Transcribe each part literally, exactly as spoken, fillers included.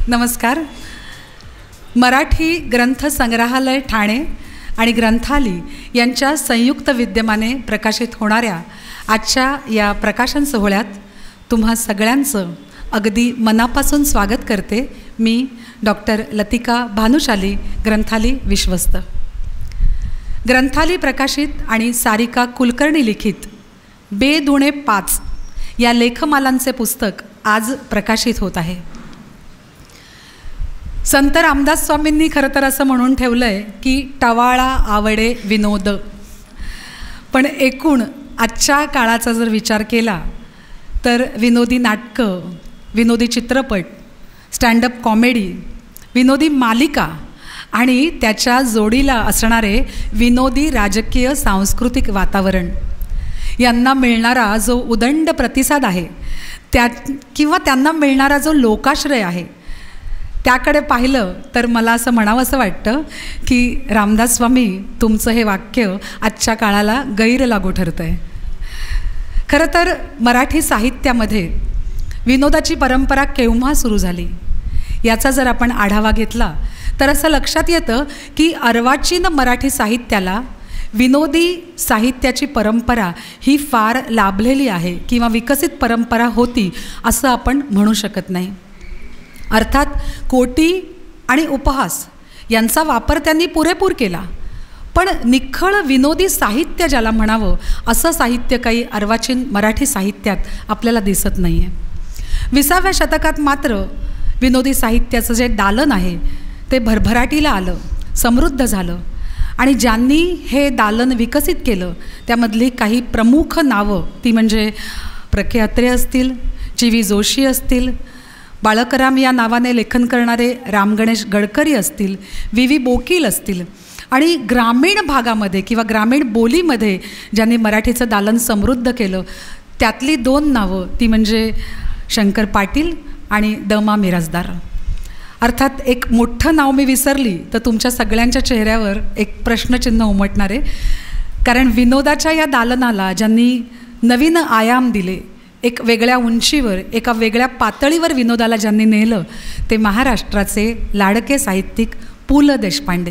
नमस्कार. मराठी ग्रंथ संग्रहालय ठाणे आणि ग्रंथाली यांच्या संयुक्त विद्यमाने प्रकाशित होणाऱ्या आजच्या या प्रकाशन सोहळ्यात तुम्हा सगळ्यांचं अगदी मनापासून स्वागत करते. मी डॉक्टर लतिका भानुशाली, ग्रंथाली विश्वस्त. ग्रंथाली प्रकाशित आणि सारिका कुलकर्णी लिखित बेदुणे पाच या लेखमालांचे पुस्तक आज प्रकाशित होत आहे. संत रामदास स्वामींनी खरं तर असं म्हणून ठेवलं आहे की टवाळा आवडे विनोद. पण एकूण आजच्या काळाचा जर विचार केला तर विनोदी नाटकं, विनोदी चित्रपट, स्टँडअप कॉमेडी, विनोदी मालिका आणि त्याच्या जोडीला असणारे विनोदी राजकीय सांस्कृतिक वातावरण यांना मिळणारा जो उदंड प्रतिसाद आहे त्या किंवा त्यांना मिळणारा जो लोकाश्रय आहे त्याकडे पाहिलं तर मला असं म्हणावं असं वाटतं की रामदास स्वामी तुमचं हे वाक्य आजच्या काळाला गैर लागू ठरतं आहे. खरं तर मराठी साहित्यामध्ये विनोदाची परंपरा केव्हा सुरू झाली याचा जर आपण आढावा घेतला तर असं लक्षात येतं की अर्वाचीन मराठी साहित्याला विनोदी साहित्याची परंपरा ही फार लाभलेली आहे किंवा विकसित परंपरा होती असं आपण म्हणू शकत नाही. अर्थात कोटी आणि उपहास यांचा वापर त्यांनी पुरेपूर केला, पण निखळ विनोदी साहित्य ज्याला म्हणावं असं साहित्य काही अर्वाचीन मराठी साहित्यात आपल्याला दिसत नाही आहे. विसाव्या शतकात मात्र विनोदी साहित्याचं जे दालन आहे ते भरभराटीला आलं, समृद्ध झालं आणि ज्यांनी हे दालन विकसित केलं त्यामधली काही प्रमुख नावं ती म्हणजे प्र के अत्रे असतील, ची वी जोशी असतील, बाळकराम या नावाने लेखन करणारे राम गणेश गडकरी असतील, वी वी बोकील असतील आणि ग्रामीण भागामध्ये किंवा ग्रामीण बोलीमध्ये ज्यांनी मराठीचं दालन समृद्ध केलं त्यातली दोन नावं ती म्हणजे शंकर पाटील आणि द मा मिरासदार. अर्थात एक मोठं नाव मी विसरली तर तुमच्या सगळ्यांच्या चेहऱ्यावर एक प्रश्नचिन्ह उमटणार आहे, कारण विनोदाच्या या दालनाला ज्यांनी नवीन आयाम दिले, एक वेगळ्या उंचीवर, एका वेगळ्या पातळीवर विनोदाला ज्यांनी नेलं ते महाराष्ट्राचे लाडके साहित्यिक पु ल देशपांडे.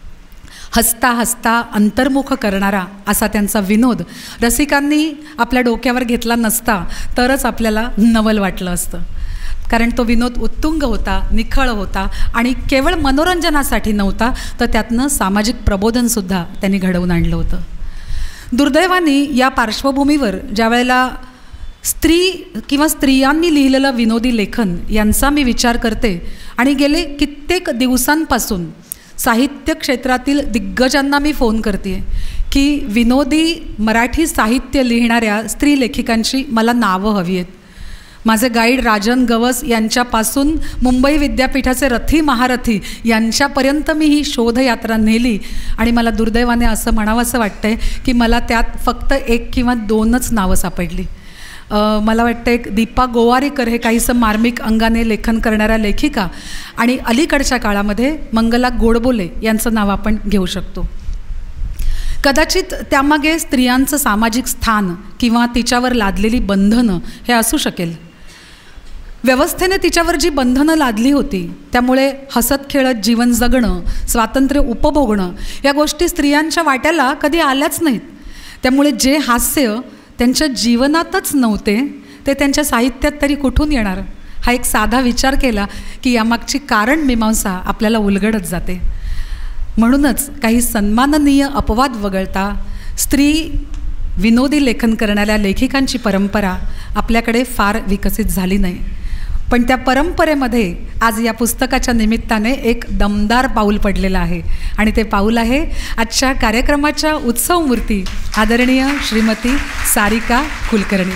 हसता हसता अंतर्मुख करणारा असा त्यांचा विनोद रसिकांनी आपल्या डोक्यावर घेतला नसता तरच आपल्याला नवल वाटलं असतं, कारण तो विनोद उत्तुंग होता, निखळ होता आणि केवळ मनोरंजनासाठी नव्हता तर त्यातनं सामाजिक प्रबोधनसुद्धा त्यांनी घडवून आणलं होतं. दुर्दैवाने या पार्श्वभूमीवर ज्या वेळेला स्त्री किंवा स्त्रियांनी लिहिलेलं विनोदी लेखन यांचा मी विचार करते आणि गेले कित्येक दिवसांपासून साहित्य क्षेत्रातील दिग्गजांना मी फोन करते की विनोदी मराठी साहित्य लिहिणाऱ्या स्त्री लेखिकांची मला नावं हवी आहेत. माझे गाईड राजन गवस यांच्यापासून मुंबई विद्यापीठाचे रथी महारथी यांच्यापर्यंत मी ही शोधयात्रा नेली आणि मला दुर्दैवाने असं म्हणावं असं वाटतं आहे की मला त्यात फक्त एक किंवा दोनच नावं सापडली. मला वाटतं एक दीपा गोवारीकर हे काहीसं मार्मिक अंगाने लेखन करणाऱ्या लेखिका आणि अलीकडच्या काळामध्ये मंगला गोडबोले यांचं नाव आपण घेऊ शकतो. कदाचित त्यामागे स्त्रियांचं सामाजिक स्थान किंवा तिच्यावर लादलेली बंधनं हे असू शकेल. व्यवस्थेने तिच्यावर जी बंधनं लादली होती त्यामुळे हसत खेळत जीवन जगणं, स्वातंत्र्य उपभोगणं या गोष्टी स्त्रियांच्या वाट्याला कधी आल्याच नाहीत. त्यामुळे जे हास्य त्यांच्या जीवनातच नव्हते ते त्यांच्या साहित्यात तरी कुठून येणार हा एक साधा विचार केला की यामागची कारण मीमांसा आपल्याला उलगडत जाते. म्हणूनच काही सन्माननीय अपवाद वगळता स्त्री विनोदी लेखन करणाऱ्या लेखिकांची परंपरा आपल्याकडे फार विकसित झाली नाही. पण त्या परंपरेमध्ये आज या पुस्तकाच्या निमित्ताने एक दमदार पाऊल पडलेलं आहे आणि ते पाऊल आहे आजच्या कार्यक्रमाच्या उत्सवमूर्ती आदरणीय श्रीमती सारिका कुलकर्णी.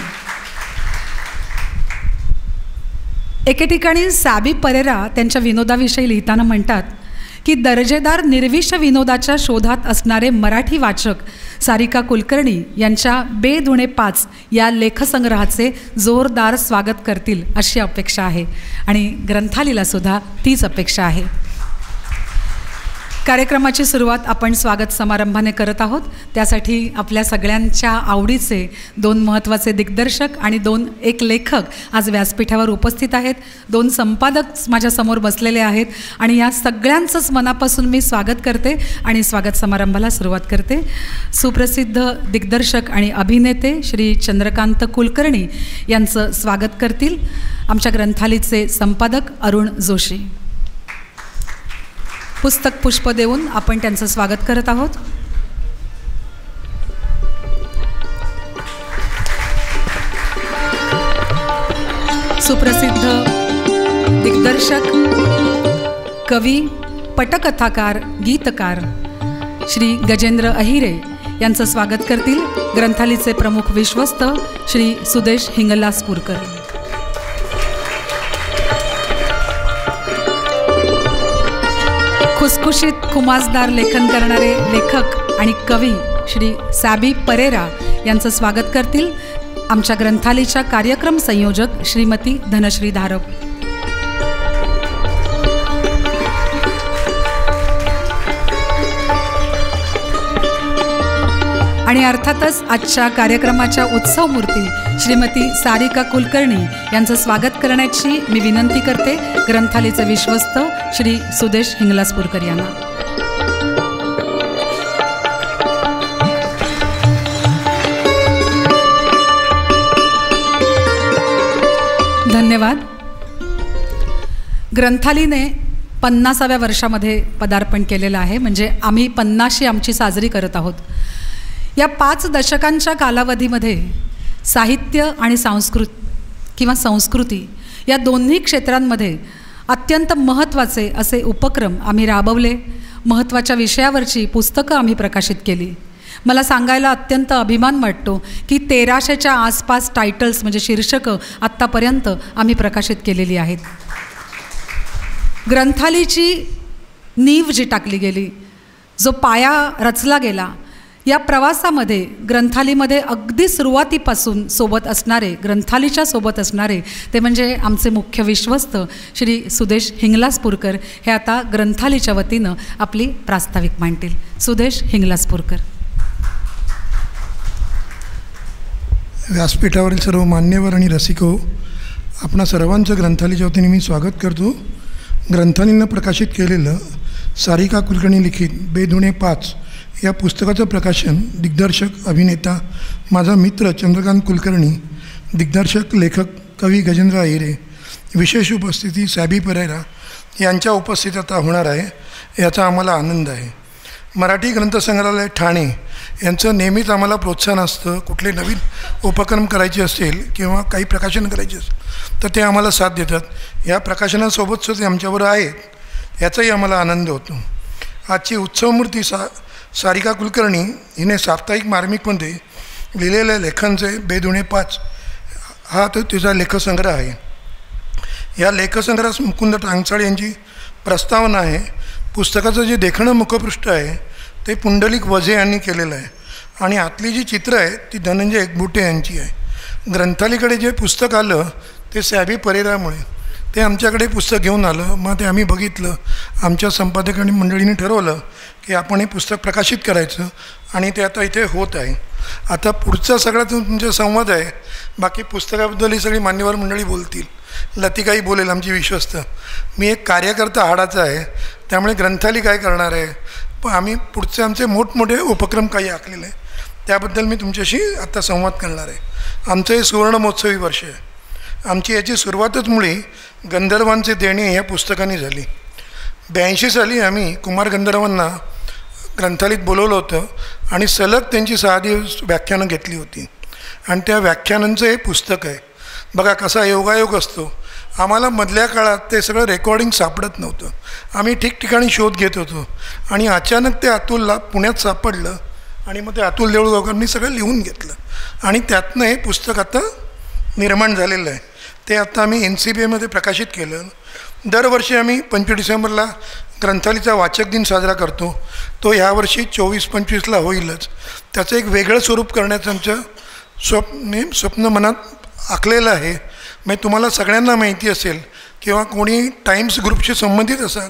एके ठिकाणी सॅबी परेरा त्यांच्या विनोदाविषयी लिहिताना म्हणतात की दर्जेदार निर्विष विनोदाच्या शोधात असणारे मराठी वाचक सारिका कुलकर्णी यांच्या बेदुणे पाच या लेखसंग्रहाचे जोरदार स्वागत करतील अशी अपेक्षा आहे आणि ग्रंथालीला सुद्धा तीच अपेक्षा आहे. कार्यक्रमाची सुरुवात आपण स्वागत समारंभाने करत आहोत. त्यासाठी आपल्या सगळ्यांच्या आवडीचे दोन महत्त्वाचे दिग्दर्शक आणि दोन एक लेखक आज व्यासपीठावर उपस्थित आहेत. दोन संपादक माझ्यासमोर बसलेले आहेत आणि या सगळ्यांचंच मनापासून मी स्वागत करते आणि स्वागत समारंभाला सुरुवात करते. सुप्रसिद्ध दिग्दर्शक आणि अभिनेते श्री चंद्रकांत कुलकर्णी यांचं स्वागत करतील आमच्या ग्रंथालीचे संपादक अरुण जोशी. पुस्तक पुष्प देऊन आपण त्यांचं स्वागत करत आहोत. सुप्रसिद्ध दिग्दर्शक, कवी, पटकथाकार, गीतकार श्री गजेंद्र अहिरे यांचं स्वागत करतील ग्रंथालीचे प्रमुख विश्वस्त श्री सुदेश हिंगलासपूरकर. खुसखुशीत खुमासदार लेखन करणारे लेखक आणि कवी श्री सॅबी परेरा यांचं स्वागत करतील आमच्या ग्रंथालीच्या कार्यक्रम संयोजक श्रीमती धनश्री धारप. आणि अर्थातच आजच्या कार्यक्रमाच्या उत्सव मूर्ती श्रीमती सारिका कुलकर्णी यांचं स्वागत करण्याची मी विनंती करते ग्रंथालीचे विश्वस्त श्री सुदेश हिंगलासपूरकर यांना. धन्यवाद. ग्रंथालीने पन्नासाव्या वर्षामध्ये पदार्पण केलेलं आहे, म्हणजे आम्ही पन्नाशी आमची साजरी करत आहोत. या पाच दशकांच्या कालावधीमध्ये साहित्य आणि संस्कृत किंवा संस्कृती या दोन्ही क्षेत्रांमध्ये अत्यंत महत्त्वाचे असे उपक्रम आम्ही राबवले. महत्त्वाच्या विषयावरची पुस्तकं आम्ही प्रकाशित केली. मला सांगायला अत्यंत अभिमान वाटतो की तेराशेच्या आसपास टायटल्स म्हणजे शीर्षकं आत्तापर्यंत आम्ही प्रकाशित केलेली आहेत. ग्रंथालीची नीव जी टाकली गेली, जो पाया रचला गेला, या प्रवासामध्ये ग्रंथालीमध्ये अगदी सुरुवातीपासून सोबत असणारे, ग्रंथालीच्या सोबत असणारे ते म्हणजे आमचे मुख्य विश्वस्त श्री सुदेश हिंगलासपूरकर हे आता ग्रंथालीच्या वतीनं आपली प्रास्ताविक मांडतील. सुदेश हिंगलासपूरकर. व्यासपीठावरील सर्व मान्यवर आणि रसिको, आपणा सर्वांचं ग्रंथालीच्या वतीने मी स्वागत करतो. ग्रंथालीनं प्रकाशित केलेलं सारिका कुलकर्णी लिखित बेधुणे पाच या पुस्तकाचं प्रकाशन दिग्दर्शक, अभिनेता, माझा मित्र चंद्रकांत कुलकर्णी, दिग्दर्शक, लेखक, कवी गजेंद्र अहिरे, विशेष उपस्थिती सॅबी परेरा यांच्या उपस्थितीत आता होणार आहे, याचा आम्हाला आनंद आहे. मराठी ग्रंथसंग्रहालय ठाणे यांचं नेहमीच आम्हाला प्रोत्साहन असतं. कुठले नवीन उपक्रम करायचे असतील किंवा काही प्रकाशन करायचे असेल तर ते आम्हाला साथ देतात. या प्रकाशनासोबतच ते आमच्याबरोबर आहेत, याचाही आम्हाला आनंद होतो. आजची उत्सवमूर्ती सा सारिका कुलकर्णी हिने साप्ताहिक मार्मिकमध्ये लिहिलेल्या लेखांचे बेधुणे पाच हा तो तिचा लेखसंग्रह आहे. या लेखसंग्रहास मुकुंद टांगसाळ यांची प्रस्तावना आहे. पुस्तकाचं जे देखणं मुखपृष्ठ आहे ते पुंडलिक वझे यांनी केलेलं आहे आणि आतली जी चित्र आहे ती धनंजय एकबुटे यांची आहे. ग्रंथालीकडे जे पुस्तक आलं ते सॅबी परेरामुळे ते आमच्याकडे पुस्तक घेऊन आलं. मग ते आम्ही बघितलं. आमच्या संपादकांनी मंडळीने ठरवलं की आपण हे पुस्तक प्रकाशित करायचं आणि ते आता इथे होत आहे. आता पुढचा सगळा तुमचा संवाद आहे. बाकी पुस्तकाबद्दल ही सगळी मान्यवर मंडळी बोलतील. लतिकाही बोलेल आमची विश्वस्त. मी एक कार्यकर्ता हाडाचा आहे, त्यामुळे ग्रंथाली काय करणार आहे, पण आम्ही पुढचे आमचे मोठमोठे उपक्रम काही आखलेले आहे त्याबद्दल मी तुमच्याशी आता संवाद करणार आहे. आमचं हे सुवर्ण महोत्सवी वर्ष आहे. आमची याची सुरुवातच मुळी गंधर्वांचे देणे या पुस्तकाने झाली. ब्याऐंशी साली आम्ही कुमार गंधर्वांना ग्रंथालीत बोलवलं होतं आणि सलग त्यांची सहा दिवस व्याख्यानं घेतली होती आणि त्या व्याख्यानांचं हे पुस्तक आहे. बघा कसा योगायोग असतो. आम्हाला मधल्या काळात ते सगळं रेकॉर्डिंग सापडत नव्हतं. आम्ही ठिकठिकाणी शोध घेत होतो आणि अचानक ते अतुलला पुण्यात सापडलं आणि मग ते अतुल देऊळगावकरांनी सगळं लिहून घेतलं आणि त्यातनं हे पुस्तक आता निर्माण झालेलं आहे. ते आता आम्ही एन सी बी एमध्ये प्रकाशित केलं. दरवर्षी आम्ही पंचवीस डिसेंबरला ग्रंथालीचा वाचक दिन साजरा करतो. तो ह्यावर्षी चोवीस पंचवीसला होईलच. त्याचं एक वेगळं स्वरूप करण्याचं आमचं स्वप्न स्वप्न मनात आखलेलं आहे. म्हणजे तुम्हाला सगळ्यांना माहिती असेल किंवा कोणी टाइम्स ग्रुपशी संबंधित असाल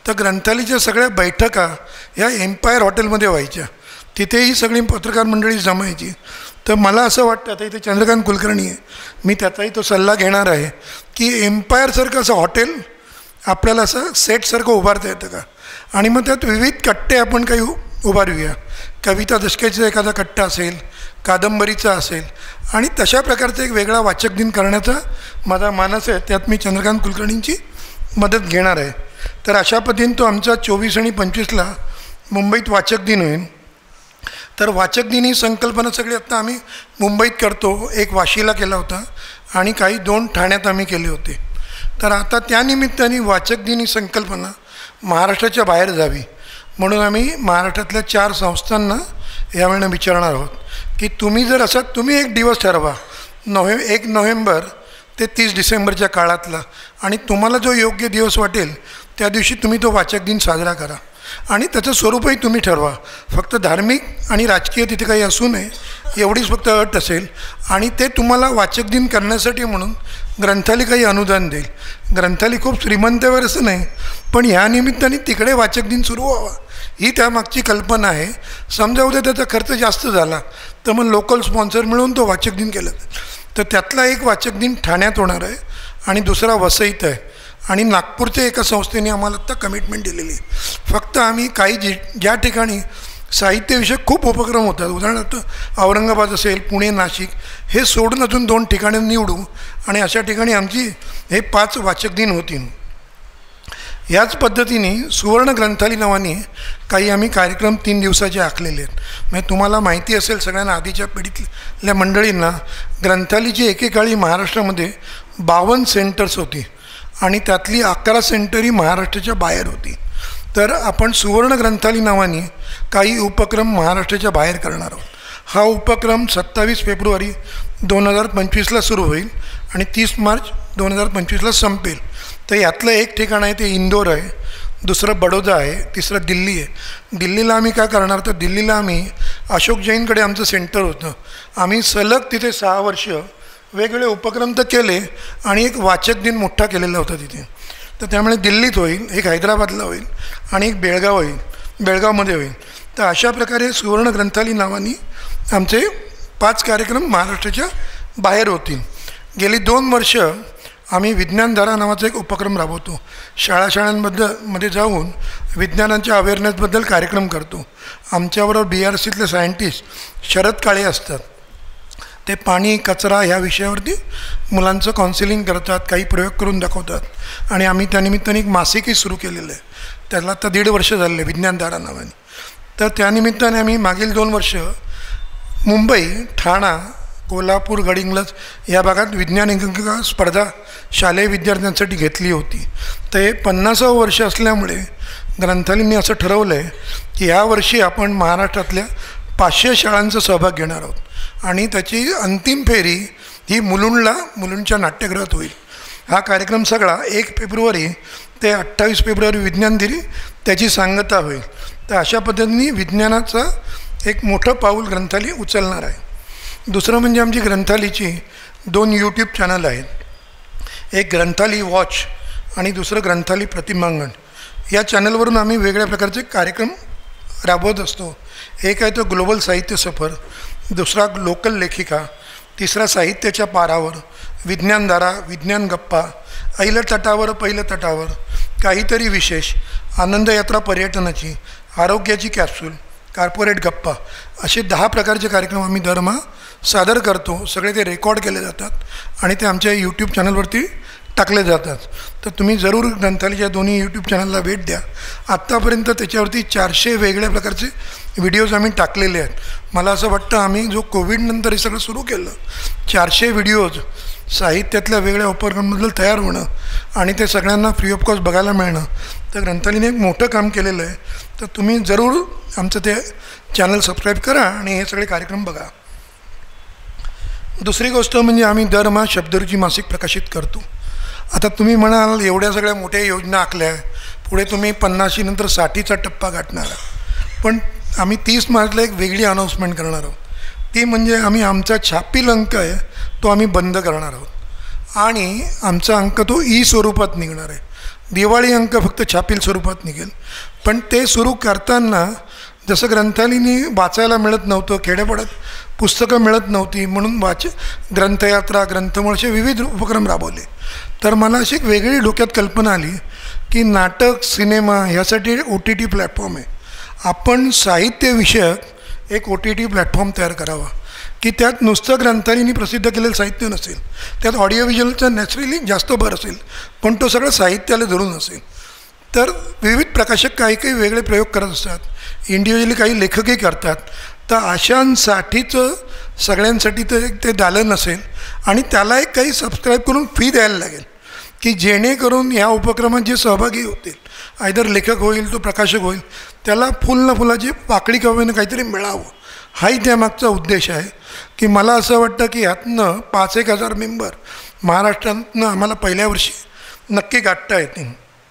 तर ग्रंथालयाच्या सगळ्या बैठका ह्या एम्पायर हॉटेलमध्ये व्हायच्या. तिथेही सगळी पत्रकार मंडळी जमायची. तर मला असं वाटतं, आता इथे चंद्रकांत कुलकर्णी आहे, मी त्याचाही तो सल्ला घेणार आहे की एम्पायरसारखं असं हॉटेल आपल्याला असं सेटसारखं उभारता येतं का, आणि मग त्यात विविध कट्टे आपण काही उभारूया. कविता दशकाचा एखादा कट्टा असेल, कादंबरीचा असेल, आणि तशा प्रकारचा एक वेगळा वाचक दिन करण्याचा माझा मानस आहे. त्यात मी चंद्रकांत कुलकर्णींची मदत घेणार आहे. तर अशा पद्धतीने तो आमचा चोवीस आणि पंचवीसला मुंबईत वाचक दिन होईल. तर वाचक दिन ही संकल्पना सगळी आत्ता आम्ही मुंबईत करतो. एक वाशीला केला होता आणि काही दोन ठाण्यात आम्ही केले होते. तर आता त्यानिमित्ताने वाचक दिन ही संकल्पना महाराष्ट्राच्या बाहेर जावी म्हणून आम्ही महाराष्ट्रातल्या चार संस्थांना यावेळेला विचारणार आहोत की तुम्ही जर असं तुम्ही एक दिवस ठरवा, नोव्हे एक नोव्हेंबर ते तीस डिसेंबरच्या काळातला, आणि तुम्हाला जो योग्य दिवस वाटेल त्या दिवशी तुम्ही तो वाचक दिन साजरा करा. आणि त्याचं स्वरूपही तुम्ही ठरवा. फक्त धार्मिक आणि राजकीय तिथे काही असू नये एवढीच फक्त अट असेल. आणि ते तुम्हाला वाचक दिन करण्यासाठी म्हणून ग्रंथालय काही अनुदान देईल. ग्रंथालय खूप श्रीमंतावर असं नाही, पण ह्या निमित्ताने तिकडे वाचक दिन सुरू व्हावा ही त्यामागची कल्पना आहे. समजा उद्या त्याचा खर्च जास्त झाला तर मग लोकल स्पॉन्सर मिळून तो वाचक दिन केला. तर त्यातला एक वाचक दिन ठाण्यात होणार आहे आणि दुसरा वसईत आहे. आणि नागपूरच्या एका संस्थेने आम्हाला आत्ता कमिटमेंट दिलेली आहे. फक्त आम्ही काही जी ज्या ठिकाणी साहित्यविषयक खूप उपक्रम होतात, उदाहरणार्थ औरंगाबाद असेल, पुणे, नाशिक, हे सोडून अजून दोन ठिकाणी निवडू आणि अशा ठिकाणी आमची हे पाच वाचक दिन होतील. याच पद्धतीने सुवर्ण ग्रंथालय नावाने काही आम्ही कार्यक्रम तीन दिवसाचे आखलेले आहेत. म्हणजे तुम्हाला माहिती असेल सगळ्यांना, आधीच्या पिढीतल्या मंडळींना, ग्रंथालयाची एकेकाळी महाराष्ट्रामध्ये बावन्न सेंटर्स होती आणि त्यातली अकरा सेंटर ही महाराष्ट्राच्या बाहेर होती. तर आपण सुवर्ण ग्रंथालय नावाने काही उपक्रम महाराष्ट्राच्या बाहेर करणार आहोत. हा उपक्रम सत्तावीस फेब्रुवारी दोन हजार पंचवीसला सुरू होईल आणि तीस मार्च दोन हजार पंचवीसला संपेल. तर यातलं एक ठिकाण आहे ते इंदोर आहे, दुसरं बडोदा आहे, तिसरं दिल्ली आहे. दिल्लीला आम्ही काय करणार, तर दिल्लीला आम्ही अशोक जैनकडे आमचं सेंटर होतं. आम्ही सलग तिथे सहा वर्ष वेगवेगळे उपक्रम तर केले आणि एक वाचक दिन मोठा केलेला होता तिथे. तर त्यामुळे दिल्लीत होईल, एक हैदराबादला होईल आणि एक बेळगाव होईल, बेळगावमध्ये होईल. तर अशा प्रकारे सुवर्ण ग्रंथालय नावाने आमचे पाच कार्यक्रम महाराष्ट्राच्या बाहेर होतील. गेली दोन वर्ष आम्ही विज्ञानधारा नावाचा एक उपक्रम राबवतो. शाळा शाळांबद्दल मध्ये जाऊन विज्ञानाच्या अवेअरनेसबद्दल कार्यक्रम करतो. आमच्याबरोबर बी आर सीतले सायंटिस्ट शरद काळे असतात. ते पाणी, कचरा ह्या विषयावरती मुलांचं काउन्सिलिंग करतात, काही प्रयोग करून दाखवतात आणि आम्ही त्यानिमित्ताने एक मासिकही सुरू केलेलं आहे. त्याला आता दीड वर्ष झालेलं आहे विज्ञानधारा नावाने. तर त्यानिमित्ताने आम्ही मागील दोन वर्ष मुंबई, ठाणा, कोल्हापूर, गडिंग्लज या भागात विज्ञान अंकिका स्पर्धा शालेय विद्यार्थ्यांसाठी घेतली होती. तर हे पन्नासावं वर्ष असल्यामुळे ग्रंथालयांनी असं ठरवलं आहे की यावर्षी आपण महाराष्ट्रातल्या पाचशे शाळांचा सहभाग घेणार आहोत आणि त्याची अंतिम फेरी ही मुलुंडला मुलुंडच्या नाट्यगृहात होईल. हा कार्यक्रम सगळा एक फेब्रुवारी ते अठ्ठावीस फेब्रुवारी विज्ञान दिनी त्याची सांगता होईल. तर अशा पद्धतीने विज्ञानाचा एक मोठं पाऊल ग्रंथालय उचलणार आहे. दुसरं म्हणजे आमची ग्रंथालयाची दोन यूट्यूब चॅनल आहेत. एक ग्रंथालय वॉच आणि दुसरं ग्रंथालय प्रतिमांगण. या चॅनलवरून आम्ही वेगळ्या प्रकारचे कार्यक्रम राबवत असतो. एक आहे तो ग्लोबल साहित्य सफर, दुसरा लोकल लेखिका, तिसरा साहित्याच्या पारावर, विज्ञानधारा, विज्ञान गप्पा, ऐलं तटावर पहिलं तटावर, काहीतरी विशेष, आनंदयात्रा पर्यटनाची, आरोग्याची कॅप्सूल, कॉर्पोरेट गप्पा, असे दहा प्रकारचे कार्यक्रम आम्ही दरमहा सादर करतो. सगळे ते रेकॉर्ड केले जातात आणि ते आमच्या यूट्यूब चॅनलवरती टाकले जातात. तर तुम्ही जरूर ग्रंथालयाच्या दोन्ही यूट्यूब चॅनलला भेट द्या. आत्तापर्यंत त्याच्यावरती चारशे वेगळ्या प्रकारचे व्हिडिओज आम्ही टाकलेले आहेत. मला असं वाटतं आम्ही जो कोविडनंतर हे सगळं सुरू केलं, चारशे व्हिडिओज साहित्यातल्या वेगळ्या उपक्रमांबद्दल तयार होणं आणि ते सगळ्यांना फ्री ऑफ कॉस्ट बघायला मिळणं, तर ग्रंथालयाने एक मोठं काम केलेलं आहे. तर तुम्ही जरूर आमचं ते चॅनल सबस्क्राईब करा आणि हे सगळे कार्यक्रम बघा. दुसरी गोष्ट म्हणजे आम्ही दरमहा शब्दरुची मासिक प्रकाशित करतो. आता तुम्ही म्हणाल एवढ्या सगळ्या मोठ्या योजना आखल्या, पुढे तुम्ही पन्नाशी नंतर साठीचा टप्पा गाठणार. पण आम्ही तीस मार्चला एक वेगळी अनाऊन्समेंट करणार आहोत. ती म्हणजे आम्ही आमचा छापील अंक आहे तो आम्ही बंद करणार आहोत आणि आमचा अंक तो ई स्वरूपात निघणार आहे. दिवाळी अंक फक्त छापील स्वरूपात निघेल. पण ते सुरू करताना जसं ग्रंथालयाने वाचायला मिळत नव्हतं, खेड्यापाड्यात पुस्तकं मिळत नव्हती, म्हणून वाच ग्रंथयात्रा ग्रंथमेळा असे विविध उपक्रम राबवले. तर मला अशी एक वेगळी डोक्यात कल्पना आली की नाटक सिनेमा ह्यासाठी ओ टी टी प्लॅटफॉर्म आहे. आपण साहित्यविषयक एक ओ टी टी प्लॅटफॉर्म तयार करावा की त्यात नुसतं ग्रंथालयाने प्रसिद्ध केलेलं साहित्य नसेल, त्यात ऑडिओ व्हिज्युअलचा नॅचरली जास्त भर असेल, पण तो सगळं साहित्याला धरून असेल. तर विविध प्रकाशक काही काही वेगळे प्रयोग करत असतात, इंडिव्हिज्युअली काही लेखकही करतात. तर अशांसाठीचं सगळ्यांसाठी तर एक ते दालन असेल आणि त्याला एक काही सबस्क्राईब करून फी द्यायला लागेल की जेणेकरून या उपक्रमात जे सहभागी होतील, आयदर लेखक होईल तो प्रकाशक होईल, त्याला फुल ना फुलाची पाकळी कवेनं काहीतरी मिळावं. हाही त्यामागचा उद्देश आहे की मला असं वाटतं की ह्यातनं पाच एक हजार मेंबर महाराष्ट्रातनं आम्हाला पहिल्या वर्षी नक्की गाठता येतील.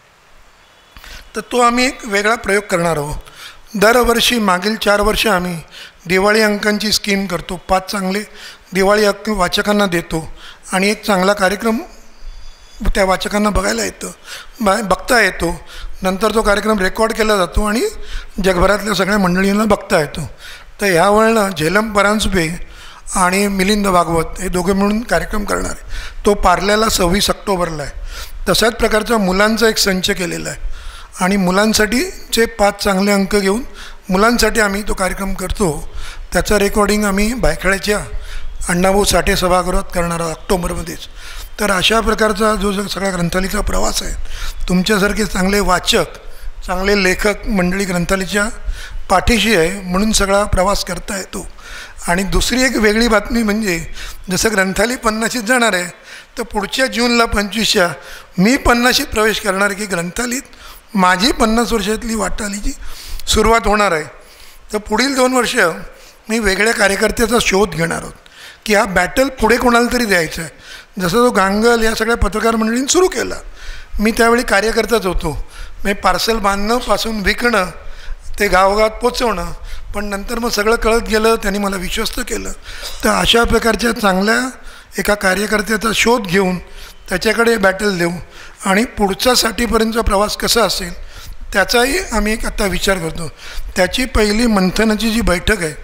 तर तो आम्ही एक वेगळा प्रयोग करणार आहोत. दरवर्षी मागील चार वर्ष आम्ही दिवाळी अंकांची स्कीम करतो, पाच चांगले दिवाळी अंक वाचकांना देतो आणि एक चांगला कार्यक्रम त्या वाचकांना बघायला येतं, बा बघता येतो. नंतर तो कार्यक्रम रेकॉर्ड केला जातो आणि जगभरातल्या सगळ्या मंडळींना बघता येतो. तर ह्यावेळेला झेलम परांजपे आणि मिलिंद भागवत हे दोघे मिळून कार्यक्रम करणार आहे. तो पार्ल्याला सव्वीस ऑक्टोबरला आहे. तशाच प्रकारचा मुलांचा एक संच केलेला आहे आणि मुलांसाठीचे पाच चांगले अंक घेऊन मुलांसाठी आम्ही तो कार्यक्रम करतो. त्याचं रेकॉर्डिंग आम्ही भायखळ्याच्या अण्णाभाऊ साठे सभागृहात करणार आहोत ऑक्टोबरमध्येच. तर अशा प्रकारचा जो सगळा ग्रंथालयाचा प्रवास आहे, तुमच्यासारखे चांगले वाचक चांगले लेखक मंडळी ग्रंथालयाच्या पाठीशी आहे म्हणून सगळा प्रवास करता येतो. आणि दुसरी एक वेगळी बातमी म्हणजे जसं ग्रंथालय पन्नाशीत जाणार आहे, तर पुढच्या जूनला पंचवीसच्या मी पन्नाशीत प्रवेश करणार की ग्रंथालयात माझी पन्नास वर्षातली वाटचालीची सुरुवात होणार आहे. तर पुढील दोन वर्ष मी वेगळ्या कार्यकर्त्याचा शोध घेणार आहोत की हा बॅटल पुढे कोणाला तरी द्यायचा आहे. जसं तो गांगल या सगळ्या पत्रकार मंडळींनी सुरू केला, मी त्यावेळी कार्यकर्ताच होतो. मी पार्सल बांधणंपासून विकणं ते गावगावात पोचवणं, पण नंतर मग सगळं कळत गेलं, त्यांनी मला विश्वस्त केलं. तर अशा प्रकारच्या चांगल्या एका कार्यकर्त्याचा शोध घेऊन त्याच्याकडे बॅटल देऊ आणि पुढचा साठीपर्यंतचा प्रवास कसा असेल त्याचाही आम्ही एक आत्ता विचार करतो. त्याची पहिली मंथनाची जी बैठक आहे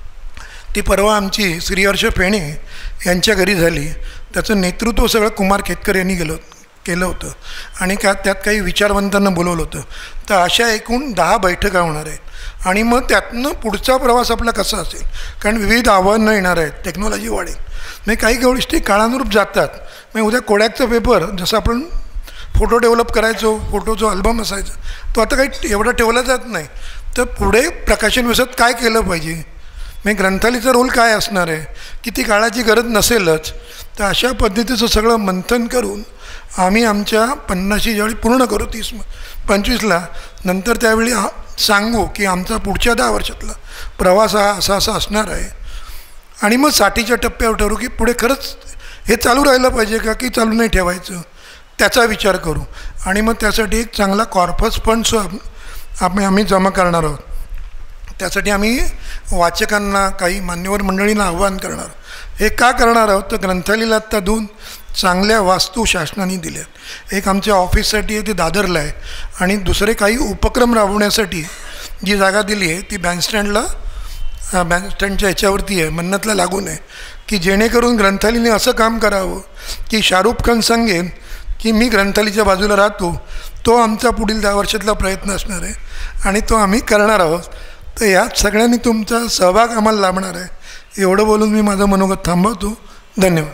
ती परवा आमची श्रीहर्ष फेणे यांच्या घरी झाली. त्याचं नेतृत्व सगळं कुमार खेतकर यांनी गेलं केलं होतं आणि का त्यात काही विचारवंतांना बोलवलं होतं. तर अशा एकूण दहा बैठका होणार आहेत आणि मग त्यातनं पुढचा प्रवास आपला कसा असेल, कारण विविध आव्हानं येणार आहेत, टेक्नॉलॉजी वाढेल, नाही काही गोष्टी काळानुरूप जातात. मग उद्या कोडॅकचा पेपर जसं आपण फोटो डेव्हलप करायचो, फोटोचा अल्बम असायचा, तो आता काही एवढा ठेवला जात नाही. तर पुढे प्रकाशन व्यवसायात काय केलं पाहिजे, मग ग्रंथालयाचा रोल काय असणार आहे, किती काळाची गरज नसेलच. तर अशा पद्धतीचं सगळं मंथन करून आम्ही आमच्या पन्नाशी ज्यावेळी पूर्ण करू तीस पंचवीसला नंतर त्यावेळी सांगू की आमचा पुढच्या दहा वर्षातला प्रवास हा असा असा असणार आहे. आणि मग साठीच्या टप्प्यावर ठरवू की पुढे खरंच हे चालू राहिलं पाहिजे का की चालू नाही ठेवायचं, त्याचा विचार करू. आणि मग त्यासाठी एक चांगला कॉर्पस फंड्स आम्ही आम्ही जमा करणार आहोत. त्यासाठी आम्ही वाचकांना काही मान्यवर मंडळींना आव्हान करणार. हे का करणार आहोत तर ग्रंथालयाला आत्ता दोन चांगल्या वास्तू शासनाने दिल्यात. एक आमच्या ऑफिससाठी आहे ते दादरला आहे आणि दुसरे काही उपक्रम राबवण्यासाठी जी जागा दिली आहे ती बँडस्टँडला बँडस्टँडच्या ह्याच्यावरती आहे, मन्नतला लागून आहे, की जेणेकरून ग्रंथालयाने असं काम करावं की शाहरुख खान सांगेन की मी ग्रंथालयाच्या बाजूला राहतो. तो आमचा पुढील दहा वर्षातला प्रयत्न असणार आहे आणि तो आम्ही करणार आहोत. तर यात सगळ्यांनी तुमचा सहभाग आम्हाला लाभणार आहे. एवढं बोलून मी माझं मनोगत थांबवतो. धन्यवाद.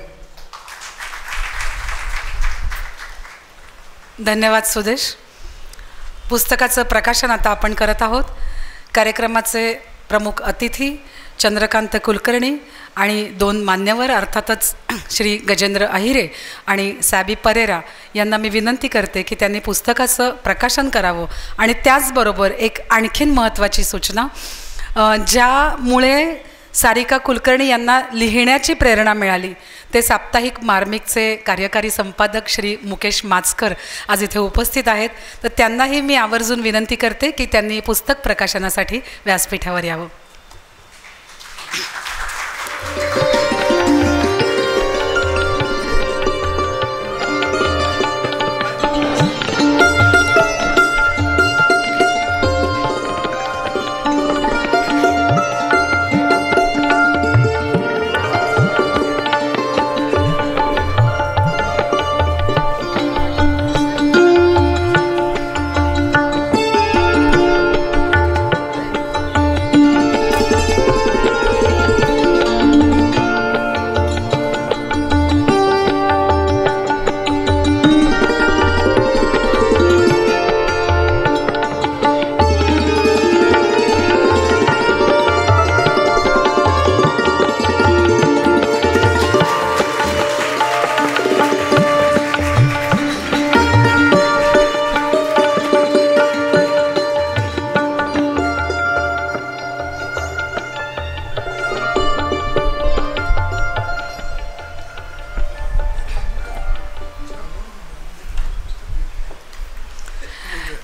धन्यवाद सुदेश. पुस्तकाचं प्रकाशन आता आपण करत आहोत. कार्यक्रमाचे प्रमुख अतिथी चंद्रकांत कुलकर्णी आणि दोन मान्यवर अर्थातच श्री गजेंद्र अहिरे आणि सॅबी परेरा यांना मी विनंती करते की त्यांनी पुस्तकाचं प्रकाशन करावं. आणि त्याचबरोबर एक आणखीन महत्त्वाची सूचना, ज्यामुळे सारिका कुलकर्णी यांना लिहिण्याची प्रेरणा मिळाली ते साप्ताहिक मार्मिकचे कार्यकारी संपादक श्री मुकेश माचकर आज इथे उपस्थित आहेत. तर त्यांनाही मी आवर्जून विनंती करते की त्यांनी पुस्तक प्रकाशनासाठी व्यासपीठावर यावं.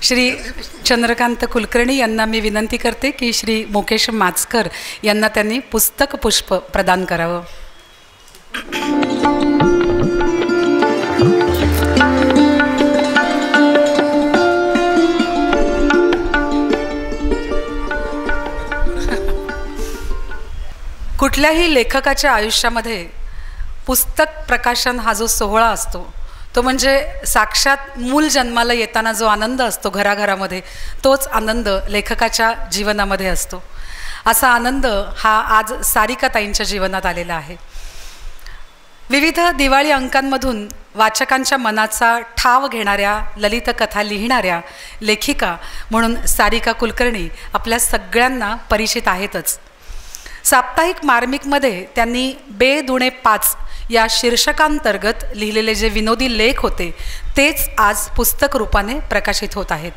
श्री चंद्रकांत कुलकर्णी यांना मी विनंती करते की श्री मुकेश माचकर यांना त्यांनी पुस्तक पुष्प प्रदान करावं. कुठल्याही लेखकाच्या आयुष्यामध्ये पुस्तक प्रकाशन हा जो सोहळा असतो तो म्हणजे साक्षात मूल जन्माला येताना जो आनंद असतो घराघरामध्ये, तोच आनंद लेखकाच्या जीवनामध्ये असतो. असा आनंद हा आज सारिकाताईंच्या जीवनात आलेला आहे. विविध दिवाळी अंकांमधून वाचकांच्या मनाचा ठाव घेणाऱ्या ललित कथा लिहिणाऱ्या लेखिका म्हणून सारिका कुलकर्णी आपल्या सगळ्यांना परिचित आहेतच. साप्ताहिक मार्मिकमध्ये त्यांनी बे दुणे पाच या शीर्षकांतर्गत लिहिलेले जे विनोदी लेख होते तेच आज पुस्तक रूपाने प्रकाशित होत आहेत.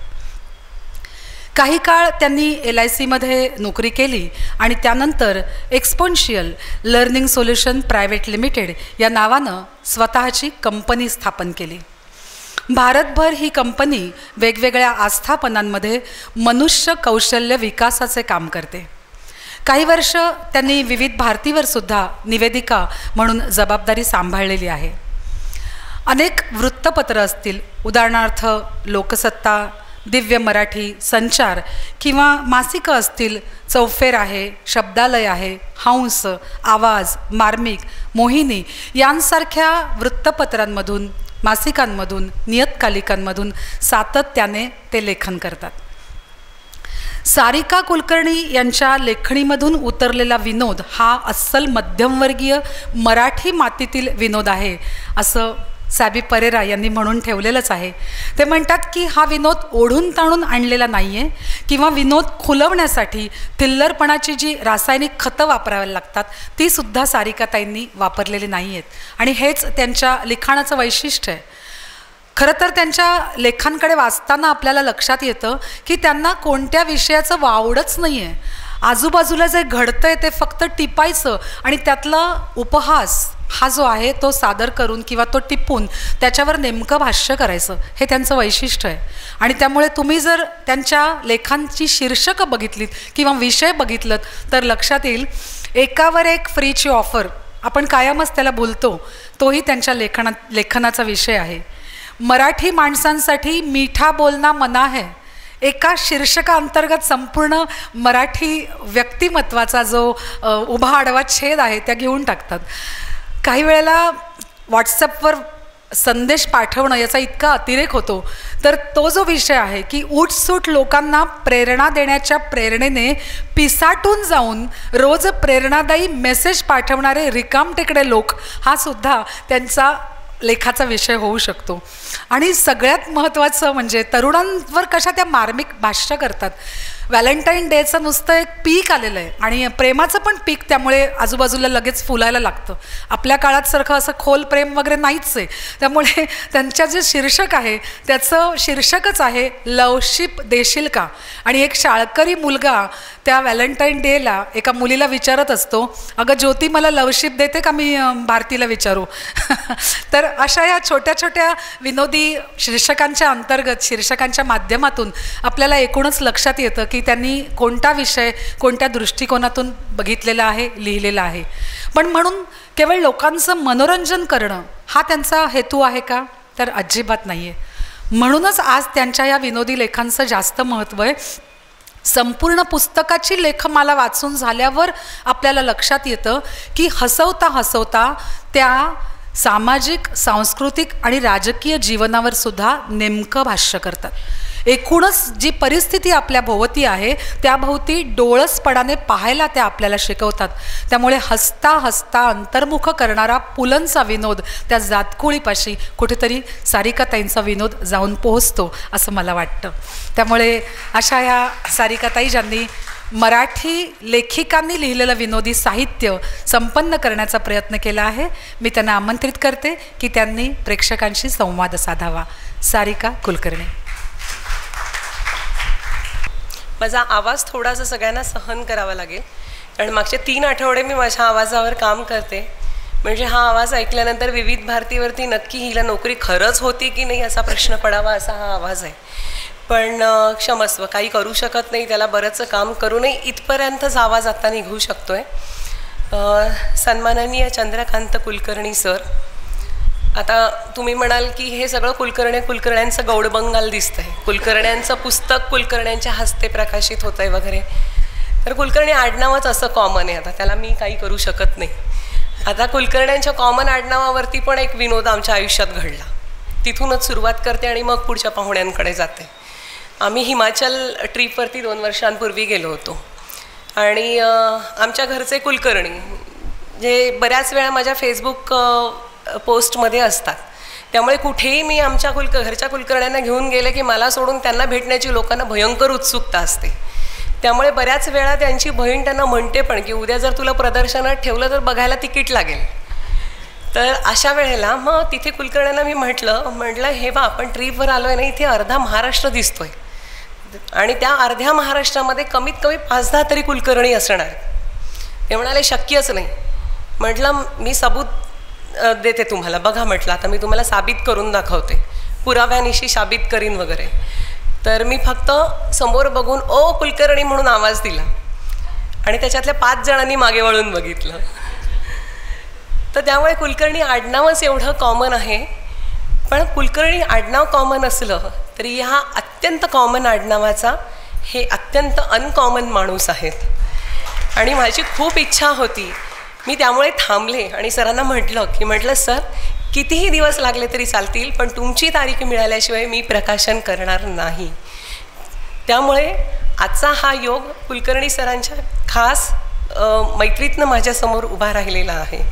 काही काळ त्यांनी एल आय सीमध्ये नोकरी केली आणि त्यानंतर exponential learning solution private limited या नावानं स्वतःची कंपनी स्थापन केली. भारतभर ही कंपनी वेगवेगळ्या आस्थापनांमध्ये मनुष्य कौशल्य विकासाचे काम करते. काही वर्ष त्यांनी विविध भारतीवर सुद्धा निवेदिका म्हणून जबाबदारी सांभाळलेली आहे. अनेक वृत्तपत्र असतील, उदाहरणार्थ लोकसत्ता, दिव्य मराठी, संचार किंवा मासिकं असतील, चौफेर आहे, शब्दालय आहे, हंस, आवाज, मार्मिक, मोहिनी यांसारख्या वृत्तपत्रांमधून, मासिकांमधून, नियतकालिकांमधून सातत्याने ते लेखन करतात. सारिका कुलकर्णी यांच्या लेखणीमधून उतरलेला विनोद हा अस्सल मध्यमवर्गीय मराठी मातीतील विनोद आहे असं सॅबी परेरा यांनी म्हणून ठेवलेलंच आहे. ते म्हणतात की हा विनोद ओढून ताणून आणलेला नाही आहे किंवा विनोद खुलवण्यासाठी थिल्लरपणाची जी रासायनिक खतं वापरावी लागतात ती सुद्धा सारिकाताईंनी वापरलेली नाही आहेत आणि हेच त्यांच्या लिखाणाचं वैशिष्ट्य आहे. खरं तर त्यांच्या लेखांकडे वाचताना आपल्याला लक्षात येतं की त्यांना कोणत्या विषयाचं वावडच नाही आहे. आजूबाजूला जे घडतं आहे ते फक्त टिपायचं आणि त्यातला उपहास हा जो आहे तो सादर करून किंवा तो टिपून त्याच्यावर नेमकं भाष्य करायचं, हे त्यांचं वैशिष्ट्य आहे. आणि त्यामुळे तुम्ही जर त्यांच्या लेखांची शीर्षकं बघितलीत किंवा विषय बघितलं तर लक्षात येईल एकावर एक फ्रीची ऑफर, आपण कायमच त्याला बोलतो, तोही त्यांच्या लेखनात लेखनाचा विषय आहे. मराठी माणसांसाठी मीठा बोलना मना है, एका शीर्षकाअंतर्गत संपूर्ण मराठी व्यक्तिमत्वाचा जो उभा आडवा छेद आहे त्या घेऊन टाकतात. काही वेळेला व्हॉट्सअपवर संदेश पाठवणं याचा इतका अतिरेक होतो, तर तो जो विषय आहे की उठसूट लोकांना प्रेरणा देण्याच्या प्रेरणेने पिसाटून जाऊन रोज प्रेरणादायी मेसेज पाठवणारे रिकामटेकडे लोक हा सुद्धा त्यांचा लेखाचा विषय होऊ शकतो. आणि सगळ्यात महत्त्वाचं म्हणजे तरुणांवर कशा त्या मार्मिक भाष्य करतात. व्हॅलेंटाईन डेचं नुसतं एक पीक आलेलं आहे आणि प्रेमाचं पण पीक त्यामुळे आजूबाजूला लगेच फुलायला लागतं. आपल्या काळात सारखं असं खोल प्रेम वगैरे नाहीच आहे. त्यामुळे त्यांच्या जे शीर्षक आहे त्याचं शीर्षकच आहे लवशिप देशील का. आणि एक शाळकरी मुलगा त्या व्हॅलेंटाईन डेला एका मुलीला विचारत असतो, अगं ज्योती मला लवशिप देते का, मी भारतीला विचारू. तर अशा या छोट्या छोट्या विनोदी शीर्षकांच्या अंतर्गत शीर्षकांच्या माध्यमातून आपल्याला एकूणच लक्षात येतं की त्यांनी कोणता विषय कोणत्या दृष्टिकोनातून बघितलेला आहे, लिहिलेला आहे. पण म्हणून केवळ लोकांचं मनोरंजन करणं हा त्यांचा हेतू आहे का, तर अजिबात नाही आहे. म्हणूनच आज त्यांच्या या विनोदी लेखांचं जास्त महत्त्व आहे. संपूर्ण पुस्तकाची लेखमाला वाचून झाल्यावर आपल्याला लक्षात येतं की हसवता हसवता त्या सामाजिक, सांस्कृतिक आणि राजकीय जीवनावर सुद्धा नेमकं भाष्य करतात. एकूणच जी परिस्थिती आपल्या भोवती आहे त्याभोवती डोळसपणाने पाहायला त्या आपल्याला शिकवतात. त्यामुळे हसता हसता अंतर्मुख करणारा पुलंचा विनोद त्या जातकुळीपाशी कुठेतरी सारिकाताईंचा विनोद जाऊन पोहोचतो असं मला वाटतं. त्यामुळे अशा ह्या सारिकाताई ज्यांनी मराठी लेखिकांनी लिहिलेलं विनोदी साहित्य संपन्न करण्याचा प्रयत्न केला आहे, मी त्यांना आमंत्रित करते की त्यांनी प्रेक्षकांशी संवाद साधावा. सारिका कुलकर्णी. माझा आवाज थोडासा सगळ्यांना सहन करावा लागेल, कारण मागचे तीन आठवडे मी माझ्या आवाजावर काम करते. म्हणजे हा आवाज ऐकल्यानंतर विविध भारतीवरती नक्की हिला नोकरी खरंच होती की नाही असा प्रश्न पडावा असा हा आवाज आहे. पण क्षमस्व, काही करू शकत नाही, त्याला बरंचसं काम करूनही इथपर्यंतच आवाज आता निघू शकतो आहे. सन्माननीय चंद्रकांत कुलकर्णी सर, आता तुम्ही म्हणाल की हे सगळं कुलकर्णी कुलकर्ण्यांचं गौडबंगाल दिसतं आहे, कुलकर्ण्यांचं पुस्तक कुलकर्ण्यांच्या हस्ते प्रकाशित होतं आहे वगैरे. तर कुलकर्णी आडनावच असं कॉमन आहे, आता त्याला मी काही करू शकत नाही. आता कुलकर्ण्यांच्या कॉमन आडनावावरती पण एक विनोद आमच्या आयुष्यात घडला, तिथूनच सुरुवात करते आणि मग पुढच्या पाहुण्यांकडे जाते. आम्ही हिमाचल ट्रीपवरती दोन वर्षांपूर्वी गेलो होतो आणि आमच्या घरचे कुलकर्णी जे बऱ्याच वेळा माझ्या फेसबुक पोस्टमध्ये असतात, त्यामुळे कुठेही मी आमच्या कुलक घरच्या कुलकर्ण्यांना घेऊन गेले की मला सोडून त्यांना भेटण्याची लोकांना भयंकर उत्सुकता असते. त्यामुळे बऱ्याच वेळा त्यांची बहीण त्यांना म्हणते पण की उद्या जर तुला प्रदर्शनात ठेवलं तर बघायला तिकीट लागेल. तर अशा वेळेला मग तिथे कुलकर्ण्यांना मी म्हटलं म्हटलं हे बा आपण ट्रीपवर आलो आहे ना, इथे अर्धा महाराष्ट्र दिसतोय आणि त्या अर्ध्या महाराष्ट्रामध्ये कमीत कमी पाच दहा तरी कुलकर्णी असणार. ते म्हणाले शक्यच नाही. म्हटलं मी सबूत देते तुम्हाला, बघा म्हटलं आता मी तुम्हाला साबित करून दाखवते, पुराव्यानिशी साबित करीन वगैरे. तर मी फक्त समोर बघून ओ कुलकर्णी म्हणून आवाज दिला आणि त्याच्यातल्या पाच जणांनी मागे वळून बघितलं. तर त्यामुळे कुलकर्णी आडनावच एवढं कॉमन आहे. पण कुलकर्णी आडनाव कॉमन असलं तरी ह्या अत्यंत कॉमन आडनावाचा हे अत्यंत अनकॉमन माणूस आहेत. आणि माझी खूप इच्छा होती, मी त्यामुळे थांबले आणि सरांना म्हटलं की म्हटलं सर कितीही दिवस लागले तरी चालतील, पण तुमची तारीख मिळाल्याशिवाय मी प्रकाशन करणार नाही. त्यामुळे आजचा हा योग कुलकर्णी सरांच्या खास मैत्रीतनं माझ्यासमोर उभा राहिलेला आहे.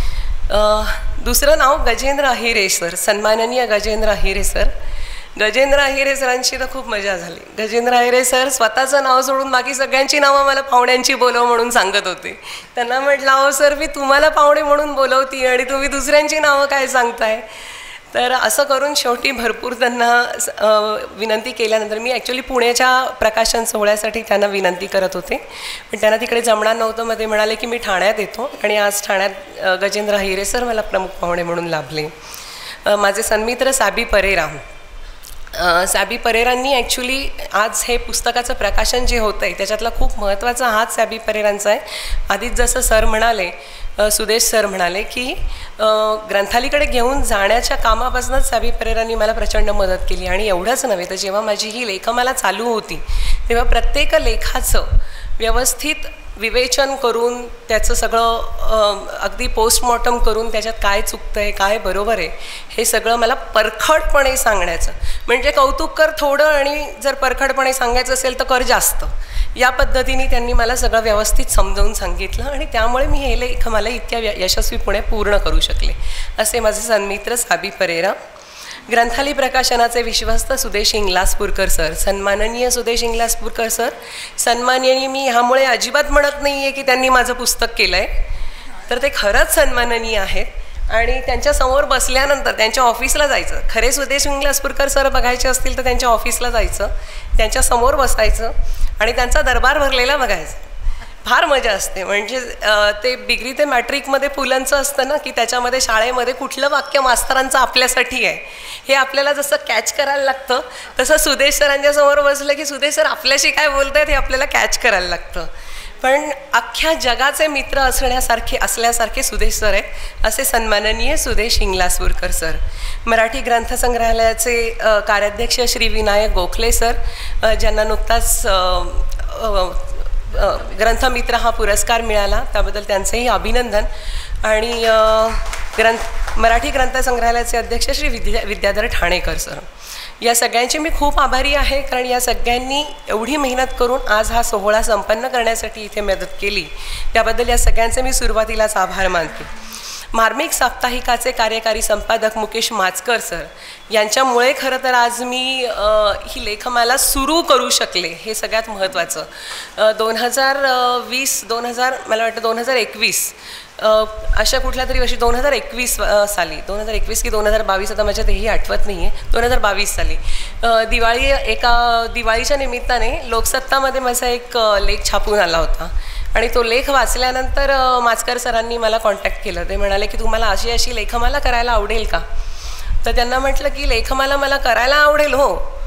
दुसरं नाव गजेंद्र अहिरे सर, सन्माननीय गजेंद्र अहिरे सर. गजेंद्र अहिरे सरांची तर खूप मजा झाली. गजेंद्र अहिरे सर स्वतःचं नाव सोडून बाकी सगळ्यांची नावं मला पाहुण्यांची बोलव म्हणून सांगत होते. त्यांना म्हटलं अहो सर मी तुम्हाला पाहुणे म्हणून बोलवती आणि तुम्ही दुसऱ्यांची नावं काय सांगताय. तर असं करून शेवटी भरपूर त्यांना विनंती केल्यानंतर मी ॲक्च्युली पुण्याच्या प्रकाशन सोहळ्यासाठी त्यांना विनंती करत होते, पण त्यांना तिकडे जमणार नव्हतं. मध्ये म्हणाले की मी ठाण्यात येतो आणि आज ठाण्यात गजेंद्र अहिरे सर मला प्रमुख पाहुणे म्हणून लाभले. माझे सन्मित्र साबी परेरा, सॅबी परेरांनी ॲक्च्युली आज हे पुस्तकाचं प्रकाशन जे होतं आहे त्याच्यातला खूप महत्त्वाचा हात सॅबी परेरांचा आहे. आधीच जसं सर म्हणाले, सुदेश सर म्हणाले की ग्रंथालयाकडे घेऊन जाण्याच्या कामापासूनच सॅबी परेरांनी मला प्रचंड मदत केली. आणि एवढंच नव्हे तर जेव्हा माझी ही लेखमाला चालू होती तेव्हा प्रत्येक लेखाचं व्यवस्थित विवेचन करून त्याचं सगळं अगदी पोस्टमॉर्टम करून त्याच्यात काय चुकतं आहे काय बरोबर आहे हे सगळं मला परखडपणे सांगण्याचं, म्हणजे कौतुक कर थोडं आणि जर परखडपणे सांगायचं असेल तर कर जास्त, या पद्धतीने त्यांनी मला सगळं व्यवस्थित समजावून सांगितलं आणि त्यामुळे मी हे लेख मला इतक्या यशस्वीपणे पूर्ण करू शकले. असे माझे सन्मित्र साबी परेरा. ग्रंथालय प्रकाशनाचे विश्वस्त सुदेश इंगलासपूरकर सर, सन्माननीय सुदेश इंगलासपूरकर सर. सन्माननीय मी ह्यामुळे अजिबात म्हणत नाही आहे की त्यांनी माझं पुस्तक केलं आहे, तर ते खरंच सन्माननीय आहेत. आणि त्यांच्यासमोर बसल्यानंतर त्यांच्या ऑफिसला जायचं, खरे सुदेश इंगलासपूरकर सर बघायचे असतील तर त्यांच्या ऑफिसला जायचं, त्यांच्यासमोर बसायचं आणि त्यांचा दरबार भरलेला बघायचा. फार मजा असते. म्हणजे ते डिग्री ते मॅट्रिकमध्ये पुलंचं असतं ना की त्याच्यामध्ये शाळेमध्ये कुठलं वाक्य मास्तरांचं आपल्यासाठी आहे हे आपल्याला जसं कॅच करायला लागतं, तसं सुदेश सरांच्या समोर बसलं की सुदेश सर आपल्याशी काय बोलत आहेत हे आपल्याला कॅच करायला लागतं. पण अख्ख्या जगाचे मित्र असण्यासारखे असल्यासारखे सुदेश सर आहेत, असे सन्माननीय सुदेश इंगलासपूरकर सर. मराठी ग्रंथसंग्रहालयाचे कार्याध्यक्ष श्री विनायक गोखले सर, ज्यांना नुकताच ग्रंथमित्र हा पुरस्कार मिळाला, त्याबद्दल त्यांचंही अभिनंदन. आणि ग्रंथ मराठी ग्रंथसंग्रहालयाचे अध्यक्ष श्री विद्या विद्याधर ठाणेकर सर, या सगळ्यांचे मी खूप आभारी आहे, कारण या सगळ्यांनी एवढी मेहनत करून आज हा सोहळा संपन्न करण्यासाठी इथे मदत केली, त्याबद्दल या सगळ्यांचे मी सुरुवातीलाच आभार मानते. मार्मिक साप्ताहिकाचे कार्यकारी संपादक मुकेश माचकर सर, यांच्यामुळे खरं तर आज मी ही लेखमाला सुरू करू शकले, हे सगळ्यात महत्त्वाचं. दोन हजार वीस दोन हजार मला वाटतं दोन हजार एकवीस अशा कुठल्या तरी वर्षी दोन हजार एकवीस साली दोन हजार एकवीस की दोन हजार बावीस आता माझ्या तेही आठवत नाही आहे, दोन हजार बावीस साली दिवाळी एका दिवाळीच्या निमित्ताने लोकसत्तामध्ये माझा एक लेख छापून आला होता आणि तो लेख वाचल्यानंतर माचकर सरांनी मला कॉन्टॅक्ट केलं. ते म्हणाले की तुम्हाला अशी अशी लेखमाला करायला आवडेल का. तर त्यांना म्हटलं की लेखमाला मला करायला आवडेल हो,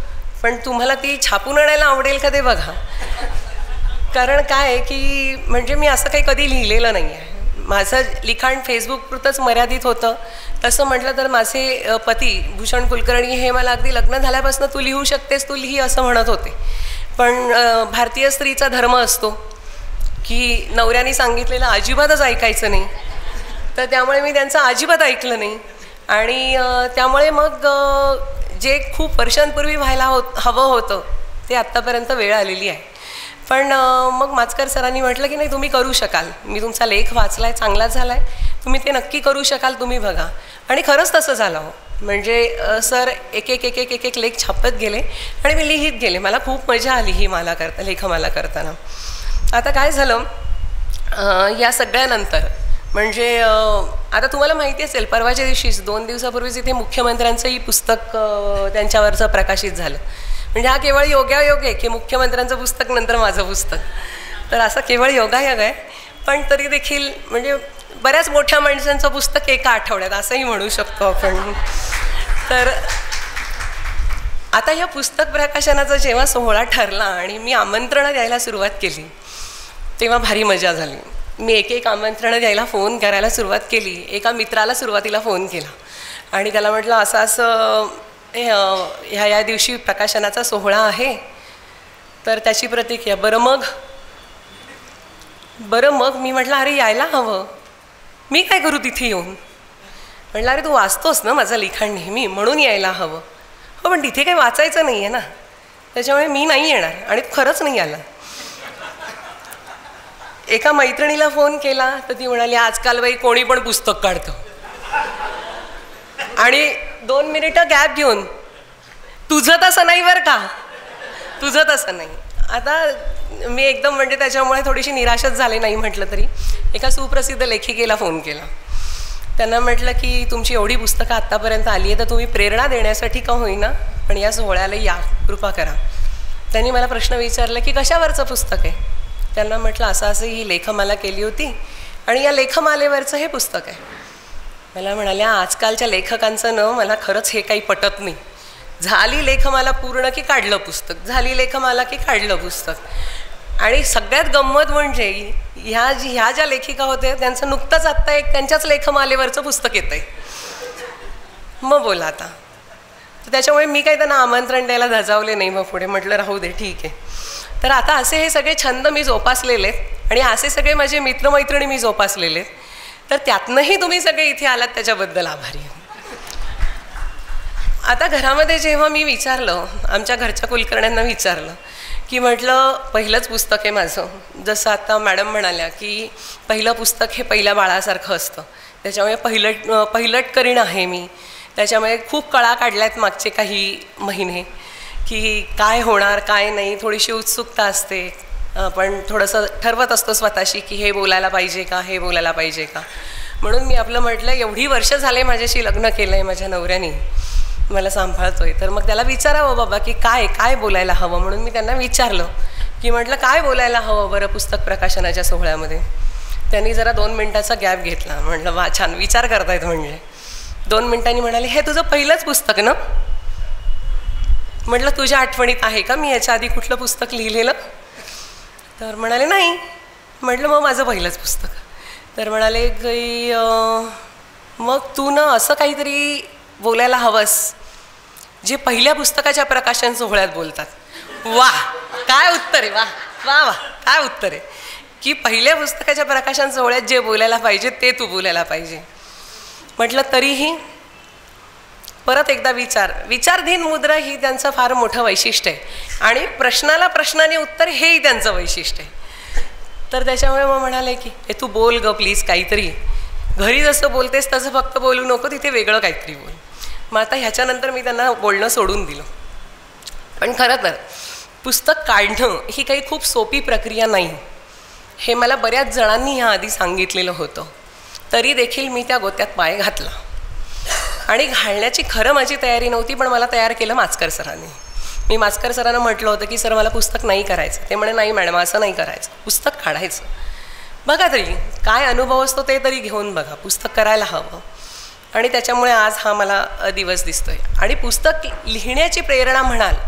पण तुम्हाला ती छापून आणायला आवडेल का ते बघा. कारण काय आहे की म्हणजे मी असं काही कधी लिहिलेलं नाही आहे. माझं लिखाण फेसबुकपुरतंच मर्यादित होतं. तसं म्हटलं तर माझे पती भूषण कुलकर्णी हे मला अगदी लग्न झाल्यापासून तू लिहू शकतेस, तू लिही असं म्हणत होते. पण भारतीय स्त्रीचा धर्म असतो की नवऱ्याने सांगितलेलं अजिबातच ऐकायचं नाही. तर त्यामुळे मी त्यांचं अजिबात ऐकलं नाही. आणि त्यामुळे मग जे खूप वर्षांपूर्वी व्हायला हो हवं होतं ते आत्तापर्यंत वेळ आलेली आहे. पण मग माचकर सरांनी म्हटलं की नाही तुम्ही करू शकाल, मी तुमचा लेख वाचला आहे, चांगलाच झाला आहे, तुम्ही ते नक्की करू शकाल, तुम्ही बघा. आणि खरंच तसं झालं हो. म्हणजे सर एक एक एक एक एक एक लेख छापत गेले आणि मी लिहित गेले. मला खूप मजा आली ही माला करता लेखमाला करताना. आता काय झालं या सगळ्यानंतर म्हणजे आता तुम्हाला माहिती असेल परवाच्या दिवशीच दोन दिवसापूर्वीच इथे मुख्यमंत्र्यांचंही पुस्तक त्यांच्यावरचं प्रकाशित झालं. म्हणजे हा केवळ योगायोग आहे की मुख्यमंत्र्यांचं पुस्तक नंतर माझं पुस्तक. तर असं केवळ योगायोग आहे. पण तरी देखील म्हणजे बऱ्याच मोठ्या माणसांचं पुस्तक एका आठवड्यात असंही म्हणू शकतो आपण. तर आता ह्या पुस्तक प्रकाशनाचा जेव्हा सोहळा ठरला आणि मी आमंत्रणं द्यायला सुरुवात केली तेव्हा भारी मजा झाली. मी एक एक आमंत्रणं द्यायला फोन करायला सुरुवात केली. एका मित्राला सुरुवातीला फोन केला आणि त्याला म्हटलं असं असं ह्या या दिवशी प्रकाशनाचा सोहळा आहे. तर त्याची प्रतिक्रिया बरं मग बरं मग मी म्हटलं अरे यायला हवं, मी काय करू तिथे येऊन. म्हटलं अरे तू वाचतोस ना माझं लिखाण नेहमी म्हणून यायला हवं. हो पण तिथे काही वाचायचं नाही आहे ना, त्याच्यामुळे मी नाही येणार. आणि खरंच नाही आला. एका मैत्रिणीला फोन केला तर ती म्हणाली आजकाल बाई कोणी पण पुस्तक काढतं. आणि दोन मिनिटं गॅप घेऊन तुझं तसं नाही बरं का, तुझं तसं नाही. आता मी एकदम म्हणजे त्याच्यामुळे थोडीशी निराशच झाले नाही म्हटलं तरी. एका सुप्रसिद्ध लेखिकेला फोन केला. त्यांना म्हटलं की तुमची एवढी पुस्तकं आत्तापर्यंत आली आहे तर तुम्ही प्रेरणा देण्यासाठी का होईना पण या सोहळ्याला या, कृपा करा. त्यांनी मला प्रश्न विचारला की कशावरचं पुस्तक आहे. त्यांना म्हटलं असं असं ही लेखमाला केली होती आणि या लेखमालेवरचं हे पुस्तक आहे. मला म्हणाल्या आजकालच्या लेखकांचं न मला खरंच हे काही पटत नाही. झाली लेखमाला पूर्ण की काढलं पुस्तक, झाली लेखमाला की काढलं पुस्तक. आणि सगळ्यात गंमत म्हणजे ह्या जी ह्या ज्या लेखिका होत्या त्यांचं नुकतंच आत्ता एक त्यांच्याच लेखमालेवरचं पुस्तक येतं आहे. मग बोला आता. तर त्याच्यामुळे मी काही त्यांना आमंत्रण द्यायला धजावले नाही. मग पुढे म्हटलं राहू दे ठीक आहे. तर आता असे हे सगळे छंद मी जोपासलेले आहेत आणि असे सगळे माझे मित्रमैत्रिणी मी जोपासलेले आहेत. तर त्यातनंही तुम्ही सगळे इथे आलात त्याच्याबद्दल आभारी आहे. आता घरामध्ये जेव्हा मी विचारलं, आमच्या घरच्या कुलकर्ण्यांना विचारलं की म्हटलं पहिलंच पुस्तक आहे माझं. जसं आता मॅडम म्हणाल्या की पहिलं पुस्तक हे पहिल्या बाळासारखं असतं, त्याच्यामुळे पहिलट पहिलटकरीण आहे मी. त्याच्यामुळे खूप कळा काढल्यात मागचे काही महिने की काय होणार काय नाही, थोडीशी उत्सुकता असते. पण थोडंसं ठरवत असतो स्वतःशी की हे बोलायला पाहिजे का, हे बोलायला पाहिजे का. म्हणून मी आपलं म्हटलं एवढी वर्ष झाले माझ्याशी लग्न केलं आहे माझ्या नवऱ्याने, मला सांभाळतोय, तर मग त्याला विचारावं बाबा की काय काय बोलायला हवं. म्हणून मी त्यांना विचारलं की म्हटलं काय बोलायला हवं बरं पुस्तक प्रकाशनाच्या सोहळ्यामध्ये. त्यांनी जरा दोन मिनटाचा गॅप घेतला. म्हटलं वा छान विचार करतायत. म्हणजे दोन मिनटांनी म्हणाले हे तुझं पहिलंच पुस्तक ना. म्हटलं तुझ्या आठवणीत आहे का मी याच्या आधी कुठलं पुस्तक लिहिलेलं. तर म्हणाले नाही. म्हटलं मग माझं पहिलंच पुस्तक. तर म्हणाले की मग तू ना असं काहीतरी बोलायला हवंस जे पहिल्या पुस्तकाच्या प्रकाशन सोहळ्यात बोलतात. वा काय उत्तर आहे, वा वा वा काय उत्तर आहे की पहिल्या पुस्तकाच्या प्रकाशन सोहळ्यात जे बोलायला पाहिजे ते तू बोलायला पाहिजे. म्हटलं तरीही परत एकदा विचार विचारधीन मुद्रा ही त्यांचं फार मोठं वैशिष्ट्य आहे आणि प्रश्नाला प्रश्नाने उत्तर हेही त्यांचं वैशिष्ट्य आहे. तर त्याच्यामुळे मग म्हणाले की हे तू बोल ग प्लीज काहीतरी, घरी जसं बोलतेस तसं फक्त बोलू नको, तिथे वेगळं काहीतरी बोल. मग आता ह्याच्यानंतर मी त्यांना बोलणं सोडून दिलं. पण खरं तर पुस्तक काढणं ही काही खूप सोपी प्रक्रिया नाही हे मला बऱ्याच जणांनी ह्याआधी सांगितलेलं होतं. तरी देखील मी त्या गोत्यात पाय घातला आणि घालण्याची खरं माझी तयारी नव्हती, पण मला तयार केलं माचकर सरांनी. मी माचकर सरांना म्हटलं होतं की सर मला पुस्तक नाही करायचं. ते म्हणे नाही मॅडम असं नाही करायचं, पुस्तक काढायचं. बघा तरी काय अनुभव असतो ते तरी घेऊन बघा, पुस्तक करायला हवं. आणि त्याच्यामुळे आज हा मला दिवस दिसतोय. आणि पुस्तक लिहिण्याची प्रेरणा म्हणाल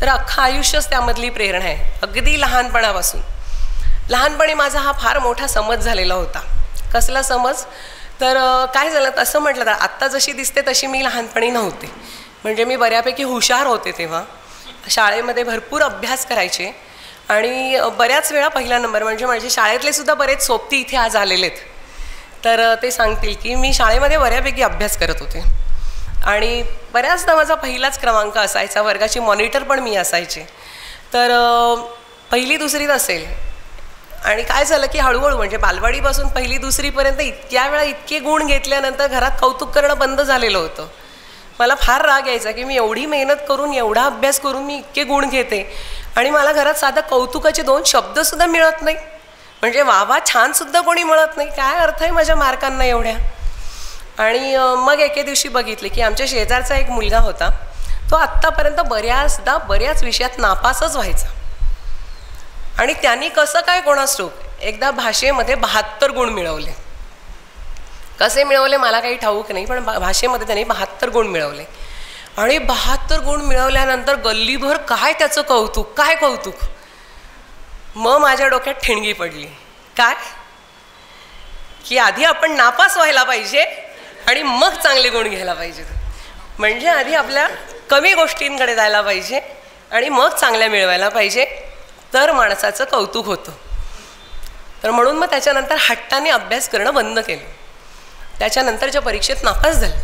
तर अख्खं आयुष्यच त्यामधली प्रेरणा आहे, अगदी लहानपणापासून. लहानपणी माझा हा फार मोठा समज झालेला होता. कसला समज? तर काय झालं, असं म्हटलं तर आत्ता जशी दिसते तशी मी लहानपणी नव्हते. म्हणजे मी बऱ्यापैकी हुशार होते तेव्हा, शाळेमध्ये भरपूर अभ्यास करायचे आणि बऱ्याच वेळा पहिला नंबर. म्हणजे माझे शाळेतले सुद्धा बरेच सोबती इथे आज आलेले आहेत, तर ते सांगतील की मी शाळेमध्ये बऱ्यापैकी अभ्यास करत होते आणि बऱ्याचदा माझा पहिलाच क्रमांक असायचा. वर्गाची मॉनिटर पण मी असायचे. तर पहिली दुसरीत असेल आणि काय झालं की हळूहळू म्हणजे बालवाडीपासून पहिली दुसरीपर्यंत इतक्या वेळा इतके गुण घेतल्यानंतर घरात कौतुक करणं बंद झालेलं होतं. मला फार राग यायचा की मी एवढी मेहनत करून एवढा अभ्यास करून मी इतके गुण घेते आणि मला घरात साधा कौतुकाचे दोन शब्दसुद्धा मिळत नाही. म्हणजे वा वा छानसुद्धा कोणी मिळत नाही. काय अर्थ आहे माझ्या मार्कांना एवढ्या? आणि मग एके दिवशी बघितले की आमच्या शेजारचा एक मुलगा होता, तो आत्तापर्यंत बऱ्याचदा बऱ्याच विषयात नापासच व्हायचा आणि त्यांनी कसं काय कोणास ठाऊक एकदा भाषेमध्ये बहात्तर गुण मिळवले. कसे मिळवले मला काही ठाऊक नाही, पण भाषेमध्ये त्यांनी बहात्तर गुण मिळवले. आणि बहात्तर गुण मिळवल्यानंतर गल्लीभर काय त्याचं कौतुक, काय कौतुक. मग माझ्या डोक्यात ठिणगी पडली. काय की आधी आपण नापास व्हायला पाहिजे आणि मग चांगले गुण घ्यायला पाहिजे. म्हणजे आधी आपल्या कमी गोष्टींकडे जायला पाहिजे आणि मग चांगल्या मिळवायला पाहिजे, तर माणसाचं कौतुक होतं. तर म्हणून मग त्याच्यानंतर हट्टाने अभ्यास करणं बंद केलं. त्याच्यानंतरच्या परीक्षेत नापास झाले.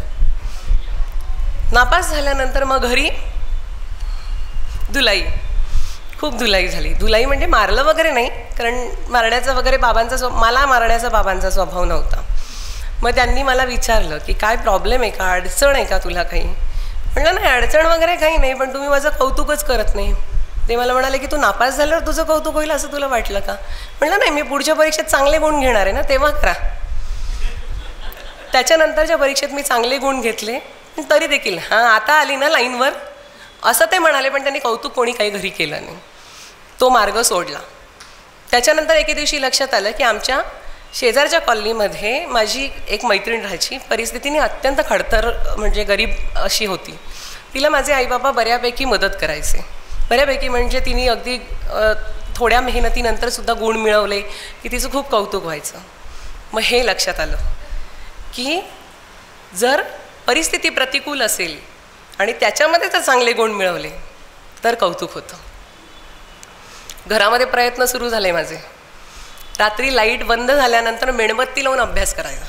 नापास झाल्यानंतर मग घरी धुलाई, खूप धुलाई झाली. धुलाई म्हणजे मारलं वगैरे नाही, कारण मारण्याचा वगैरे बाबांचा स्व मला मारण्याचा बाबांचा स्वभाव नव्हता. मग त्यांनी मला विचारलं की काय प्रॉब्लेम आहे का, अडचण आहे का तुला काही? म्हटलं नाही अडचण वगैरे काही नाही, पण तुम्ही माझं कौतुकच करत नाही. ते मला म्हणाले की तू नापास झाल्यावर तुझं कौतुक होईल असं तुला वाटलं का? म्हटलं नाही, मी पुढच्या परीक्षेत चांगले गुण घेणार आहे ना, तेव्हा करा. त्याच्यानंतरच्या परीक्षेत मी चांगले गुण घेतले, पण तरी देखील हां आता आली ना लाईनवर असं ते म्हणाले, पण त्यांनी कौतुक कोणी काही घरी केलं नाही. तो मार्ग सोडला. त्याच्यानंतर एके दिवशी लक्षात आलं की आमच्या शेजारच्या कॉलनीमध्ये माझी एक मैत्रीण राहायची. परिस्थितीने अत्यंत खडतर म्हणजे गरीब अशी होती. तिला माझे आईबाबा बऱ्यापैकी मदत करायचे. बऱ्यापैकी म्हणजे तिने अगदी थोड्या मेहनतीनंतरसुद्धा गुण मिळवले की तिचं खूप कौतुक व्हायचं. मग हे लक्षात आलं की जर परिस्थिती प्रतिकूल असेल आणि त्याच्यामध्ये जर चांगले गुण मिळवले तर कौतुक होतं. घरामध्ये प्रयत्न सुरू झाले माझे. रात्री लाईट बंद झाल्यानंतर मेणबत्ती लावून अभ्यास करायचा.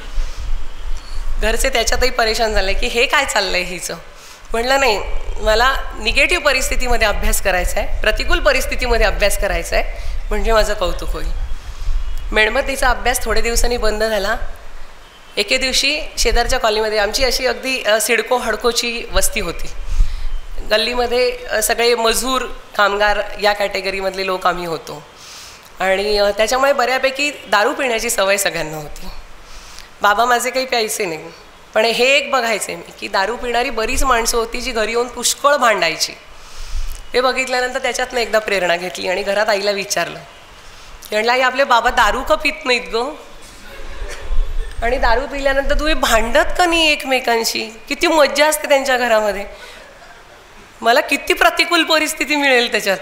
घरचे त्याच्यातही परेशान झाले की हे काय चाललंय हिचं. म्हटलं नाही, मला निगेटिव्ह परिस्थितीमध्ये अभ्यास करायचा आहे, प्रतिकूल परिस्थितीमध्ये अभ्यास करायचा आहे, म्हणजे माझं कौतुक होईल. मेणबत्तीचा अभ्यास थोड्या दिवसांनी बंद झाला. एके दिवशी शेजारच्या कॉलनीमध्ये आमची अशी अगदी सिडको हडकोची वस्ती होती. गल्लीमध्ये सगळे मजूर कामगार या कॅटेगरीमधले लोक आम्ही होतो आणि त्याच्यामुळे बऱ्यापैकी दारू पिण्याची सवय सगळ्यांना होती. बाबा माझे काही प्यायचे नाही, पण हे एक बघायचे मी की दारू पिणारी बरीच माणसं होती जी घरी येऊन पुष्कळ भांडायची. हे बघितल्यानंतर त्याच्यातनं एकदा प्रेरणा घेतली आणि घरात आईला विचारलं. म्हणलं आई आपले बाबा दारू का पित नाहीत गं, आणि दारू पिल्यानंतर तुम्ही भांडत का नाही एकमेकांशी, किती मज्जा असते त्यांच्या घरामध्ये. मला किती प्रतिकूल परिस्थिती मिळेल त्याच्यात.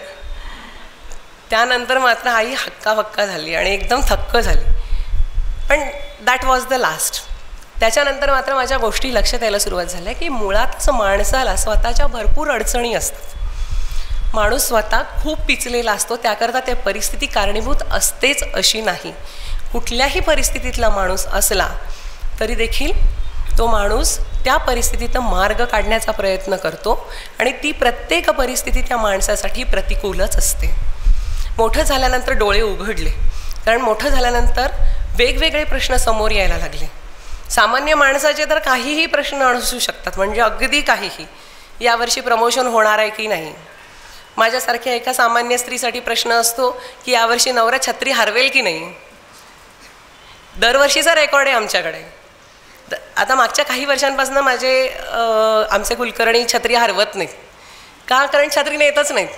त्यानंतर मात्र आई हक्का हक्का झाली आणि एकदम थक्क झाली. पण दॅट वॉज द लास्ट. त्याच्यानंतर मात्र माझ्या गोष्टी लक्षात यायला सुरुवात झाल्या की मुळातच माणसाला स्वतःच्या भरपूर अडचणी असतात. माणूस स्वतः खूप पिचलेला असतो, त्याकरता त्या परिस्थिती कारणीभूत असतेच अशी नाही. कुठल्याही परिस्थितीतला माणूस असला तरी देखील तो माणूस त्या परिस्थितीतनं मार्ग काढण्याचा प्रयत्न करतो आणि ती प्रत्येक परिस्थिती त्या माणसासाठी प्रतिकूलच असते. मोठं झाल्यानंतर डोळे उघडले, कारण मोठं झाल्यानंतर वेगवेगळे प्रश्न समोर यायला लागले. सामान्य माणसाचे तर काहीही प्रश्न असू शकतात, म्हणजे अगदी काहीही. यावर्षी प्रमोशन होणार आहे की नाही. माझ्यासारख्या एका सामान्य स्त्रीसाठी प्रश्न असतो की यावर्षी नवरा छत्री हरवेल की नाही. दरवर्षीचा रेकॉर्ड आहे आमच्याकडे. आता मागच्या काही वर्षांपासून माझे आमचे कुलकर्णी छत्री हरवत नाहीत. का? कारण छत्री नेतच नाहीत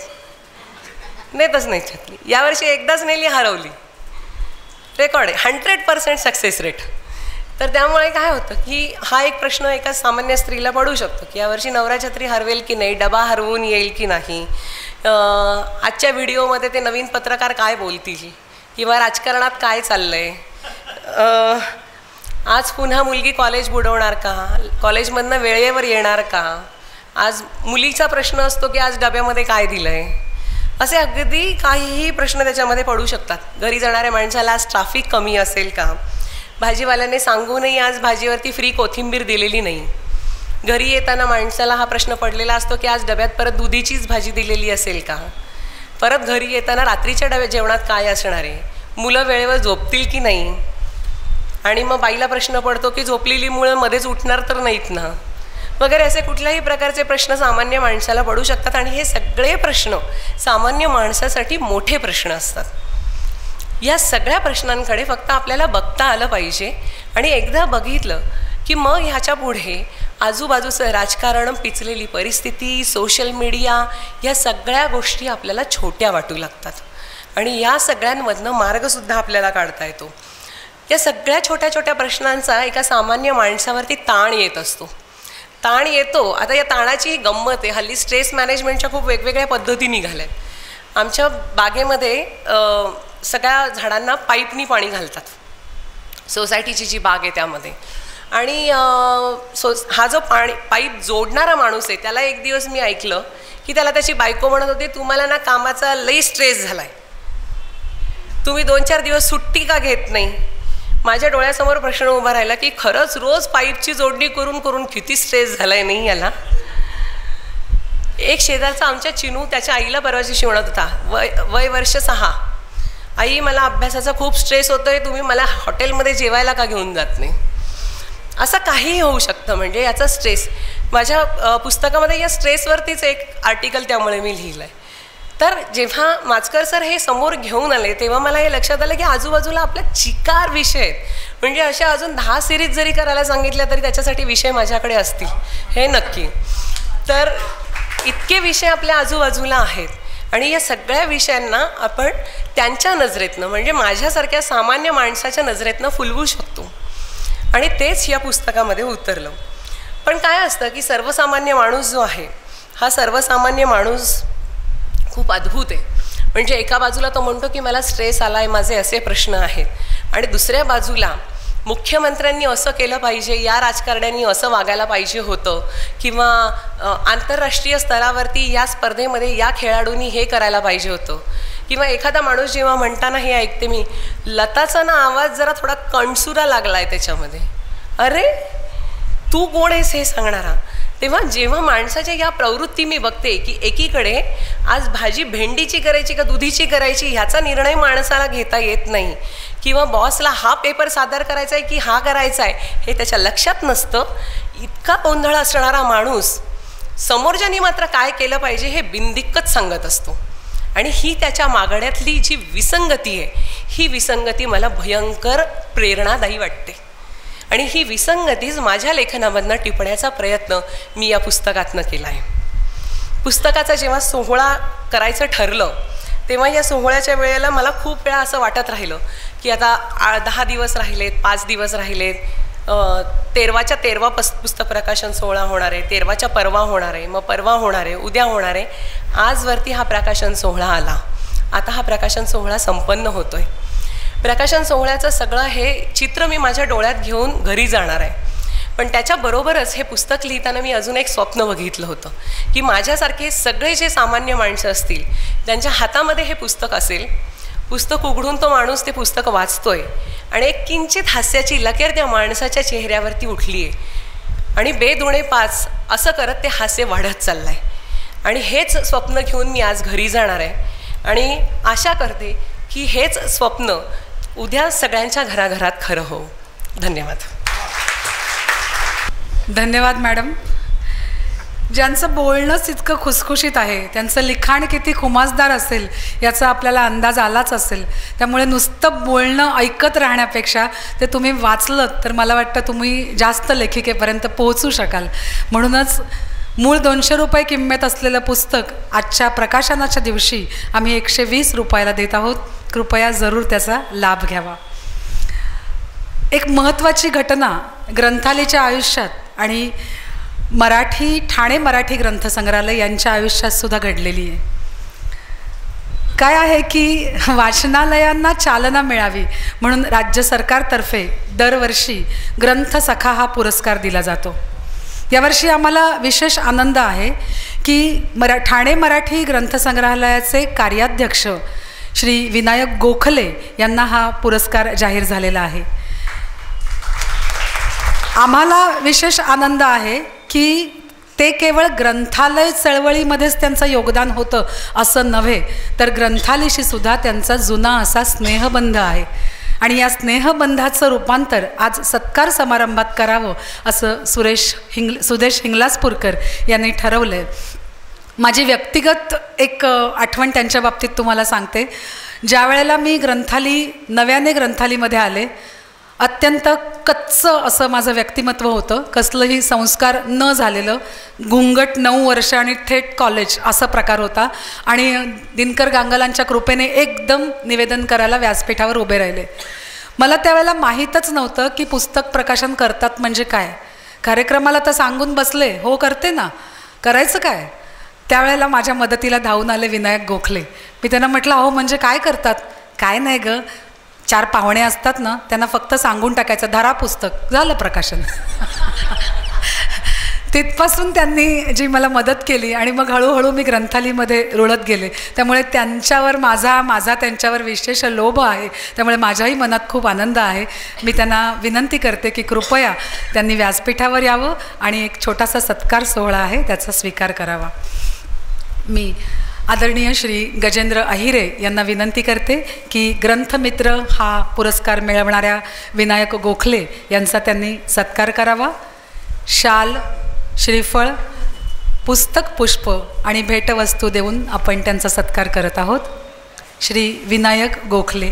नेतच नाहीत छत्री. यावर्षी एकदाच नेली, हरवली. रेकॉर्ड आहे, हंड्रेड पर्सेंट सक्सेस रेट. तर त्यामुळे काय होतं की हा एक प्रश्न एका सामान्य स्त्रीला पडू शकतो की यावर्षी नवराछत्री हरवेल की नाही, डबा हरवून येईल की नाही, आजच्या व्हिडिओमध्ये ते नवीन पत्रकार काय बोलतील किंवा राजकारणात काय चाललं आहे, आज पुन्हा मुलगी कॉलेज बुडवणार का, कॉलेजमधनं वेळेवर येणार का, आज मुलीचा प्रश्न असतो की आज डब्यामध्ये काय दिलं आहे, असे अगदी काहीही प्रश्न त्याच्यामध्ये पडू शकतात. घरी जाणाऱ्या माणसाला आज ट्रॅफिक कमी असेल का, भाजीवाल्याने सांगूनही आज भाजीवरती फ्री कोथिंबीर दिलेली नाही, घरी येताना माणसाला हा प्रश्न पडलेला असतो की आज डब्यात परत दुधीचीच भाजी दिलेली असेल का, परत घरी येताना रात्रीच्या डब्यात जेवणात काय असणार आहे, मुलं वेळेवर झोपतील की नाही, आणि मग बाईला प्रश्न पडतो की झोपलेली मुलं मध्येच उठणार तर नाहीत ना, वगैरे असे कुठल्याही प्रकारचे प्रश्न सामान्य माणसाला पडू शकतात. आणि हे सगळे प्रश्न सामान्य माणसासाठी मोठे प्रश्न असतात. या सगळ्या प्रश्नांकडे फक्त आपल्याला बघता आलं पाहिजे आणि एकदा बघितलं की मग ह्याच्या पुढे आजूबाजूचं राजकारण, पिचलेली परिस्थिती, सोशल मीडिया, या सगळ्या गोष्टी आपल्याला छोट्या वाटू लागतात आणि या सगळ्यांमधनं मार्गसुद्धा आपल्याला काढता येतो. या सगळ्या छोट्या छोट्या प्रश्नांचा एका सामान्य माणसावरती ताण येत असतो. ताण येतो. आता या ताणाची गंमत आहे, हल्ली स्ट्रेस मॅनेजमेंटच्या खूप वेगवेगळ्या पद्धती निघाल्या आहेत. आमच्या बागेमध्ये सगळ्या झाडांना पाईपनी पाणी घालतात, सोसायटीची जी बाग आहे त्यामध्ये. आणि सो हा जो पाणी पाईप जोडणारा माणूस आहे त्याला एक दिवस मी ऐकलं की त्याला त्याची बायको म्हणत होती, तुम्हाला ना कामाचा लई स्ट्रेस झाला आहे, तुम्ही दोन चार दिवस सुट्टी का घेत नाही. माझ्या डोळ्यासमोर प्रश्न उभा राहिला की खरंच रोज पाईपची जोडणी करून करून किती स्ट्रेस झाला आहे नाही याला. एक शेजारचा आमच्या चिनू त्याच्या आईला परवाची शिवणत होता, वय वय वर्ष सहा. आई, मला अभ्यासाचा खूप स्ट्रेस होतो आहे, तुम्ही मला हॉटेलमध्ये जेवायला का घेऊन जात नाही. असं काहीही होऊ शकतं. म्हणजे याचा स्ट्रेस माझ्या पुस्तकामध्ये या स्ट्रेसवरतीच एक आर्टिकल त्यामुळे मी लिहिलं आहे. तर जेव्हा माचकर सर हे समोर घेऊन आले तेव्हा मला हे लक्षात आलं की आजूबाजूला आपल्या चिकार विषय आहेत. म्हणजे अशा अजून दहा सिरीज जरी करायला सांगितल्या तरी त्याच्यासाठी विषय माझ्याकडे असतील, हे नक्की. तर इतके विषय आपल्या आजूबाजूला आहेत आणि या सगळ्या विषयांना आपण त्यांच्या नजरेतनं, म्हणजे माझ्यासारख्या सामान्य माणसाच्या नजरेतनं फुलवू शकतो आणि तेच या पुस्तकामध्ये उतरलं. पण काय असतं की सर्वसामान्य माणूस जो आहे हा सर्वसामान्य माणूस खूप अद्भुत आहे. म्हणजे एका बाजूला तो म्हणतो की मला स्ट्रेस आला आहे, माझे असे प्रश्न आहेत, आणि दुसऱ्या बाजूला मुख्यमंत्र्यांनी असं केलं पाहिजे, या राजकारण्यांनी असं वागायला पाहिजे होतं, किंवा आंतरराष्ट्रीय स्तरावरती या स्पर्धेमध्ये या खेळाडूंनी हे करायला पाहिजे होतं. किंवा एखादा माणूस जेव्हा म्हणताना हे ऐकते मी, लताचा ना आवाज जरा थोडा कणसुरा लागला आहे त्याच्यामध्ये, अरे तू कोण आहेस हे सांगणारा. तेव्हा जेव्हा माणसाच्या या प्रवृत्ती मी बघते की एकीकडे आज भाजी भेंडीची करायची का दुधीची करायची ह्याचा निर्णय माणसाला घेता येत नाही, किंवा बॉसला हा पेपर सादर करायचा आहे की हा करायचा आहे हे त्याच्या लक्षात नसतं, इतका गोंधळ असणारा माणूस समोरच्यानी मात्र काय केलं पाहिजे हे बिनदिक्कत सांगत असतो. आणि ही त्याच्या मागण्यातली जी विसंगती आहे, ही विसंगती मला भयंकर प्रेरणादायी वाटते. आणि ही विसंगतीच माझ्या लेखनामधनं टिपण्याचा प्रयत्न मी या पुस्तकातनं केला आहे. पुस्तकाचा जेव्हा सोहळा करायचं ठरलं तेव्हा या सोहळ्याच्या वेळेला मला खूप वेळा असं वाटत राहिलं की आता दहा दिवस राहिलेत, पाच दिवस राहिलेत, तेरवाच्या तेरवा पस पुस्तक प्रकाशन सोहळा होणार आहे, तेरवाच्या परवा होणार आहे, मग परवा होणार आहे, उद्या होणार आहे. आजवरती हा प्रकाशन सोहळा आला. आता हा प्रकाशन सोहळा संपन्न होतो आहे. प्रकाशन सोहळ्याचं सगळं हे चित्र मी माझ्या डोळ्यात घेऊन घरी जाणार आहे. पण त्याच्याबरोबरच हे पुस्तक लिहिताना मी अजून एक स्वप्न बघितलं होतं की माझ्यासारखे सगळे जे सामान्य माणसं असतील त्यांच्या हातामध्ये हे पुस्तक असेल, पुस्तक उघडून तो माणूस ते पुस्तक वाचतोय आणि एक किंचित हास्याची लकेर त्या माणसाच्या चेहऱ्यावरती उठली आहे आणि बेदुणे पाच असं करत ते हास्य वाढत चाललं आहे. आणि हेच स्वप्न घेऊन मी आज घरी जाणार आहे आणि आशा करते की हेच स्वप्न उद्या सगळ्यांच्या घराघरात खरं हो. धन्यवाद. धन्यवाद मॅडम. ज्यांचं बोलणंच इतकं खुसखुशीत आहे, त्यांचं लिखाण किती खुमासदार असेल याचा आपल्याला अंदाज आलाच असेल. त्यामुळे नुसतं बोलणं ऐकत राहण्यापेक्षा ते तुम्ही वाचलं तर मला वाटतं तुम्ही जास्त लेखिकेपर्यंत पोहोचू शकाल. म्हणूनच मूळ दोनशे रुपये किंमत असलेलं पुस्तक आजच्या प्रकाशनाच्या दिवशी आम्ही एकशे वीस रुपयाला देत आहोत. कृपया जरूर त्याचा लाभ घ्यावा. एक महत्त्वाची घटना ग्रंथालयाच्या आयुष्यात आणि मराठी ठाणे मराठी ग्रंथसंग्रहालय यांच्या आयुष्यात सुद्धा घडलेली आहे. काय आहे की वाचनालयांना चालना मिळावी म्हणून राज्य सरकारतर्फे दरवर्षी ग्रंथसखा हा पुरस्कार दिला जातो. यावर्षी आम्हाला विशेष आनंद आहे की मरा ठाणे मराठी ग्रंथसंग्रहालयाचे कार्याध्यक्ष श्री विनायक गोखले यांना हा पुरस्कार जाहीर झालेला आहे. आम्हाला विशेष आनंद आहे की ते केवळ ग्रंथालय चळवळीमध्येच त्यांचं योगदान होतं असं नव्हे, तर ग्रंथालयाशी सुद्धा त्यांचा जुना असा स्नेहबंध आहे आणि या स्नेहबंधाचं रूपांतर आज सत्कार समारंभात करावं असं सुरेश हिंग सुदेश हिंगलाजपूरकर यांनी ठरवलं आहे. माझी व्यक्तिगत एक आठवण त्यांच्या बाबतीत तुम्हाला सांगते. ज्या वेळेला मी ग्रंथालय नव्याने ग्रंथालयामध्ये आले, अत्यंत कच्चं असं माझं व्यक्तिमत्व होतं, कसलंही संस्कार न झालेलं, घुंगट नऊ वर्ष आणि थेट कॉलेज असा प्रकार होता आणि दिनकर गांगलांच्या कृपेने एकदम निवेदन करायला व्यासपीठावर उभे राहिले. मला त्यावेळेला माहीतच नव्हतं की पुस्तक प्रकाशन करतात म्हणजे काय. कार्यक्रमाला तर सांगून बसले, हो करते ना, करायचं काय. त्यावेळेला माझ्या मदतीला धावून आले विनायक गोखले. मी त्यांना म्हटलं, अहो म्हणजे काय करतात. काय नाही गं, चार पाहुणे असतात ना, त्यांना फक्त सांगून टाकायचं, धरा पुस्तक, झालं प्रकाशन. तिथपासून त्यांनी जी मला मदत केली आणि मग हळूहळू मी ग्रंथालयामध्ये रुळत गेले. त्यामुळे त्यांच्यावर माझा माझा त्यांच्यावर विशेष लोभ आहे. त्यामुळे माझ्याही मनात खूप आनंद आहे. मी त्यांना विनंती करते की कृपया त्यांनी व्यासपीठावर यावं आणि एक छोटासा सत्कार सोहळा आहे त्याचा स्वीकार करावा. मी आदरणीय श्री गजेंद्र अहिरे यांना विनंती करते की ग्रंथमित्र हा पुरस्कार मिळवणाऱ्या विनायक गोखले यांचा त्यांनी सत्कार करावा. शाल, श्रीफळ, पुस्तक पुष्प आणि भेटवस्तू देऊन आपण त्यांचा सत्कार करत आहोत. श्री विनायक गोखले.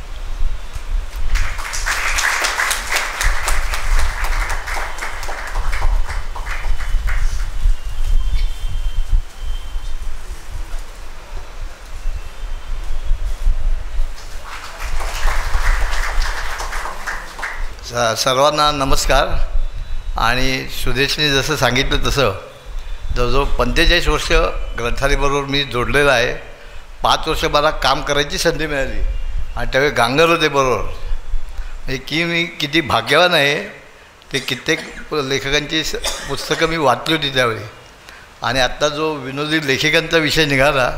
सर्वांना नमस्कार. आणि सुदेशने जसं सांगितलं तसं जवळजवळ पंचेचाळीस वर्ष ग्रंथालयाबरोबर मी जोडलेलं आहे. पाच वर्ष मला काम करायची संधी मिळाली आणि त्यावेळी गांगर होते बरोबर. म्हणजे की मी किती भाग्यवान आहे. ते कित्येक लेखकांची पुस्तकं मी वाचली होती त्यावेळी. आणि आत्ता जो विनोदी लेखिकांचा विषय निघाला,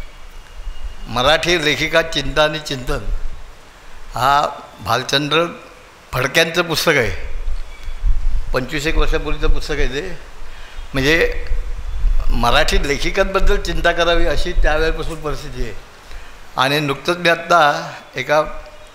मराठी लेखिका चिंता आणि चिंतन, हा भालचंद्र फडक्यांचं पुस्तक आहे. पंचवीस एक वर्षापूर्वीचं पुस्तक आहे ते. म्हणजे मराठी लेखिकांबद्दल चिंता करावी अशी त्यावेळेपासून परिस्थिती आहे. आणि नुकतंच मी आत्ता एका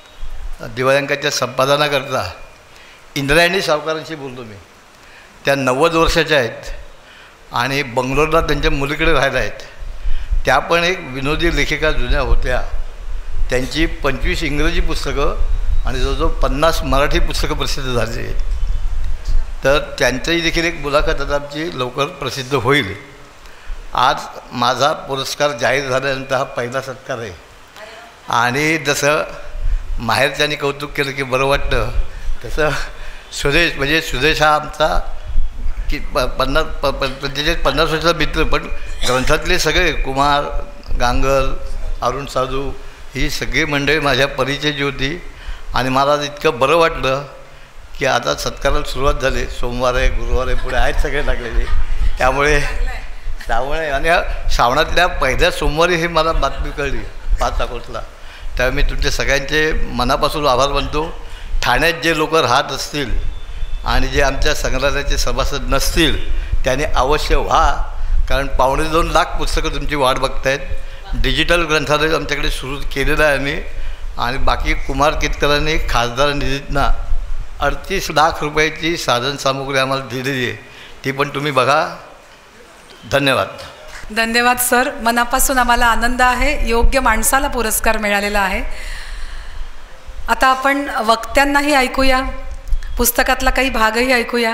दिवाळी संपादनाकरता इंद्रायणी सावकारांशी बोललो मी. त्या नव्वद वर्षाच्या आहेत आणि बंगलोरला त्यांच्या मुलीकडे राहायला आहेत. त्या पण एक विनोदी लेखिका जुन्या होत्या. त्यांची पंचवीस इंग्रजी पुस्तकं आणि जवळजवळ पन्नास मराठी पुस्तकं प्रसिद्ध झाली आहेत. तर त्यांचंही देखील एक मुलाखत आता आमची लवकर प्रसिद्ध होईल. आज माझा पुरस्कार जाहीर झाल्यानंतर हा पहिला सत्कार आहे. आणि जसं माहेरच्यानी कौतुक केलं की बरं वाटतं, तसं सुदेश म्हणजे सुदेश हा आमचा की प पन्नास प पंचेचाळीस पन्नास वर्षाचा मित्र. पण ग्रंथातले सगळे कुमार, गांगल, अरुण साधू ही सगळी मंडळी माझ्या परिचयाची होती. आणि मला इतकं बरं वाटलं की आता सत्काराला सुरुवात झाली. सोमवार आहे, गुरुवार आहे, पुढे आहेत सगळे लागलेले. त्यामुळे श्रावण आहे आणि श्रावणातल्या पहिल्या सोमवारी ही मला बातमी कळली पाच ऑगस्टला. त्यावेळी मी तुमच्या सगळ्यांचे मनापासून आभार मानतो. ठाण्यात जे लोक राहत असतील आणि जे आमच्या संग्रहालयाचे सभासद नसतील त्याने अवश्य व्हा, कारण पावणे दोन लाख पुस्तकं तुमची वाट बघतायत. डिजिटल ग्रंथालय आमच्याकडे सुरू केलेलं आहे आम्ही. आणि बाकी कुमार केतकरांनी खासदार निधीतनं अडतीस लाख रुपयाची साधनसामुग्री आम्हाला दिलेली आहे. ती पण तुम्ही बघा. धन्यवाद. धन्यवाद सर. मनापासून आम्हाला आनंद आहे. योग्य माणसाला पुरस्कार मिळालेला आहे. आता आपण वक्त्यांनाही ऐकूया, पुस्तकातला काही भागही ऐकूया.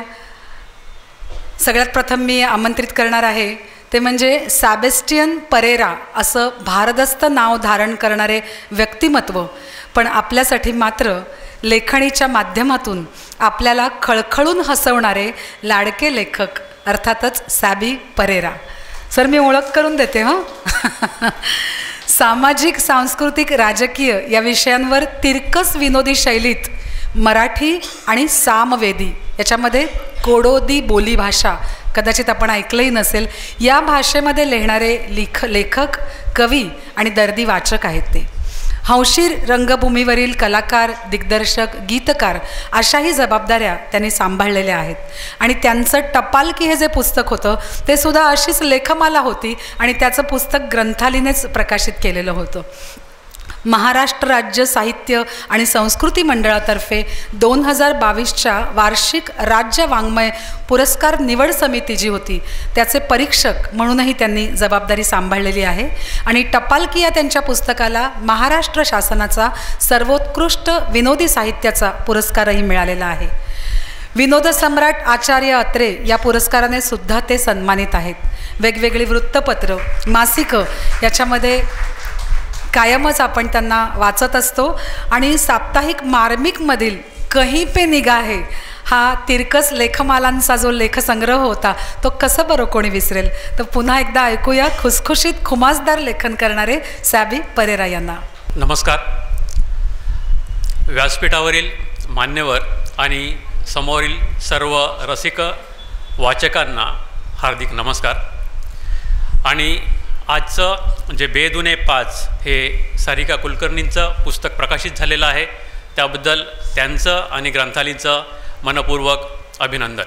सगळ्यात प्रथम मी आमंत्रित करणार आहे ते म्हणजे सॅबेस्टियन परेरा असं भारदस्त नाव धारण करणारे व्यक्तिमत्व, पण आपल्यासाठी मात्र लेखणीच्या माध्यमातून आपल्याला खळखळून हसवणारे लाडके लेखक अर्थातच सॅबी परेरा. सर मी ओळख करून देते हां. सामाजिक, सांस्कृतिक, राजकीय या विषयांवर तिरकस विनोदी शैलीत मराठी आणि सामवेदी याच्यामध्ये कोडोदी बोलीभाषा कदाचित आपण ऐकलंही नसेल, या भाषेमध्ये लिहिणारे लिख लेखक, कवी आणि दर्दी वाचक आहेत ते. हौशीर रंगभूमीवरील कलाकार, दिग्दर्शक, गीतकार अशाही जबाबदाऱ्या त्यांनी सांभाळलेल्या आहेत. आणि त्यांचं टपालकी हे जे पुस्तक होतं ते सुद्धा अशीच लेखमाला होती आणि त्याचं पुस्तक ग्रंथालीनेच प्रकाशित केलेलं होतं. महाराष्ट्र राज्य साहित्य आणि संस्कृती मंडळातर्फे दोन हजार बावीसच्या वार्षिक राज्य वाङ्मय पुरस्कार निवड समिती जी होती त्याचे परीक्षक म्हणूनही त्यांनी जबाबदारी सांभाळलेली आहे. आणि टपालकी या त्यांच्या पुस्तकाला महाराष्ट्र शासनाचा सर्वोत्कृष्ट विनोदी साहित्याचा पुरस्कारही मिळालेला आहे. विनोद सम्राट आचार्य अत्रे या पुरस्काराने सुद्धा ते सन्मानित आहेत. वेगवेगळी वृत्तपत्र, मासिकं याच्यामध्ये कायमच आपण त्यांना वाचत असतो. आणि साप्ताहिक मार्मिकमधील कहीं पे निगाहे हा तिरकस लेखमालांचा जो लेखसंग्रह होता तो कसं बरं कोणी विसरेल. तर पुन्हा एकदा ऐकूया खुसखुशीत खुमासदार लेखन करणारे सॅबी परेरा यांना. नमस्कार. व्यासपीठावरील मान्यवर आणि समोरील सर्व रसिक वाचकांना हार्दिक नमस्कार. आणि आजचं जे बेदुने पाच हे सारिका कुलकर्णींचं पुस्तक प्रकाशित झालेलं आहे त्याबद्दल त्यांचं आणि ग्रंथालीचं मनपूर्वक अभिनंदन.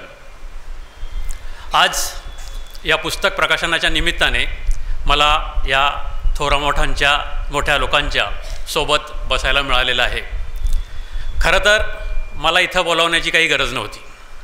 आज या पुस्तक प्रकाशनाच्या निमित्ताने मला या थोरा मोठ्यांच्या मोठ्या लोकांच्या सोबत बसायला मिळालेलं आहे. खरं तर मला इथं बोलावण्याची काही गरज नव्हती.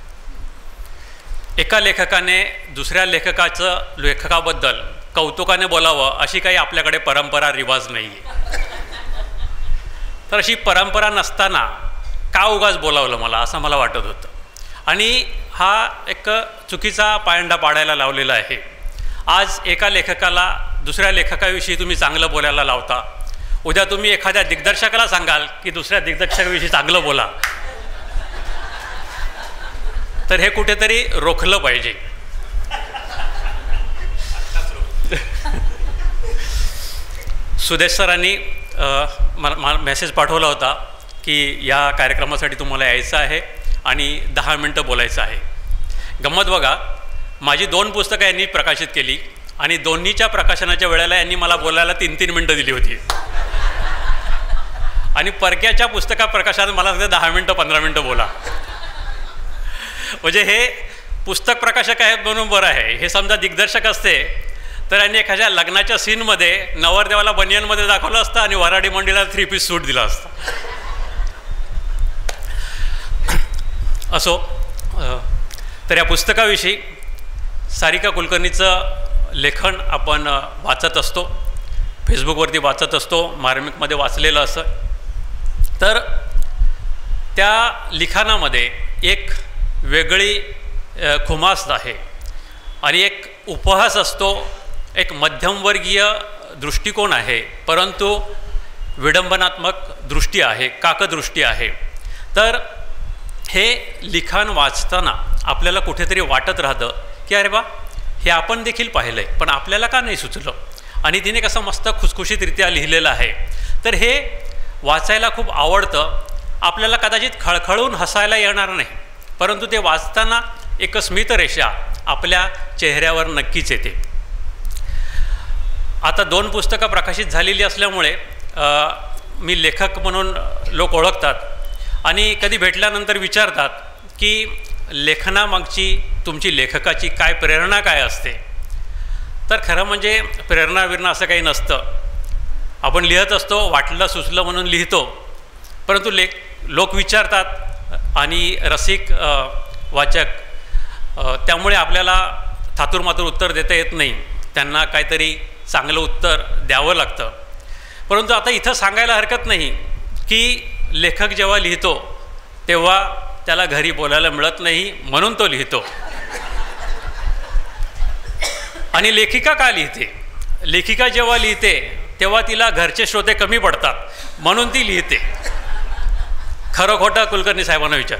एका लेखकाने दुसऱ्या लेखकाचं लेखकाबद्दल कौतुकाने बोलावं अशी काही आपल्याकडे परंपरा रिवाज नाही आहे. तर अशी परंपरा नसताना का उगाच बोलावलं मला असं मला वाटत होतं. आणि हा एक चुकीचा पायंडा पाडायला लावलेला आहे. आज एका लेखकाला दुसऱ्या लेखकाविषयी तुम्ही चांगलं बोलायला लावता, उद्या तुम्ही एखाद्या दिग्दर्शकाला सांगाल की दुसऱ्या दिग्दर्शकाविषयी चांगलं बोला, तर हे कुठेतरी रोखलं पाहिजे. सुदेश सरांनी मला मेसेज पाठवला होता की या कार्यक्रमासाठी तुम्हाला यायचं आहे आणि दहा मिनटं बोलायचं आहे. गंमत बघा, माझी दोन पुस्तकं यांनी प्रकाशित केली आणि दोन्हीच्या प्रकाशनाच्या वेळेला यांनी मला बोलायला तीन तीन मिनटं दिली होती. आणि परक्याच्या पुस्तका प्रकाशनात मला सांगते दहा मिनटं पंधरा मिनटं बोला. म्हणजे हे पुस्तक प्रकाशक आहेत म्हणून बरं आहे. हे समजा दिग्दर्शक असते तर यांनी एखाद्या लग्नाच्या सीनमध्ये नवरदेवाला बनियनमध्ये दाखवलं असतं आणि वऱ्हाडी मंडळीला थ्री पीस सूट दिला असता. असो, तर या पुस्तकाविषयी सारिका कुलकर्णीचं लेखन आपण वाचत असतो, फेसबुकवरती वाचत असतो, मार्मिकमध्ये वाचलेलं असं. तर त्या लिखाणामध्ये एक वेगळी खुमास आहे आणि एक उपहास असतो, एक मध्यमवर्गीय दृष्टिकोन आहे, परंतु विडंबनात्मक दृष्टी आहे, काकदृष्टी आहे. तर हे लिखाण वाचताना आपल्याला कुठेतरी वाटत राहतं की अरे वा, हे आपण देखील पाहिलं आहे पण आपल्याला का नाही सुचलं. आणि तिने कसं मस्त खुसखुशीतरित्या लिहिलेलं आहे. तर हे वाचायला खूप आवडतं. आपल्याला कदाचित खळखळून हसायला येणार नाही, परंतु ते वाचताना एक स्मितरेषा आपल्या चेहऱ्यावर नक्कीच येते. आता दोन पुस्तकं प्रकाशित झालेली असल्यामुळे मी लेखक म्हणून लोक ओळखतात आणि कधी भेटल्यानंतर विचारतात की लेखनामागची तुमची लेखकाची काय प्रेरणा काय असते. तर खरं म्हणजे प्रेरणा विरणा असं काही नसतं. आपण लिहत असतो, वाटलं सुचलं म्हणून लिहितो, परंतु लेख लोक विचारतात आणि रसिक वाचक त्यामुळे आपल्याला थातूरमातूर उत्तर देता येत नाही. त्यांना काहीतरी चांगलं उत्तर द्यावं लागतं. परंतु आता इथं सांगायला हरकत नाही की लेखक जेव्हा लिहितो तेव्हा त्याला घरी बोलायला मिळत नाही म्हणून तो लिहितो. आणि लेखिका का लिहिते? लेखिका जेव्हा लिहिते तेव्हा तिला घरचे श्रोते कमी पडतात म्हणून ती लिहिते. खरं खोटं कुलकर्णी साहेबांना विचार.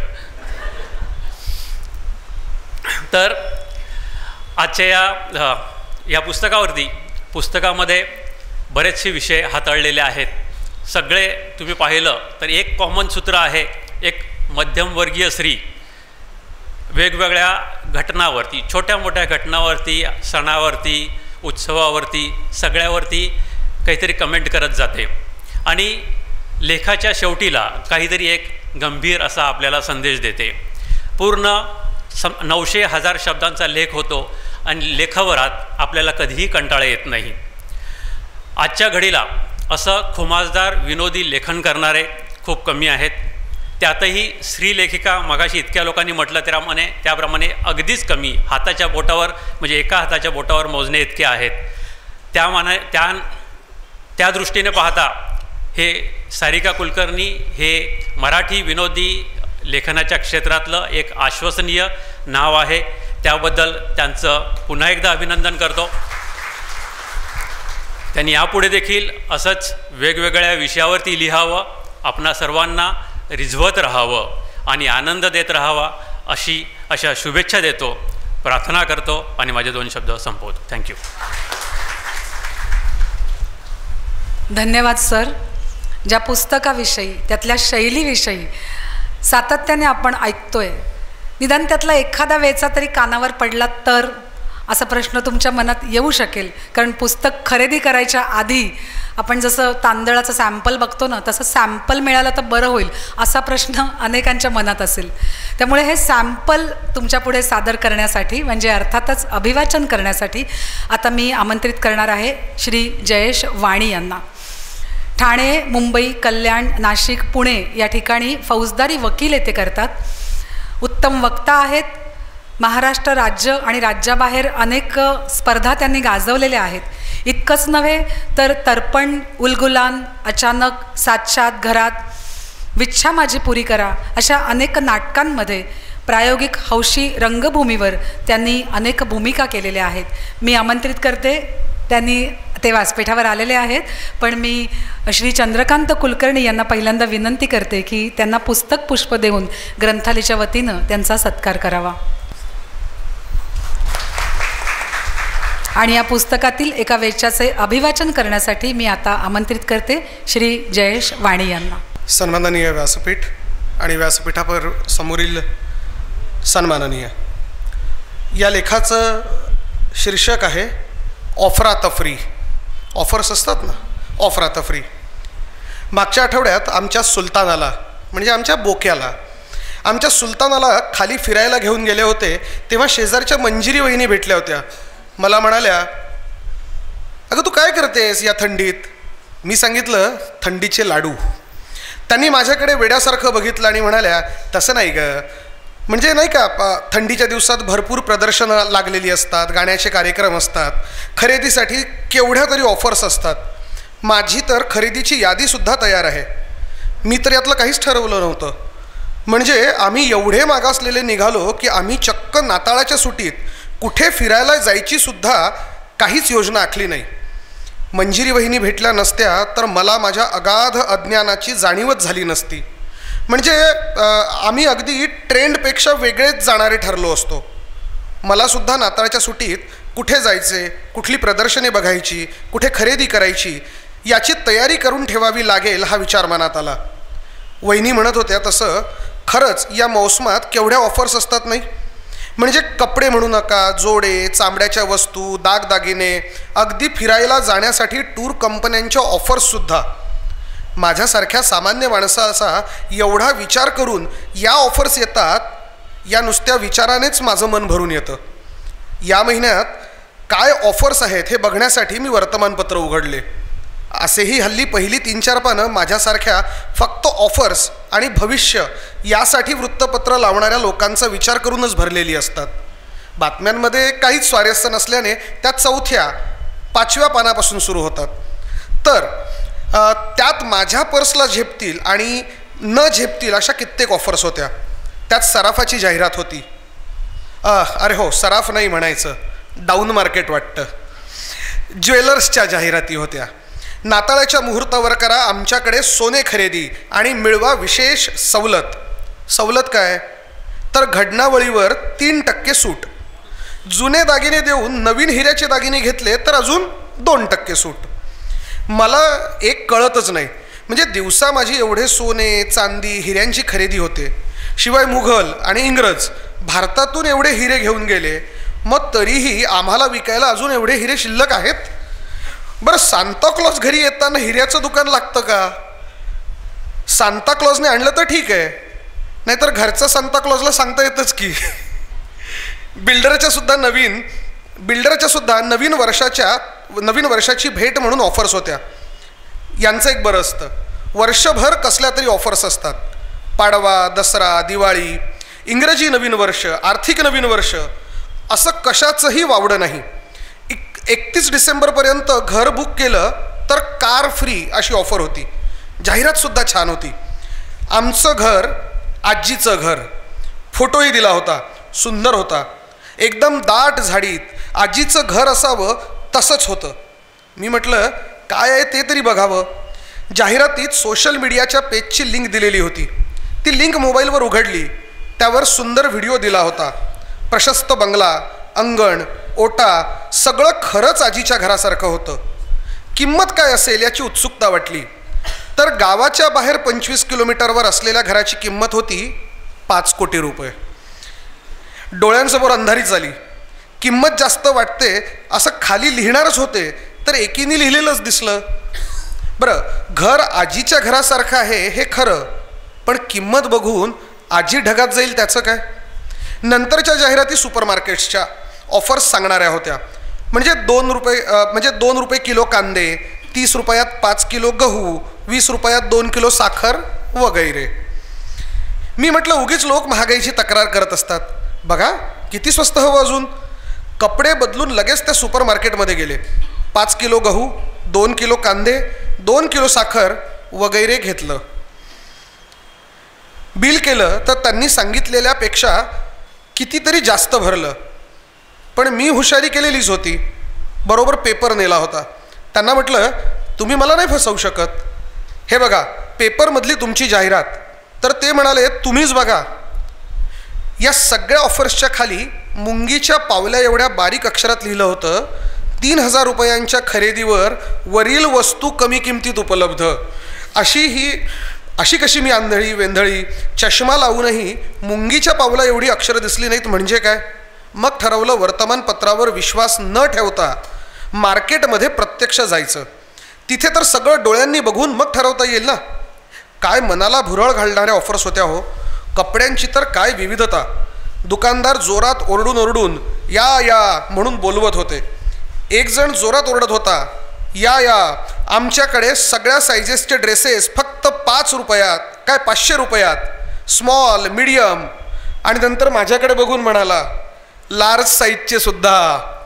तर आजच्या या या पुस्तकावरती पुस्तकामध्ये बरेचसे विषय हाताळलेले आहेत. सगळे तुम्ही पाहिलं तर एक कॉमन सूत्र आहे, एक मध्यमवर्गीय स्त्री वेगवेगळ्या घटनावरती, छोट्या मोठ्या घटनावरती, सणावरती, उत्सवावरती, सगळ्यावरती काहीतरी कमेंट करत जाते आणि लेखाच्या शेवटीला काहीतरी एक गंभीर असा आपल्याला संदेश देते. पूर्ण सम नऊशे हजार शब्दांचा लेख होतो आणि लेखावरात आपल्याला कधीही कंटाळा येत नाही. आजच्या घडीला असं खुमासदार विनोदी लेखन करणारे खूप कमी आहेत. त्यातही स्त्रीलेखिका मगाशी इतक्या लोकांनी म्हटलं त्याप्रमाणे त्याप्रमाणे अगदीच कमी, हाताच्या बोटावर म्हणजे एका हाताच्या बोटावर मोजणे इतके आहेत. त्या माना त्या त्या दृष्टीने पाहता हे सारिका कुलकर्णी हे मराठी विनोदी लेखनाच्या क्षेत्रातलं एक आश्वसनीय नाव आहे. त्याबद्दल त्यांचं पुन्हा एकदा अभिनंदन करतो. त्यांनी यापुढे देखील असंच वेगवेगळ्या विषयावरती लिहावं, आपणा सर्वांना रिझवत राहावं आणि आनंद देत राहावा अशी अशा शुभेच्छा देतो, प्रार्थना करतो आणि माझे दोन शब्द संपवतो. थँक्यू. धन्यवाद सर. ज्या पुस्तकाविषयी, त्यातल्या शैलीविषयी सातत्याने आपण ऐकतोय, निदान त्यातला एखादा वेचा तरी कानावर पडला तर असा प्रश्न तुमच्या मनात येऊ शकेल. कारण पुस्तक खरेदी करायच्या आधी आपण जसं तांदळाचं सॅम्पल बघतो ना, तसं सॅम्पल मिळालं तर बरं होईल असा प्रश्न अनेकांच्या मनात असेल. त्यामुळे हे सॅम्पल तुमच्यापुढे सादर करण्यासाठी, म्हणजे अर्थातच अभिवाचन करण्यासाठी आता मी आमंत्रित करणार आहे श्री जयेश वाणी यांना. ठाणे, मुंबई, कल्याण, नाशिक, पुणे या ठिकाणी फौजदारी वकील येथे करतात. उत्तम वक्ता आहेत. महाराष्ट्र राज्य आणि राज्याबाहेर अनेक स्पर्धा त्यांनी गाजवलेल्या आहेत. इतकंच नव्हे तर तर्पण, उलगुलान, अचानक, सातशात, घरात, विच्छा माझी पुरी करा अशा अनेक नाटकांमध्ये प्रायोगिक हौशी रंगभूमीवर त्यांनी अनेक भूमिका केलेल्या आहेत. मी आमंत्रित करते, त्यांनी ते व्यासपीठावर आलेले आहेत, पण मी श्री चंद्रकांत कुलकर्णी यांना पहिल्यांदा विनंती करते की त्यांना पुस्तक पुष्प देऊन ग्रंथालयाच्या वतीनं त्यांचा सत्कार करावा. आणि या पुस्तकातील एका वेचाचे अभिवाचन करण्यासाठी मी आता आमंत्रित करते श्री जयेश वाणी यांना. सन्माननीय व्यासपीठ आणि व्यासपीठावर समोरील सन्माननीय, या लेखाचं शीर्षक आहे ऑफरातफरी. ऑफर्स असतात ना, ऑफरातफरी. मागच्या आठवड्यात आमच्या सुलतानाला, म्हणजे आमच्या बोक्याला, आमच्या सुलतानाला खाली फिरायला घेऊन गेले होते तेव्हा शेजारच्या मंजिरी वहिनी भेटल्या होत्या. मला म्हणाल्या, अगं तू काय करतेस या थंडीत? मी सांगितलं थंडीचे लाडू. त्यांनी माझ्याकडे वेड्यासारखं बघितलं आणि म्हणाल्या, तसं नाही गं, म्हणजे नाही का थंडीच्या दिवसात भरपूर प्रदर्शनं लागलेली असतात, गाण्याचे कार्यक्रम असतात, खरेदीसाठी केवढ्या तरी ऑफर्स असतात. माझी तर खरेदीची यादीसुद्धा तयार आहे. मी तर यातलं काहीच ठरवलं नव्हतं. म्हणजे आम्ही एवढे मागासलेले निघालो की आम्ही चक्क नाताळाच्या सुट्टीत कुठे फिरायला जायची सुद्धा काहीच योजना आखली नाही. मंजिरी वहिनी भेटल्या नसत्या तर मला माझ्या अगाध अज्ञानाची जाणीवच झाली नसती. म्हणजे आम्ही अगदी ट्रेंडपेक्षा वेगळेच जाणारे ठरलो असतो. मलासुद्धा नाताळच्या सुट्टीत कुठे जायचे, कुठली प्रदर्शने बघायची, कुठे खरेदी करायची याची तयारी करून ठेवावी लागेल हा विचार मनात आला. वहिनी म्हणत होत्या तसं खरंच या मोसमात केवढ्या ऑफर्स असतात नाही. म्हणजे कपडे म्हणू नका, जोडे, चामड्याच्या वस्तू, दागदागिने, अगदी फिरायला जाण्यासाठी टूर कंपन्यांच्या ऑफर्ससुद्धा. माझ्यासारख्या सामान्य माणसाचा एवढा विचार करून या ऑफर्स येतात, या नुसत्या विचारानेच माझं मन भरून येतं. या महिन्यात काय ऑफर्स आहेत हे बघण्यासाठी मी वर्तमानपत्र उघडले. असेही हल्ली पहिली तीन चार पानं माझ्यासारख्या फक्त ऑफर्स आणि भविष्य यासाठी वृत्तपत्र लावणाऱ्या लोकांचा विचार करूनच भरलेली असतात. बातम्यांमध्ये काहीच स्वारस्य नसल्याने त्या चौथ्या पाचव्या पानापासून सुरू होतात. तर त्यात माझ्या पर्सला झेपतील आणि न झेपतील अशा कित्येक ऑफर्स होत्या. त्यात सराफाची जाहिरात होती. अरे हो, सराफ नाही म्हणायचं, डाऊन मार्केट वाटतं. ज्वेलर्सच्या जाहिराती होत्या. नाताळाच्या मुहूर्तावर करा आमच्याकडे सोने खरेदी आणि मिळवा विशेष सवलत. सवलत काय? तर घडणावळीवर तीन टक्के सूट. जुने दागिने देऊन नवीन हिऱ्याचे दागिने घेतले तर अजून दोन टक्के सूट. मला एक कळतच नाही, म्हणजे दिवसा माझी एवढे सोने चांदी हिऱ्यांची खरेदी होते, शिवाय मुघल आणि इंग्रज भारतातून एवढे हिरे घेऊन गेले, मग तरीही आम्हाला विकायला अजून एवढे हिरे शिल्लक आहेत. बरं, सांताक्लॉज घरी येताना हिऱ्याचं दुकान लागतं का? सांताक्लॉजने आणलं तर ठीक आहे, नाहीतर घरचं सांताक्लॉजला सांगता येतच की. बिल्डरच्या सुद्धा नवीन बिल्डरच्या सुद्धा नवीन वर्षाच्या नवीन वर्षाची भेट म्हणून ऑफर्स होत्या. यांचं एक बरं असतं, वर्षभर कसल्या तरी ऑफर्स असतात. पाडवा, दसरा, दिवाळी, इंग्रजी नवीन वर्ष, आर्थिक नवीन वर्ष, असं कशाचंही वावडं नाही. एक एकतीस डिसेंबरपर्यंत घर बुक केलं तर कार फ्री अशी ऑफर होती. जाहिरातसुद्धा छान होती. आमचं घर आजीचं घर, फोटोही दिला होता, सुंदर होता, एकदम दाट झाडीत आजीचं घर असावं तसंच होतं. मी म्हटलं काय आहे ते तरी बघावं. जाहिरातीत सोशल मीडियाच्या पेजची लिंक दिलेली होती. ती लिंक मोबाईलवर उघडली, त्यावर सुंदर व्हिडिओ दिला होता. प्रशस्त बंगला, अंगण, ओटा, सगळं खरंच आजीच्या घरासारखं होतं. किंमत काय असेल याची उत्सुकता वाटली. तर गावाच्या बाहेर पंचवीस किलोमीटरवर असलेल्या घराची किंमत होती पाच कोटी रुपये. डोळ्यांसमोर अंधारीच झाली. किंमत जास्त वाटते असं खाली लिहिणारच होते, तर एकीने लिहिलेलंच दिसलं. बरं, घर आजीच्या घरासारखं आहे हे खरं, पण किंमत बघून आजी ढगात जाईल त्याचं काय? नंतरच्या जाहिराती सुपरमार्केट्सच्या ऑफर्स सांगणाऱ्या होत्या. म्हणजे दोन रुपये म्हणजे दोन रुपये किलो कांदे, तीस रुपयात पाच किलो गहू, वीस रुपयात दोन किलो साखर वगैरे. मी म्हटलं उगीच लोक महागाईची तक्रार करत असतात, बघा किती स्वस्त हवं अजून. कपडे बदलून लगेच त्या सुपर मार्केटमध्ये गेले. पाच किलो गहू, दोन किलो कांदे, दोन किलो साखर वगैरे घेतलं. बिल केलं तर त्यांनी सांगितलेल्यापेक्षा कितीतरी जास्त भरलं, पण मी हुशारी केलेलीच होती. बरोबर पेपर नेला होता. त्यांना म्हटलं तुम्ही मला नाही फसवू शकत, हे बघा पेपरमधली तुमची जाहिरात. तर ते म्हणाले तुम्हीच बघा. या सगळ्या ऑफर्सच्या खाली मुंगीच्या पावल्या एवढ्या बारीक अक्षरात लिहिलं होतं, तीन हजार रुपयांच्या खरेदीवर वरील वस्तू कमी किमतीत उपलब्ध. अशी ही अशी कशी मी आंधळी वेंधळी चष्मा लावूनही मुंगीच्या पावला एवढी अक्षरं दिसली नाहीत म्हणजे काय? मग ठरवलं वर्तमानपत्रावर विश्वास न ठेवता मार्केटमध्ये प्रत्यक्ष जायचं. तिथे तर सगळं डोळ्यांनी बघून मग ठरवता येईल ना. काय मनाला भुरळ घालणाऱ्या ऑफर्स होत्या हो. कपड्यांची तर काय विविधता. दुकानदार जोरात ओरडून ओरडून या या म्हणून बोलवत होते. एक जण जोरात ओरडत होता, या या आमच्याकडे सगळ्या सायझेसचे ड्रेसेस फक्त पाच रुपयात, काय पाचशे रुपयात, स्मॉल, मीडियम. आणि नंतर माझ्याकडे बघून म्हणाला लार्ज साईजचे सुद्धा.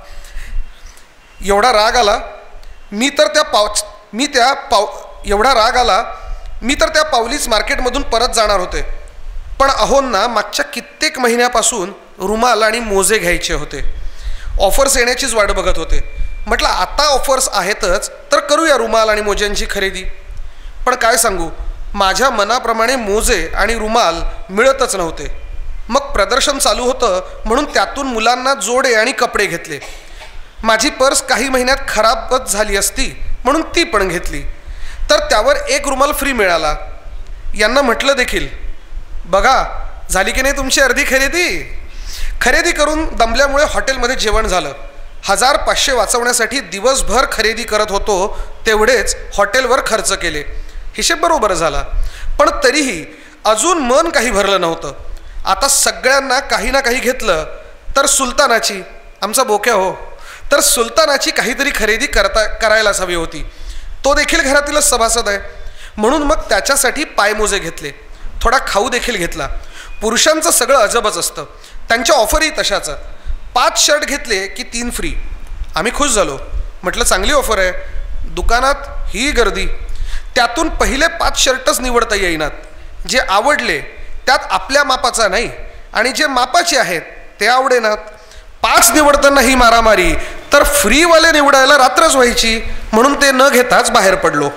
एवढा राग आला मी तर त्या पाव मी त्या पाव एवढा राग आला मी तर त्या पावलीच मार्केटमधून परत जाणार होते. पण अहोंना मागच्या कित्येक महिन्यापासून रुमाल आणि मोजे घ्यायचे होते. ऑफर्स येण्याचीच वाट बघत होते. म्हटलं आता ऑफर्स आहेतच तर करूया रुमाल आणि मोज्यांची खरेदी. पण काय सांगू, माझ्या मनाप्रमाणे मोजे आणि रुमाल मिळतच नव्हते. मग प्रदर्शन चालू होतं म्हणून त्यातून मुलांना जोडे आणि कपडे घेतले. माझी पर्स काही महिन्यात खराबच झाली असती म्हणून ती पण घेतली. तर त्यावर एक रुमाल फ्री मिळाला. यांना म्हटलं देखील, बघा झाली की नाही तुमची अर्धी खरेदी. खरेदी करून दमल्यामुळे हॉटेलमध्ये जेवण झालं. हजार पाचशे वाचवण्यासाठी दिवसभर खरेदी करत होतो तेवढेच हॉटेलवर खर्च केले. हिशेब बरोबर झाला, पण तरीही अजून मन काही भरलं नव्हतं. आता सगळ्यांना काही ना काही घेतलं तर सुलतानाची, आमचा बोक्या हो, तर सुलतानाची काहीतरी खरेदी करता करायलाच हवी होती. तो देखील घरातीलच सभासद आहे म्हणून मग त्याच्यासाठी पायमोजे घेतले. थोडा खाऊ देखील घेतला. पुरुषांचं सगळं अजबच असतं. त्यांच्या ऑफरही तशाच. पाच शर्ट घेतले की तीन फ्री. आम्ही खुश झालो. म्हटलं चांगली ऑफर आहे. दुकानात ही गर्दी. त्यातून पहिले पाच शर्टच निवडता येईनात. जे आवडले त्यात आपल्या मापाचा नाही आणि जे मापाचे आहेत ते आवडेनात. पाच निवडताना ही मारामारी. तर फ्रीवाले निवडायला रात्रच व्हायची, म्हणून ते न घेताच बाहेर पडलो.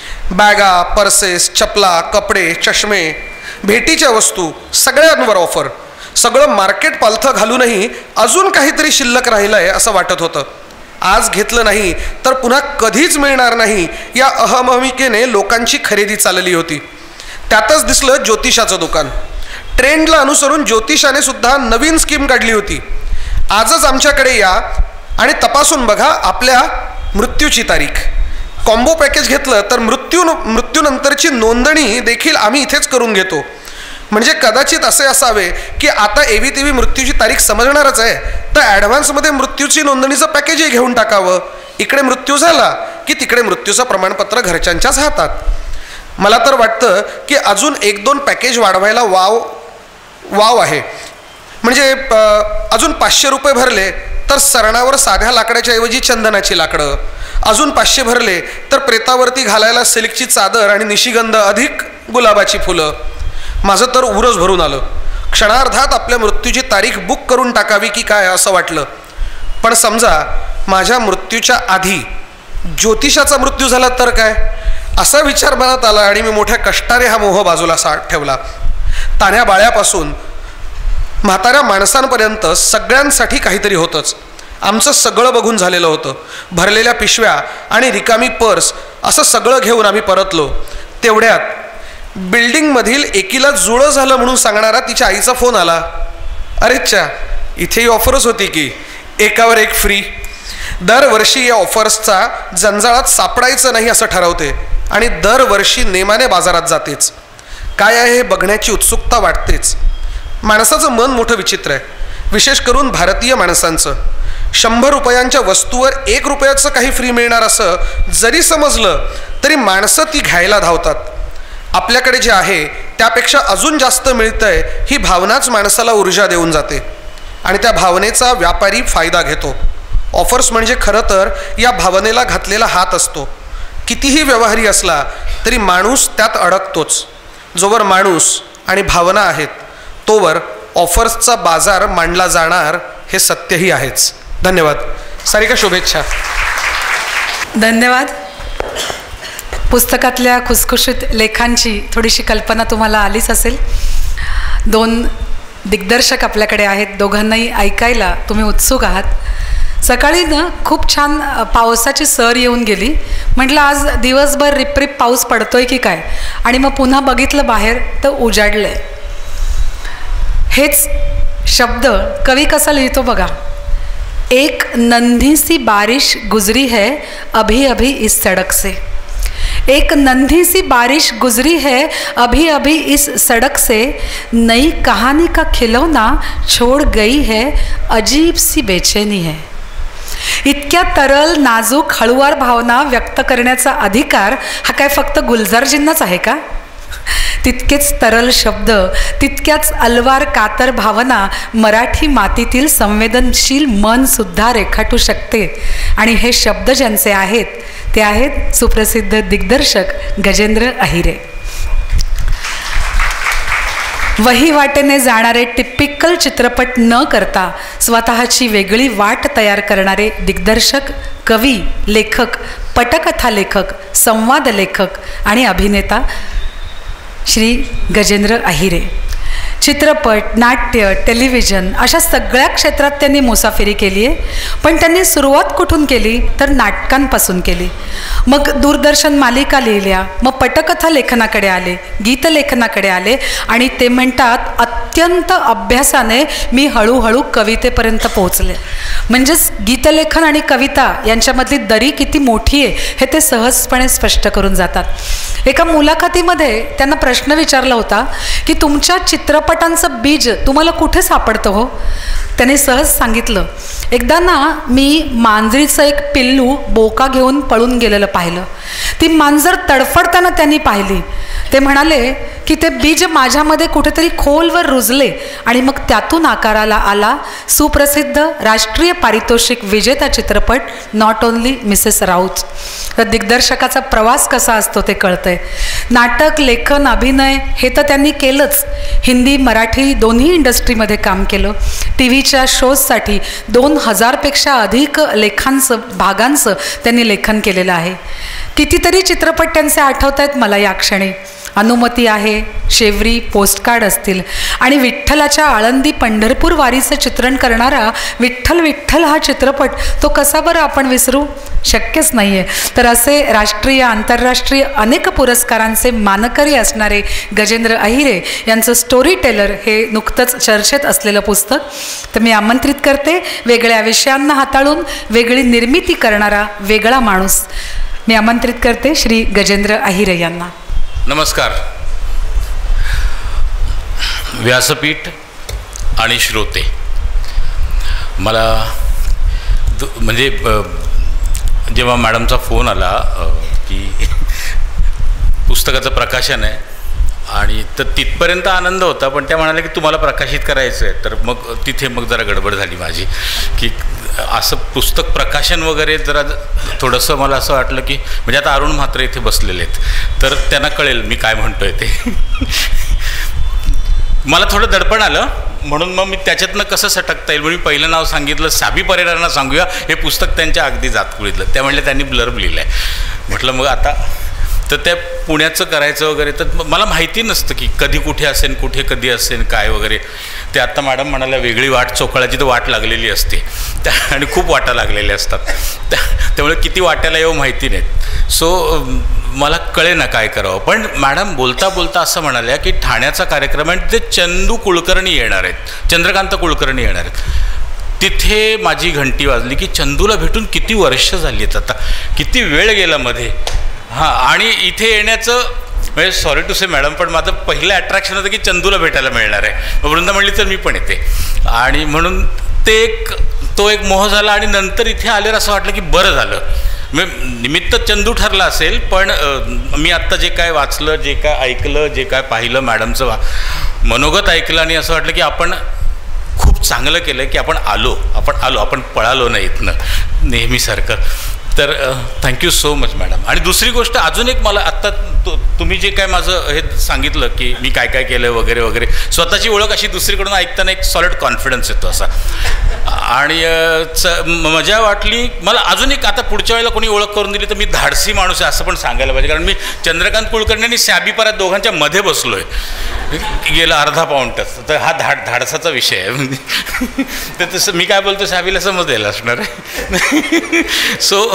बॅगा, पर्सेस, चपला, कपडे, चष्मे, भेटीच्या वस्तू सगळ्यांवर ऑफर. सगळं मार्केट पालथं घालूनही अजून काहीतरी शिल्लक राहिलं आहे असं वाटत होतं. आज घेतलं नाही तर पुन्हा कधीच मिळणार नाही या अहमहिकेने लोकांची खरेदी चालली होती. त्यातच दिसलं ज्योतिषाचं दुकान. ट्रेंडला अनुसरून ज्योतिषाने सुद्धा नवीन स्कीम काढली होती. आजच आमच्याकडे या आणि तपासून बघा आपल्या मृत्यूची तारीख. कॉम्बो पॅकेज घेतलं तर मृत्यू मृत्यूनंतरची नोंदणी देखील आम्ही इथेच करून घेतो. म्हणजे कदाचित असे असावे की आता एवी तेवी मृत्यूची तारीख समजणारच आहे, तर ॲडव्हान्समध्ये मृत्यूची नोंदणीचं पॅकेजही घेऊन टाकावं. इकडे मृत्यू झाला की तिकडे मृत्यूचं प्रमाणपत्र घरच्यांच्याच हातात. मला तर वाटतं की अजून एक दोन पॅकेज वाढवायला वाव वाव आहे. म्हणजे अजून पाचशे रुपये भरले तर सरणावर साध्या लाकडाच्या ऐवजी चंदनाची लाकडं, अजून पाचशे भरले तर प्रेतावरती घालायला सिल्कची चादर आणि निशिगंध अधिक गुलाबाची फुलं. माझं तर उरच भरून आलं. क्षणार्धात आपल्या मृत्यूची तारीख बुक करून टाकावी की काय असं वाटलं. पण समजा माझ्या मृत्यूच्या आधी ज्योतिषाचा मृत्यू झाला तर काय, असा विचार मनात आला आणि मी मोठ्या कष्टाने हा मोह बाजूला सा ठेवला. तान्ह्या बाळ्यापासून म्हाताऱ्या माणसांपर्यंत सगळ्यांसाठी काहीतरी होतंच. आमचं सगळं बघून झालेलं होतं. भरलेल्या पिशव्या आणि रिकामी पर्स असं सगळं घेऊन आम्ही परतलो. तेवढ्यात बिल्डिंगमधील एकीला जुळं झालं म्हणून सांगणारा तिच्या आईचा फोन आला. अरेच्छा, इथेही ऑफरच होती की एकावर एक फ्री. दरवर्षी या ऑफर्सचा जंजाळात सापडायचं नाही असं ठरवते आणि दरवर्षी नेमाने बाजारात जातेच. काय आहे हे बघण्याची उत्सुकता वाटतेच. माणसाचं मन मोठं विचित्र आहे, विशेष करून भारतीय माणसांचं. शंभर रुपयांच्या वस्तूवर एक रुपयाचं काही फ्री मिळणार असं जरी समजलं तरी माणसं ती घ्यायला धावतात. आपल्याकडे जे आहे त्यापेक्षा अजून जास्त मिळतंय ही भावनाच माणसाला ऊर्जा देऊन जाते आणि त्या भावनेचा व्यापारी फायदा घेतो. ऑफर्स म्हणजे खरं तर या भावनेला घातलेला हात असतो. कितीही व्यवहारी असला तरी माणूस त्यात अडकतोच. जोवर माणूस आणि भावना आहेत तोवर ऑफर्सचा बाजार मांडला जाणार हे सत्यही आहेच. धन्यवाद. सारिका, शुभेच्छा. धन्यवाद. पुस्तकातल्या खुसखुशीत लेखांची थोडीशी कल्पना तुम्हाला आलीच असेल. दोन दिग्दर्शक आपल्याकडे आहेत, दोघांनाही ऐकायला तुम्ही उत्सुक आहात. सकाळी ना खूप छान पावसाची सर येऊन गेली. म्हटलं आज दिवसभर रिपरिप पाऊस पडतोय की काय, आणि मग पुन्हा बघितलं बाहेर तर उजाडलं आहे. हेच शब्द कवी कसा लिहितो बघा. एक नन्ही सी बारिश गुजरी है अभी अभी इस सड़क से. एक नन्ही सी बारिश गुजरी है अभी अभी इस सड़क से. नई कहानी का खिलौना छोड़ गई है अजीब सी बेचैनी है. इतक्या तरल, नाजूक, हळुवार भावना व्यक्त करण्याचा अधिकार हा काय फक्त गुलजारजींनाच आहे का? तितकेच तरल शब्द, तितक्याच अलवार कातर भावना मराठी मातीतील संवेदनशील मन सुद्धा रेखाटू शकते. आणि हे शब्द ज्यांचे आहेत ते आहेत सुप्रसिद्ध दिग्दर्शक गजेंद्र अहिरे. वही वाटेने जाणारे टिपिकल चित्रपट न करता स्वतःची वेगळी वाट तयार करणारे दिग्दर्शक, कवी, लेखक, पटकथा लेखक, संवाद लेखक आणि अभिनेता श्री गजेंद्र अहिरे. चित्रपट, नाट्य, टेलिव्हिजन अशा सगळ्या क्षेत्रात त्यांनी मुसाफिरी केली आहे. पण त्यांनी सुरुवात कुठून केली तर नाटकांपासून केली. मग दूरदर्शन मालिका लिहिल्या, मग पटकथा लेखनाकडे आले, गीतलेखनाकडे आले आणि ते म्हणतात अत्यंत अभ्यासाने मी हळूहळू कवितेपर्यंत पोहोचले. म्हणजेच गीतलेखन आणि कविता यांच्यामधली दरी किती मोठी आहे हे ते सहजपणे स्पष्ट करून जातात. एका मुलाखतीमध्ये त्यांना प्रश्न विचारला होता की तुमच्या चित्रपटांचं बीज तुम्हाला कुठे सापडतं हो? त्याने सहज सांगितलं, एकदा ना मी मांजरीचं एक पिल्लू बोका घेऊन पळून गेलेलं पाहिलं. ती मांजर तडफडताना त्यांनी पाहिली. ते म्हणाले की ते बीज माझ्यामध्ये कुठेतरी खोलवर रुजले आणि मग त्यातून आकाराला आला सुप्रसिद्ध राष्ट्रीय पारितोषिक विजेता चित्रपट नॉट ओन्ली मिसेस राऊत. तर दिग्दर्शकाचा प्रवास कसा असतो ते कळतंय. नाटक, लेखन, अभिनय हे तर त्यांनी केलंच. हिंदी, मराठी दोन्ही इंडस्ट्रीमध्ये काम केलं. टी व्हीच्या शोजसाठी दोन हजारपेक्षा अधिक लेखांचं भागांचं त्यांनी लेखन केलेलं आहे. कितीतरी चित्रपट त्यांचे आठवत आहेत मला या क्षणी. अनुमती आहे, शेवरी, पोस्टकार्ड असतील आणि विठ्ठलाच्या आळंदी पंढरपूर वारीचं चित्रण करणारा विठ्ठल विठ्ठल हा चित्रपट तो कसा बरं आपण विसरू, शक्यच नाही आहे. तर असे राष्ट्रीय आंतरराष्ट्रीय अनेक पुरस्कारांचे मानकरी असणारे गजेंद्र अहिरे यांचं स्टोरी टेलर हे नुकतंच चर्चेत असलेलं पुस्तक. तर मी आमंत्रित करते वेगळ्या विषयांना हाताळून वेगळी निर्मिती करणारा वेगळा माणूस. मी आमंत्रित करते श्री गजेंद्र अहिरे यांना. नमस्कार. व्यासपीठ आणि श्रोते, मला म्हणजे जेव्हा मॅडमचा फोन आला की पुस्तकाचं प्रकाशन आहे आणि तर तिथपर्यंत आनंद होता, पण त्या म्हणाल्या की तुम्हाला प्रकाशित करायचं आहे. तर मग तिथे मग जरा गडबड झाली माझी की असं पुस्तक प्रकाशन वगैरे जरा थोडंसं मला असं वाटलं की म्हणजे आता अरुण म्हात्रे इथे बसलेले आहेत तर त्यांना कळेल मी काय म्हणतोय ते. मला थोडं दडपण आलं म्हणून मग मी त्याच्यातनं कसं सटकता येईल म्हणून मी पहिलं नाव सांगितलं, साबी परेरांना सांगूया. हे पुस्तक त्यांच्या अगदी जातकुळीतलं. त्या म्हणले त्यांनी ब्लर्ब लिहिलं आहे. म्हटलं मग आता तर त्या पुण्याचं करायचं वगैरे तर मला माहिती नसतं की कधी कुठे असेल, कुठे कधी असेल, काय वगैरे. ते आत्ता मॅडम म्हणाल्या वेगळी वाट चोखळाची तर वाट लागलेली असते त्या आणि खूप वाटा लागलेल्या असतात त्या त्यामुळे किती वाट्याला येऊ माहिती नाहीत. सो मला कळे ना काय करावं. पण मॅडम बोलता बोलता असं म्हणाल्या की ठाण्याचा कार्यक्रम आहे ते चंदू कुलकर्णी येणार आहेत, चंद्रकांत कुलकर्णी येणार आहेत. तिथे माझी घंटी वाजली की चंदूला भेटून किती वर्ष झाली आहेत आता, किती वेळ गेला मध्ये. हां, आणि इथे येण्याचं म्हणजे सॉरी टू से मॅडम पण माझं पहिलं अट्रॅक्शन होतं की चंदूला भेटायला मिळणार आहे. वृंदा म्हणली तर मी पण येते आणि म्हणून ते एक तो एक मोह झाला. आणि नंतर इथे आल्यावर असं वाटलं की बरं झालं मग निमित्त चंदू ठरला असेल पण मी आत्ता जे काय वाचलं, जे काय ऐकलं, जे काय पाहिलं, मॅडमचं वा मनोगत ऐकलं आणि असं वाटलं की आपण खूप चांगलं केलं की आपण आलो आपण आलो आपण पळालो नाही इथनं नेहमीसारखं. तर थँक्यू सो मच मॅडम. आणि दुसरी गोष्ट अजून एक मला आत्ता तु तुम्ही जे काय माझं हे सांगितलं की मी काय काय केलं वगैरे वगैरे, स्वतःची ओळख अशी दुसरीकडून ऐकताना एक सॉलिड कॉन्फिडन्स येतो असा. आणि च मजा वाटली मला. अजून एक आता पुढच्या वेळेला कोणी ओळख करून दिली तर मी धाडसी माणूस आहे असं पण सांगायला पाहिजे, कारण मी चंद्रकांत कुलकर्णी आणि सॅबी परत दोघांच्या मध्ये बसलो आहे गेला अर्धा पाऊण तास. तर हा धाड धाडसाचा विषय आहे. तर तसं मी काय बोलतो सॅबीला समजेल असणार आहे. सो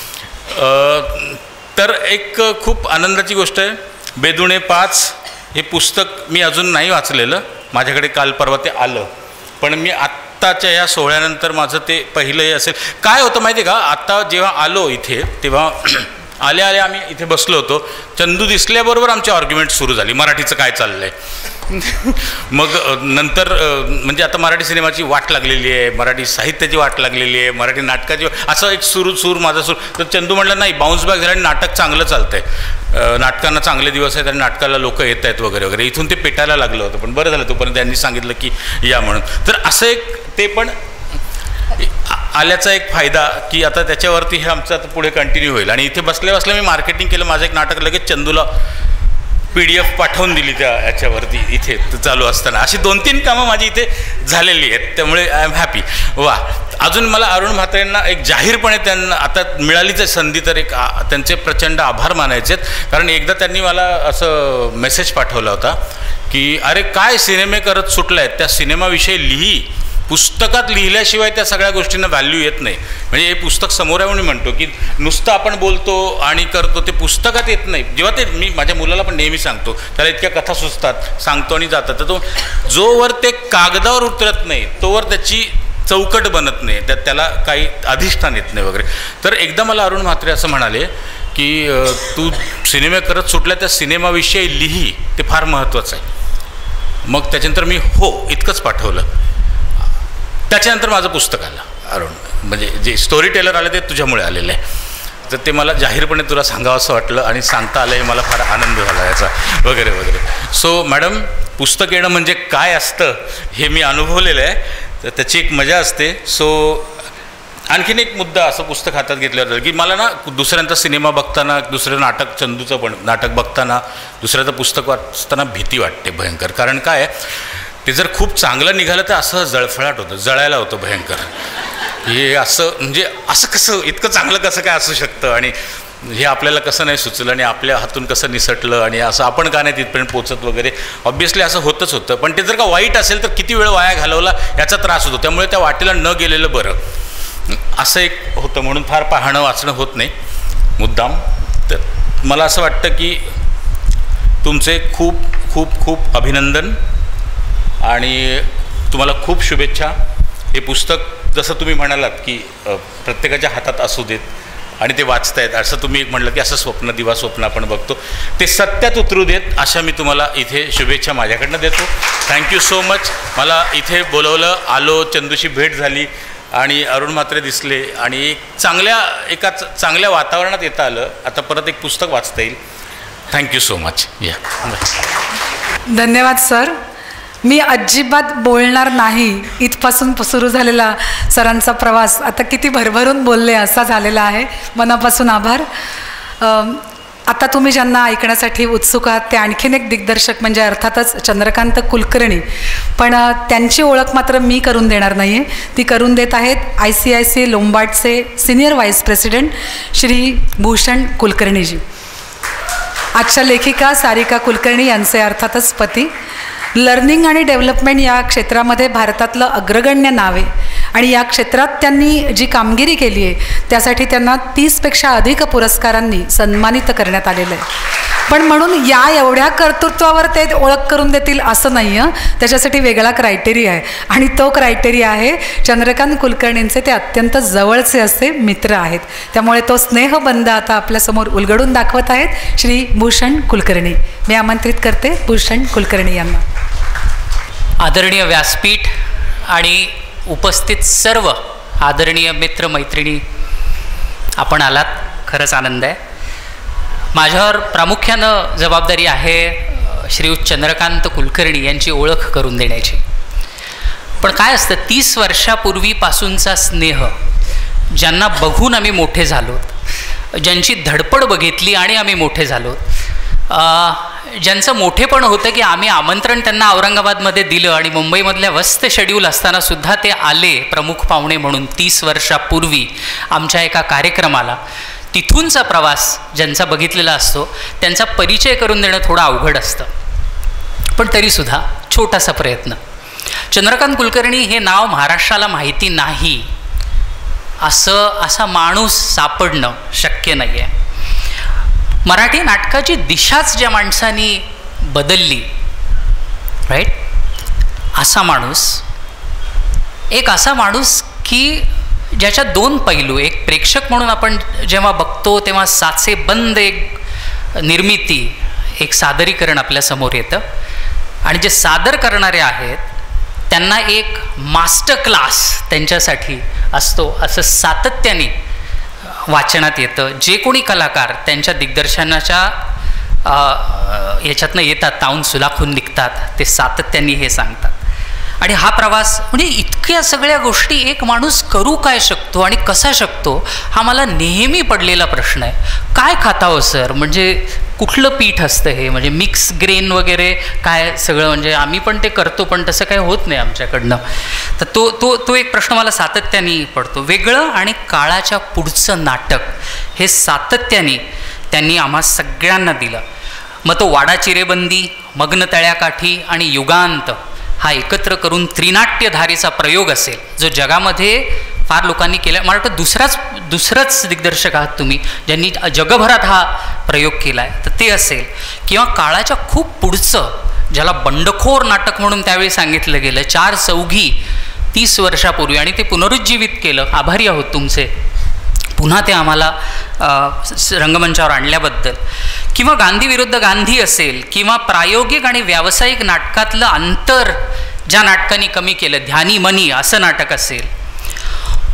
तर एक खूप आनंदाची गोष्ट आहे. बेदुणे पाच हे पुस्तक मी अजून नाही वाचलेलं, माझ्याकडे काल परवा ते आलं, पण मी आत्ताच्या या सोहळ्यानंतर माझं ते पहिलं हे असेल. काय होतं माहिती आहे का, आत्ता जेव्हा आलो इथे तेव्हा आल्या आल्या आम्ही इथे बसलो होतो, चंदू दिसल्याबरोबर आमची आर्ग्युमेंट सुरू झाली मराठीचं काय चाललं आहे. मग नंतर म्हणजे आता मराठी सिनेमाची वाट लागलेली आहे, मराठी साहित्याची वाट लागलेली आहे, मराठी नाटकाची, असं एक सुरू सूर माझा सूर. तर चंदू म्हटलं नाही बाउन्स बॅक झालं आणि नाटक चांगलं चालतं आहे, नाटकांना चांगले दिवस आहेत आणि नाटकाला लोक येत आहेत वगैरे वगैरे. इथून ते पेटायला लागलं होतं, पण बरं झालं तोपर्यंत त्यांनी सांगितलं की या म्हणून. तर असं एक ते पण आल्याचा एक फायदा की आता त्याच्यावरती हे आमचं आता पुढे कंटिन्यू होईल. आणि इथे बसल्या बसल्या मी मार्केटिंग केलं माझं एक नाटक, लगेच चंदूला पी डी एफ पाठवून दिली त्या याच्यावरती इथे चालू असताना. अशी दोन तीन कामं माझी इथे झालेली आहेत, त्यामुळे आय एम हॅपी. वा, अजून मला अरुण म्हात्रेंना एक जाहीरपणे त्यांना आता मिळालीच आहे संधी तर एक त्यांचे प्रचंड आभार मानायचे आहेत. कारण एकदा त्यांनी मला असं मेसेज पाठवला होता की अरे काय सिनेमे करत सुटले आहेत, त्या सिनेमाविषयी लिही, पुस्तकात लिहिल्याशिवाय त्या सगळ्या गोष्टींना व्हॅल्यू येत नाही. म्हणजे हे पुस्तक समोर आहे म्हणून म्हणतो की नुसतं आपण बोलतो आणि करतो, ते पुस्तकात येत नाही. जेव्हा ते मी माझ्या मुलाला पण नेहमी सांगतो, त्याला इतक्या कथा सुचतात, सांगतो आणि जातात, तर तो जोवर ते कागदावर उतरत नाही तोवर त्याची चौकट बनत नाही, त्यात त्याला काही अधिष्ठान येत नाही वगैरे. तर एकदा मला अरुण म्हात्रे असं म्हणाले की तू सिनेमे करत सुटल्या, त्या सिनेमाविषयी लिही, ते फार महत्त्वाचं आहे. मग त्याच्यानंतर मी हो इतकंच पाठवलं. त्याच्यानंतर माझं पुस्तक आलं अरुण, म्हणजे जे स्टोरी टेलर आलं ते तुझ्यामुळे आलेलं आहे. तर ते मला जाहीरपणे तुला सांगावं असं वाटलं आणि सांगता आलं, मला फार आनंद झाला याचा वगैरे वगैरे. सो मॅडम, पुस्तक येणं म्हणजे काय असतं हे मी अनुभवलेलं आहे, तर त्याची एक मजा असते. सो आणखीन एक मुद्दा, असं पुस्तक हातात घेतल्यावर की मला ना दुसऱ्यांचा सिनेमा बघताना, दुसरं नाटक, चंदूचं पण नाटक बघताना, दुसऱ्याचं पुस्तक वाचताना भीती वाटते भयंकर. कारण काय, ते जर खूप चांगलं निघालं तर असं जळफळाट होतं, जळायला होतं भयंकर. हे असं म्हणजे असं कसं, इतकं चांगलं कसं काय असू शकतं, आणि हे आपल्याला कसं नाही सुचलं, आणि आपल्या हातून कसं निसटलं, आणि असं आपण का नाही तिथपर्यंत पोचत वगैरे. ऑब्व्हियसली असं होतच होतं. पण ते जर का वाईट असेल तर किती वेळ वाया घालवला याचा त्रास होतो. त्यामुळे त्या वाटेला न गेलेलं बरं, असं एक होतं. म्हणून फार पाहणं वाचणं होत नाही मुद्दाम. तर मला असं वाटतं की तुमचे खूप खूप खूप अभिनंदन आणि तुम्हाला खूप शुभेच्छा. हे पुस्तक जसं तुम्ही म्हणालात की प्रत्येकाच्या हातात असू देत आणि ते वाचतायत, असं तुम्ही एक म्हणलं की असं स्वप्न, दिवा स्वप्न आपण बघतो, ते सत्यात उतरू देत, अशा मी तुम्हाला इथे शुभेच्छा माझ्याकडनं देतो. Thank you so much. मला इथे बोलवलं, आलो, चंदूशी भेट झाली आणि अरुण म्हात्रे दिसले आणि एक चांगल्या एका चांगल्या वातावरणात येता आलं. आता परत एक पुस्तक वाचता येईल. Thank you so much. या, धन्यवाद सर. मी अजिबात बोलणार नाही. इथपासून सुरू झालेला सरांचा प्रवास आता किती भरभरून बोलले असा झालेला आहे. मनापासून आभार. आता तुम्ही ज्यांना ऐकण्यासाठी उत्सुक आहात ते आणखीन एक दिग्दर्शक म्हणजे अर्थातच चंद्रकांत कुलकर्णी, पण त्यांची ओळख मात्र मी करून देणार नाही आहे. ती करून देत आहेत आय सी आय सी लोंबार्डचे senior vice president Shri Bhushan कुलकर्णीजी. आजच्या लेखिका सारिका कुलकर्णी यांचे अर्थातच पती. लर्निंग आणि डेव्हलपमेंट या क्षेत्रामध्ये भारतातलं अग्रगण्य नाव आहे आणि या क्षेत्रात त्यांनी जी कामगिरी केली आहे त्यासाठी त्यांना तीसपेक्षा अधिक पुरस्कारांनी सन्मानित करण्यात आलेलं आहे. पण म्हणून या एवढ्या कर्तृत्वावर ते ओळख करून देतील असं नाही आहे. त्याच्यासाठी वेगळा क्रायटेरिया आहे आणि तो क्रायटेरिया आहे चंद्रकांत कुलकर्णींचे ते अत्यंत जवळचे असे मित्र आहेत. त्यामुळे तो स्नेहबंध आता आपल्यासमोर उलगडून दाखवत आहेत श्री भूषण कुलकर्णी. मी आमंत्रित करते भूषण कुलकर्णी यांना. आदरणीय व्यासपीठ आणि उपस्थित सर्व आदरणीय मित्र मैत्रिणी, आपण आलात, खरंच आनंद आहे. माझ्यावर प्रामुख्यानं जबाबदारी आहे श्रीयुत चंद्रकांत कुलकर्णी यांची ओळख करून देण्याची. पण काय असतं, तीस वर्षापूर्वीपासूनचा स्नेह, ज्यांना बघून आम्ही मोठे झालो, ज्यांची धडपड बघितली आणि आम्ही मोठे झालो, ज्यांचं मोठेपण होतं की आम्ही आमंत्रण त्यांना औरंगाबादमध्ये दिलं आणि मुंबईमधल्या वस्त शेड्यूल असतानासुद्धा ते आले प्रमुख पाहुणे म्हणून तीस वर्षापूर्वी आमच्या एका कार्यक्रमाला. तिथूनचा प्रवास ज्यांचा बघितलेला असतो त्यांचा परिचय करून देणं थोडं अवघड असतं, पण तरीसुद्धा छोटासा प्रयत्न. चंद्रकांत कुलकर्णी हे नाव महाराष्ट्राला माहिती नाही असं असा माणूस सापडणं शक्य नाही आहे. मराठी नाटकाची दिशाच ज्या माणसांनी बदलली, राईट, असा माणूस, एक असा माणूस की ज्याच्या दोन पैलू, एक प्रेक्षक म्हणून आपण जेव्हा बघतो तेव्हा साचेबंद एक निर्मिती, एक सादरीकरण आपल्यासमोर येतं आणि जे सादर करणारे आहेत त्यांना एक मास्टर क्लास त्यांच्यासाठी असतो असं सातत्याने वाचनात येतं. जे कोणी कलाकार त्यांच्या दिग्दर्शनाच्या याच्यातनं येतात, तावून सुलाखून निघतात, ते सातत्याने हे सांगतात. आणि हा प्रवास म्हणजे इतक्या सगळ्या गोष्टी एक माणूस करू काय शकतो आणि कसा शकतो हा मला नेहमी पडलेला प्रश्न आहे. काय खाता हो सर, म्हणजे कुठलं पीठ असतं हे, म्हणजे मिक्स ग्रेन वगैरे काय सगळं, म्हणजे आम्ही पण ते करतो पण तसं काही होत नाही आमच्याकडनं. तर तो तो तो एक प्रश्न मला सातत्याने पडतो. वेगळं आणि काळाच्या पुढचं नाटक हे सातत्याने त्यांनी आम्हा सगळ्यांना दिलं. मग तो वाडा चिरेबंदी, मग्न तळ्याकाठी आणि युगांत हा एकत्र करून त्रिनाट्यधारेचा प्रयोग असेल जो जगामध्ये फार लोकांनी केला. मला वाटतं दुसराच दुसरंच दिग्दर्शक आहात तुम्ही ज्यांनी जगभरात हा प्रयोग केला आहे, तर ते असेल. किंवा काळाच्या खूप पुढचं ज्याला बंडखोर नाटक म्हणून त्यावेळी सांगितलं गेलं, चार चौघी तीस वर्षापूर्वी, आणि ते पुनरुज्जीवित केलं. आभारी आहोत तुमचे पुन्हा ते आम्हाला रंगमंचावर आणल्याबद्दल. किंवा गांधी विरुद्ध गांधी असेल, किंवा प्रायोगिक आणि व्यावसायिक नाटकातलं अंतर ज्या नाटकांनी कमी केलं, ध्यानी मनी असं नाटक असेल.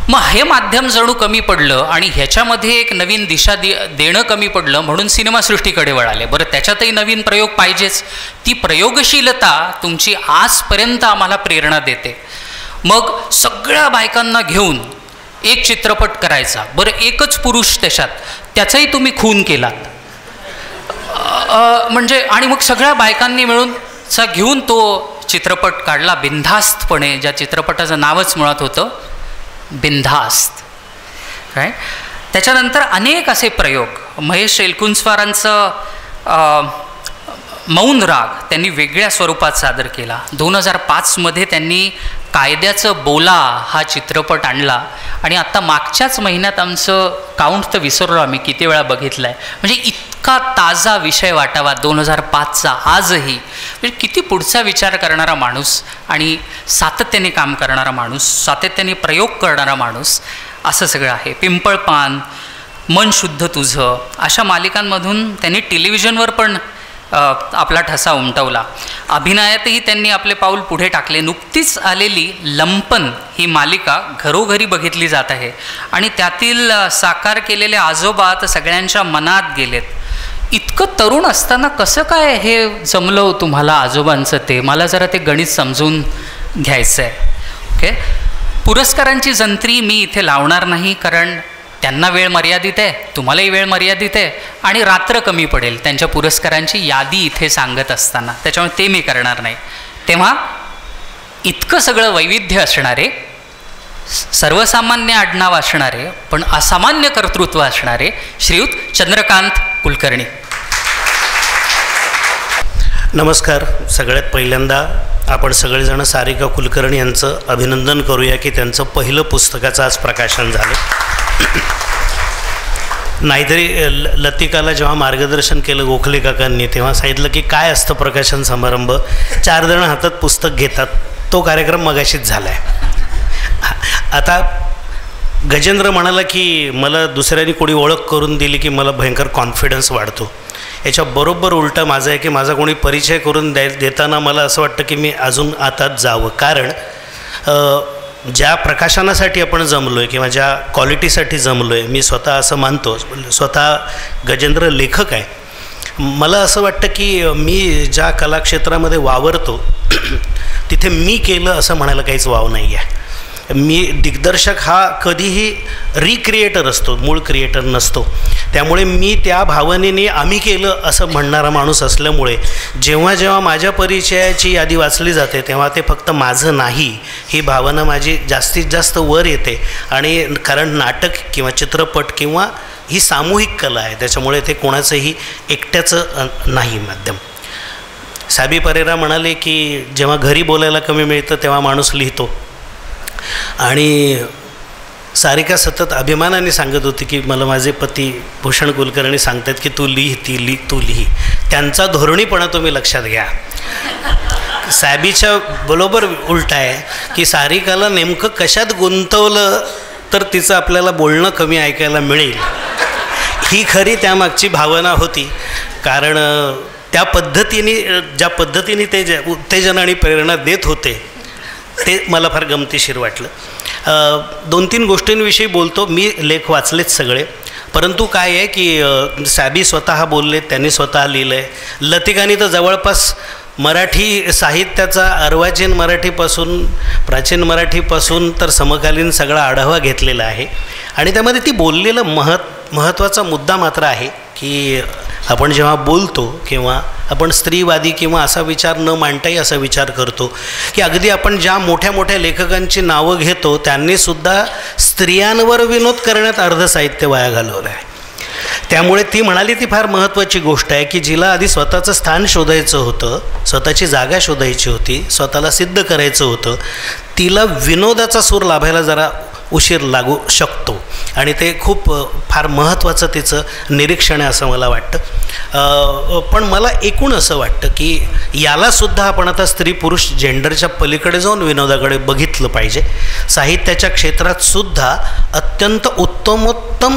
मग हे माध्यम जणू कमी पडलं आणि ह्याच्यामध्ये एक नवीन दिशा दे देणं कमी पडलं म्हणून सिनेमासृष्टीकडे वळाले. बरं, त्याच्यातही नवीन प्रयोग पाहिजेच. ती प्रयोगशीलता तुमची आजपर्यंत आम्हाला प्रेरणा देते. मग सगळ्या बायकांना घेऊन एक चित्रपट करायचा. बरं, एकच पुरुष त्याच्यात, त्याचाही तुम्ही खून केलात म्हणजे, आणि मग सगळ्या बायकांनी मिळून चा घेऊन तो चित्रपट काढला बिनधास्तपणे, ज्या चित्रपटाचं नावच मुळात होतं बिनधास्त. राईट. त्याच्यानंतर अनेक असे प्रयोग. महेश एलकुंचवारांचं मौन राग त्यांनी वेगळ्या स्वरूपात सादर केला. दोन हजार पाचमध्ये त्यांनी कायद्याचं बोला हा चित्रपट आणला आणि आत्ता मागच्याच महिन्यात आमचं काउंट तर विसरलो आम्ही किती वेळा बघितलं आहे. म्हणजे इतका ताजा विषय वाटावा दोन हजार पाचचा आजही. म्हणजे किती पुढचा विचार करणारा माणूस आणि सातत्याने काम करणारा माणूस, सातत्याने प्रयोग करणारा माणूस, असं सगळं आहे. पिंपळपान, मन शुद्ध तुझं अशा मालिकांमधून त्यांनी टेलिव्हिजनवर पण आपला ठसा उमटवला. अभिनयातही त्यांनी आपले पाऊल पुढे टाकले. नुकतीच आलेली लंपन ही मालिका घरोघरी बघितली जात आहे आणि त्यातील साकार केलेले आजोबा तर सगळ्यांच्या मनात गेलेत. इतकं तरुण असताना कसं काय हे जमलं तुम्हाला आजोबांचं, ते मला जरा ते गणित समजून घ्यायचं आहे. ओके. पुरस्कारांची जंत्री मी इथे लावणार नाही, कारण त्यांना वेळ मर्यादित आहे, तुम्हालाही वेळ मर्यादित आहे आणि रात्र कमी पडेल त्यांच्या पुरस्कारांची यादी इथे सांगत असताना, त्याच्यामुळे ते मी करणार नाही. तेव्हा इतकं सगळं वैविध्य असणारे, सर्वसामान्य आडनाव असणारे पण असामान्य कर्तृत्व असणारे श्रीयुत चंद्रकांत कुलकर्णी. नमस्कार. सगळ्यात पहिल्यांदा आपण सगळेजण सारिका कुलकर्णी यांचं अभिनंदन करूया की त्यांचं पहिलं पुस्तकाचं आज प्रकाशन झालं. नाहीतरी ल लतिकाला जेव्हा मार्गदर्शन केलं गोखले काकांनी तेव्हा सांगितलं की काय असतं प्रकाशन समारंभ, चार जण हातात पुस्तक घेतात, तो कार्यक्रम मगाशीच झाला आहे. आता गजेंद्र म्हणाला की मला दुसऱ्यांनी कोणी ओळख करून दिली की मला भयंकर कॉन्फिडन्स वाढतो. याच्या बरोबर उलटा माझं आहे की माझा कोणी परिचय करून द्याय देताना मला असं वाटतं की मी अजून आतात जावं. कारण ज्या प्रकाशनासाठी आपण जमलो आहे किंवा ज्या क्वालिटीसाठी जमलो आहे, मी स्वतः असं मानतो, स्वतः गजेंद्र लेखक आहे. मला असं वाटतं की मी ज्या कलाक्षेत्रामध्ये वावरतो तिथे मी केलं असं म्हणायला काहीच वाव नाही आहे. मी दिग्दर्शक हा कधीही रिक्रिएटर असतो, मूळ क्रिएटर नसतो. त्यामुळे मी त्या भावनेने आम्ही केलं असं म्हणणारा माणूस असल्यामुळे जेव्हा जेव्हा माझ्या परिचयाची यादी वाचली जाते तेव्हा ते फक्त माझं नाही ही भावना माझी जास्तीत जास्त वर येते. आणि कारण नाटक किंवा चित्रपट किंवा ही सामूहिक कला आहे, त्याच्यामुळे ते कोणाचंही एकट्याचं नाही माध्यम. साबी परेरा म्हणाले की जेव्हा घरी बोलायला कमी मिळतं तेव्हा माणूस लिहितो. आणि सारिका सतत अभिमानाने सांगत होती की मला माझे पती भूषण कुलकर्णी सांगतात की तू लिही, ती लिही, तू लिही. त्यांचा धोरणीपणा तुम्ही लक्षात घ्या. साबीच्या बरोबर उलटा आहे की सारिकाला नेमकं कशात गुंतवलं तर तिचं आपल्याला बोलणं कमी ऐकायला मिळेल, ही खरी त्यामागची भावना होती. कारण त्या पद्धतीने ज्या पद्धतीने ते जे उत्तेजन आणि प्रेरणा देत होते ते मला फार गमतीशीर वाटलं. दोन तीन गोष्टींविषयी बोलतो. मी लेख वाचलेत सगळे, परंतु काय आहे की साबी स्वतः बोलले, त्यांनी स्वतः लिहिलं आहे. लतिकानी तर जवळपास मराठी साहित्याचा अर्वाचीन मराठीपासून प्राचीन मराठीपासून तर समकालीन सगळा आढावा घेतलेला आहे. आणि त्यामध्ये ती बोललेलं महत् महत्त्वाचा मुद्दा मात्र आहे की आपण जेव्हा बोलतो किंवा आपण स्त्रीवादी किंवा असा विचार न मांडताही असा विचार करतो की अगदी आपण ज्या मोठ्या मोठ्या लेखकांची नावं घेतो त्यांनीसुद्धा स्त्रियांवर विनोद करण्यात अर्ध साहित्य वाया घालवलं आहे. त्यामुळे ती म्हणाली ती फार महत्त्वाची गोष्ट आहे की जिला आधी स्वतःचं स्थान शोधायचं होतं, स्वतःची जागा शोधायची होती, स्वतःला सिद्ध करायचं होतं, तिला विनोदाचा सूर लाभायला जरा उशीर लागू शकतो. आणि ते खूप फार महत्त्वाचं तिचं निरीक्षण आहे असं मला वाटतं. पण मला एकूण असं वाटतं की यालासुद्धा आपण आता स्त्री पुरुष जेंडरच्या पलीकडे जाऊन विनोदाकडे बघितलं पाहिजे. साहित्याच्या क्षेत्रातसुद्धा अत्यंत उत्तमोत्तम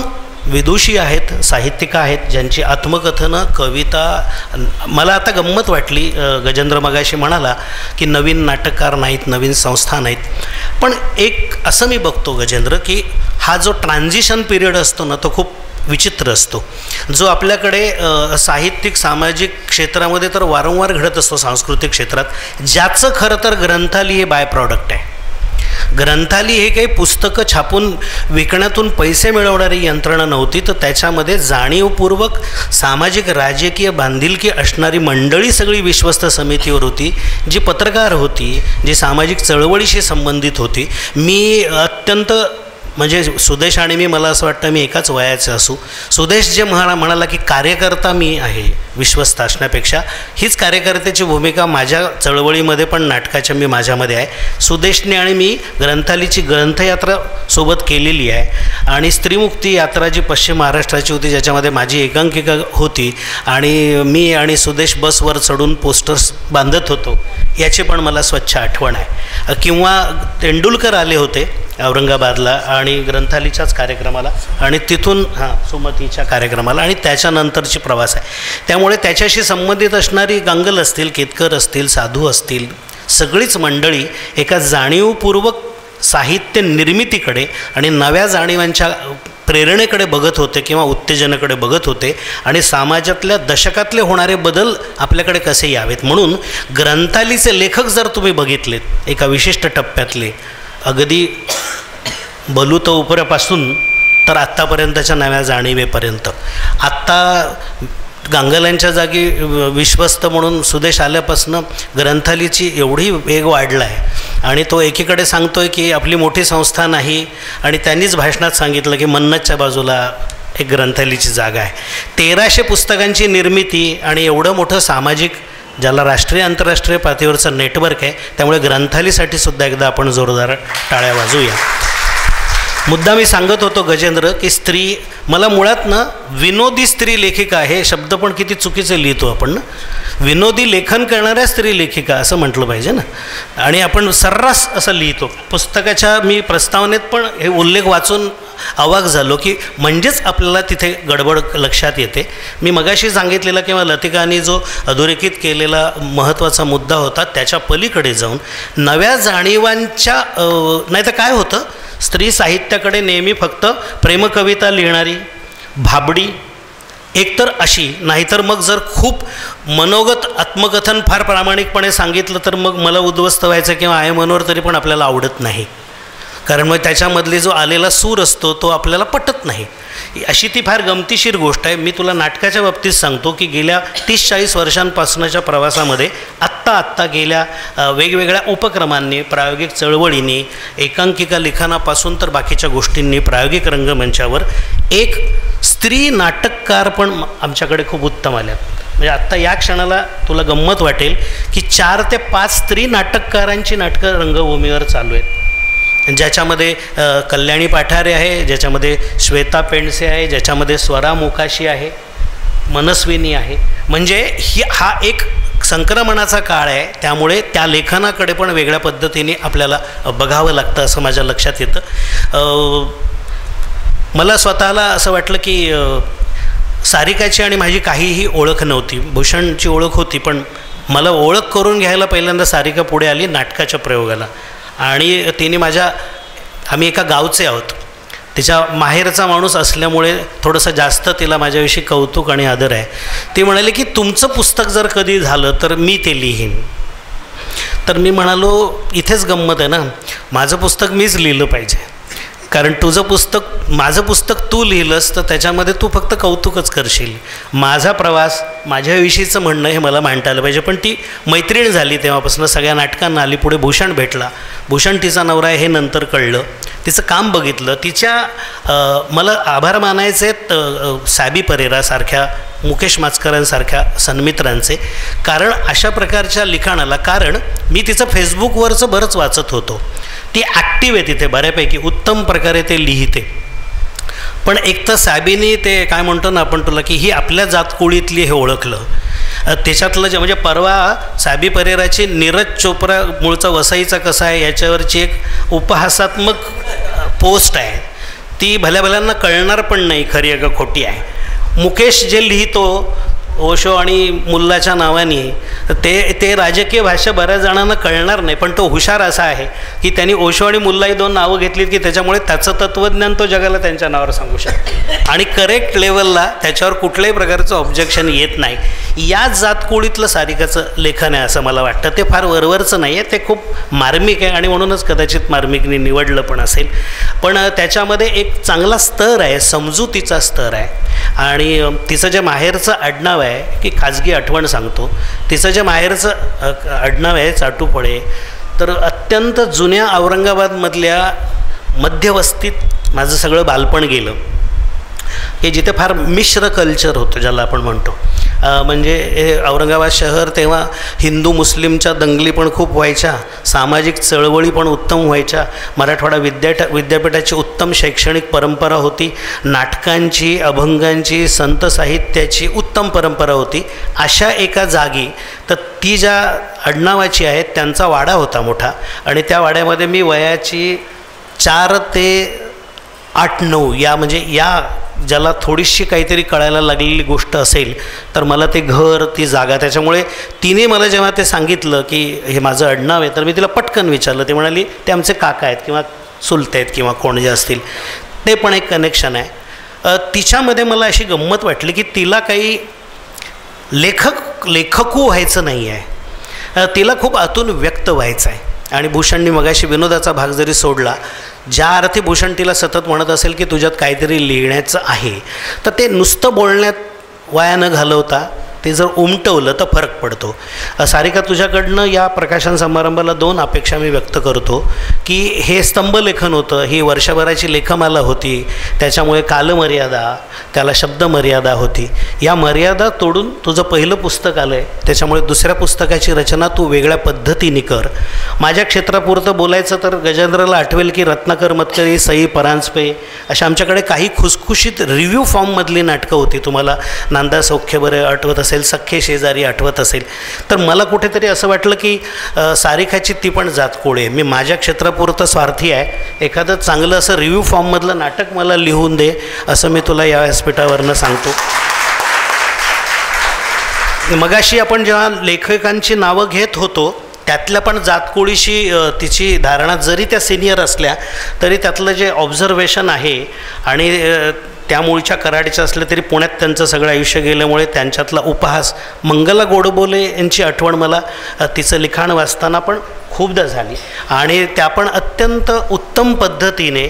विदुषी आहेत, साहित्यिका आहेत, ज्यांची आत्मकथनं, कविता. मला आता गंमत वाटली, गजेंद्र मगाशी म्हणाला की नवीन नाटककार नाहीत, नवीन संस्था नाहीत. पण एक असं मी बघतो गजेंद्र, की हा जो ट्रान्झिशन पिरियड असतो ना, तो खूप विचित्र असतो. जो आपल्याकडे साहित्यिक सामाजिक क्षेत्रामध्ये तर वारंवार घडत असतो, सांस्कृतिक क्षेत्रात, ज्याचं खरं तर ग्रंथाली हे बाय प्रॉडक्ट आहे. ग्रंथाली हे काही पुस्तकं छापून विकण्यातून पैसे मिळवणारी यंत्रणा नव्हती, तर त्याच्यामध्ये जाणीवपूर्वक सामाजिक राजकीय बांधिलकी असणारी मंडळी सगळी विश्वस्त समितीवर होती, जी पत्रकार होती, जी सामाजिक चळवळीशी संबंधित होती. मी अत्यंत म्हणजे सुदेश आणि मी, मला असं वाटतं मी एकाच वयाचे असू. सुदेश जे म्हणा म्हणाला की कार्यकर्ता मी आहे विश्वस्त असण्यापेक्षा, हीच कार्यकर्त्याची भूमिका माझ्या चळवळीमध्ये पण नाटकाच्या मी माझ्यामध्ये आहे. सुदेशने आणि मी ग्रंथालीची ग्रंथयात्रा सोबत केलेली आहे, आणि स्त्रीमुक्ती यात्रा जी पश्चिम महाराष्ट्राची होती, ज्याच्यामध्ये माझी एकांकिका होती, आणि मी आणि सुदेश बसवर चढून पोस्टर्स बांधत होतो, याची पण मला स्वच्छ आठवण आहे. किंवा तेंडुलकर आले होते औरंगाबादला आणि ग्रंथालीच्याच कार्यक्रमाला, आणि तिथून हां सुमतीच्या कार्यक्रमाला, आणि त्याच्यानंतरची प्रवास आहे. त्यामुळे त्याच्याशी संबंधित असणारी गांगल असतील, केतकर असतील, साधू असतील, सगळीच मंडळी एका जाणीवपूर्वक साहित्य निर्मितीकडे आणि नव्या जाणीवांच्या प्रेरणेकडे बघत होते किंवा उत्तेजनाकडे बघत होते, आणि समाजातल्या दशकातले होणारे बदल आपल्याकडे कसे यावेत. म्हणून ग्रंथालीचे लेखक जर तुम्ही बघितलेत एका विशिष्ट टप्प्यातले, अगदी बलूत उपऱ्यापासून तर आत्तापर्यंतच्या नव्या जाणीवेपर्यंत, आत्ता गांगलांच्या जागी विश्वस्त म्हणून सुदेश आल्यापासून ग्रंथालीची एवढी वेग वाढला आहे, आणि तो एकीकडे सांगतो आहे की आपली मोठी संस्था नाही, आणि त्यांनीच भाषणात सांगितलं की मन्नतच्या बाजूला एक ग्रंथालीची जागा आहे. तेराशे पुस्तकांची निर्मिती आणि एवढं मोठं सामाजिक, ज्याला राष्ट्रीय आंतरराष्ट्रीय पातळीवरचं नेटवर्क आहे, त्यामुळे ग्रंथालीसाठी सुद्धा एकदा आपण जोरदार टाळ्या वाजवूया. मुद्दा मी सांगत होतो गजेंद्र की स्त्री, मला मुळात ना विनोदी स्त्री लेखिका, हे शब्द पण किती चुकीचे लिहितो आपण ना, विनोदी लेखन करणाऱ्या स्त्री लेखिका असं म्हटलं पाहिजे ना, आणि आपण सर्रास असं लिहितो. पुस्तकाच्या मी प्रस्तावनेत पण हे उल्लेख वाचून अवाक झालो की म्हणजेच आपल्याला तिथे गडबड लक्षात येते. मी मगाशी सांगितलेला किंवा लतिकाने जो अधोरेखित केलेला महत्त्वाचा मुद्दा होता, त्याच्या पलीकडे जाऊन नव्या जाणीवांच्या, नाही तर काय होतं, स्त्री साहित्याकडे नेहमी फक्त प्रेमकविता लिहिणारी, भाबडी एकतर अशी, नाहीतर मग जर खूप मनोगत आत्मकथन फार प्रामाणिकपणे सांगितलं तर मग मला उद्ध्वस्त व्हायचं किंवा आहे मनोर तरी पण आपल्याला आवडत नाही, कारण मग त्याच्यामधले जो आलेला सूर असतो तो आपल्याला पटत नाही. अशी ती फार गमतीशीर गोष्ट आहे. मी तुला नाटकाच्या बाबतीत सांगतो की गेल्या तीस चाळीस वर्षांपासूनच्या प्रवासामध्ये आत्ता आत्ता गेल्या वेगवेगळ्या उपक्रमांनी, प्रायोगिक चळवळींनी, एकांकिका लिखाणापासून तर बाकीच्या गोष्टींनी, प्रायोगिक रंगमंचावर एक स्त्री नाटककार पण आमच्याकडे खूप उत्तम आल्यात. म्हणजे आत्ता या क्षणाला तुला गंमत वाटेल की चार ते पाच स्त्री नाटककारांची नाटकं रंगभूमीवर चालू आहेत, ज्याच्यामध्ये कल्याणी पाठारे आहे, ज्याच्यामध्ये श्वेता पेंडसे आहे, ज्याच्यामध्ये स्वरा मोकाशी आहे, मनस्विनी आहे. म्हणजे ही हा एक संक्रमणाचा काळ आहे, त्यामुळे त्या लेखनाकडे पण वेगळ्या पद्धतीने आपल्याला बघावं लागतं असं माझ्या लक्षात येतं. मला स्वतःला असं वाटलं की सारिकाची आणि माझी काहीही ओळख नव्हती, भूषणची ओळख होती, पण मला ओळख करून घ्यायला पहिल्यांदा सारिका पुढे आली नाटकाच्या प्रयोगाला, आणि तिने माझ्या, आम्ही एका गावचे आहोत, तिच्या माहेरचा माणूस असल्यामुळे थोडंसं जास्त तिला माझ्याविषयी कौतुक आणि आदर आहे. ती म्हणाली की तुमचं पुस्तक जर कधी झालं तर मी ते लिहीन. तर मी म्हणालो इथेच गंमत आहे ना, माझं पुस्तक मीच लिहिलं पाहिजे, कारण तुझं पुस्तक, माझं पुस्तक तू लिहिलंस तर त्याच्यामध्ये तू फक्त कौतुकच करशील, माझा प्रवास, माझ्याविषयीचं म्हणणं हे मला मांडता आलं पाहिजे. पण ती मैत्रीण झाली तेव्हापासून, सगळ्या नाटकांना आली, पुढे भूषण भेटला, भूषण तिचा नवरा आहे हे नंतर कळलं, तिचं काम बघितलं, तिच्या मला आभार मानायचे आहेत सॅबी परेरासारख्या, मुकेश माचकरांसारख्या सन्मित्रांचे, कारण अशा प्रकारच्या लिखाणाला, कारण मी तिचं फेसबुकवरचं बरंच वाचत होतो, ती ॲक्टिव्ह आहे तिथे बऱ्यापैकी, उत्तम प्रकारे ते लिहिते. पण एक तर सॅबीनी ते काय म्हणतो ना आपण तुला की ही आपल्या जातकुळीतली हे ओळखलं. त्याच्यातलं जे म्हणजे परवा सॅबी परेराची नीरज चोप्रा मूळचा वसईचा कसा आहे याच्यावरची एक उपहासात्मक पोस्ट आहे, ती भल्या भल्यांना कळणार पण नाही खरी आहे का खोटी आहे. मुकेश जे लिहितो ओशो आणि मुल्लाच्या नावाने ते ते राजकीय भाषा बऱ्याच जणांना कळणार नाही, पण तो हुशार असा आहे की त्यांनी ओशो आणि मुल्ला ही दोन नावं घेतलीत की त्याच्यामुळे त्याचं तत्त्वज्ञान तो जगाला त्यांच्या नावावर सांगू शकतो आणि करेक्ट लेवलला त्याच्यावर कुठल्याही प्रकारचं ऑब्जेक्शन येत नाही. याच जातकुळीतलं सारिकाचं लेखन आहे असं मला वाटतं. ते फार वरवरचं नाही आहे, ते खूप मार्मिक आहे आणि म्हणूनच कदाचित मार्मिकने निवडलं पण असेल. पण त्याच्यामध्ये एक चांगला स्तर आहे, समजुतीचा स्तर आहे. आणि तिचं जे माहेरचं आडनाव आहे की खाजगी आठवण सांगतो, तिचं जे माहेरचं आडनाव आहे चाटुपळे, तर अत्यंत जुन्या औरंगाबादमधल्या मध्यवस्तीत माझं सगळं बालपण गेलं, की जिथे फार मिश्र कल्चर होतं ज्याला आपण म्हणतो. म्हणजे हे औरंगाबाद शहर तेव्हा हिंदू मुस्लिमच्या दंगली पण खूप व्हायच्या, सामाजिक चळवळी पण उत्तम व्हायच्या, मराठवाडा विद्याठ विद्यापीठाची उत्तम शैक्षणिक परंपरा होती, नाटकांची, अभंगांची, संत साहित्याची उत्तम परंपरा होती. अशा एका जागी तर ती ज्या आडनावाची आहेत त्यांचा वाडा होता मोठा, आणि त्या वाड्यामध्ये मी वयाची चार ते आठ नऊ या म्हणजे या ज्याला थोडीशी काहीतरी कळायला लागलेली गोष्ट असेल तर मला ते घर, ती जागा, त्याच्यामुळे तिने मला जेव्हा ते सांगितलं की हे माझं आडनाव आहे तर मी तिला पटकन विचारलं. ते म्हणाली ते आमचे काका आहेत किंवा चुलते आहेत किंवा कोण जे असतील, ते पण एक कनेक्शन आहे. तिच्यामध्ये मला अशी गंमत वाटली की तिला काही लेखक लेखकू व्हायचं नाही आहे, तिला खूप आतून व्यक्त व्हायचं आहे. आणि भूषणनी मगाशी विनोदाचा भाग जरी सोडला, ज्या अर्थी भूषण तिला सतत म्हणत असेल की तुझ्यात काहीतरी लिहिण्याचं आहे, तर ते नुसतं बोलण्यात वाया न घालवता ते जर उमटवलं तर फरक पडतो. सारिका, तुझ्याकडनं या प्रकाशन समारंभाला दोन अपेक्षा मी व्यक्त करतो की हे स्तंभलेखन होतं, ही वर्षभराची लेखमाला होती, त्याच्यामुळे कालमर्यादा, त्याला शब्दमर्यादा होती. या मर्यादा तोडून तुझं पहिलं पुस्तक आलं आहे, त्याच्यामुळे दुसऱ्या पुस्तकाची रचना तू वेगळ्या पद्धतीने कर. माझ्या क्षेत्रापुरतं बोलायचं तर गजेंद्रला आठवेल की रत्नाकर मतकरी, सई परांजपे अशा आमच्याकडे काही खुसखुशीत रिव्ह्यू फॉर्ममधली नाटकं होती. तुम्हाला नांदा सौख्य बरे आठवत असेल, सख्खे शेजारी आठवत असेल. तर मला कुठेतरी असं वाटलं की सारिकाची ती पण जातकुळ आहे. मी माझ्या क्षेत्रापुरतं स्वार्थी आहे, एखादं चांगलं असं रिव्ह्यू फॉर्ममधलं नाटक मला लिहून दे असं मी तुला या व्यासपीठावरनं सांगतो. मगाशी आपण जेव्हा लेखकांची नावं घेत होतो त्यातल्या पण जातकुळीशी तिची धारणा जरी त्या सिनियर असल्या तरी त्यातलं जे ऑब्झर्वेशन आहे, आणि त्या मूळच्या कराडच्या असल्या तरी पुण्यात त्यांचं सगळं आयुष्य गेल्यामुळे त्यांच्यातला उपहास, मंगला गोडबोले यांची आठवण मला तिचं लिखाण वाचताना पण खूपदा झाली. आणि त्या पण अत्यंत उत्तम पद्धतीने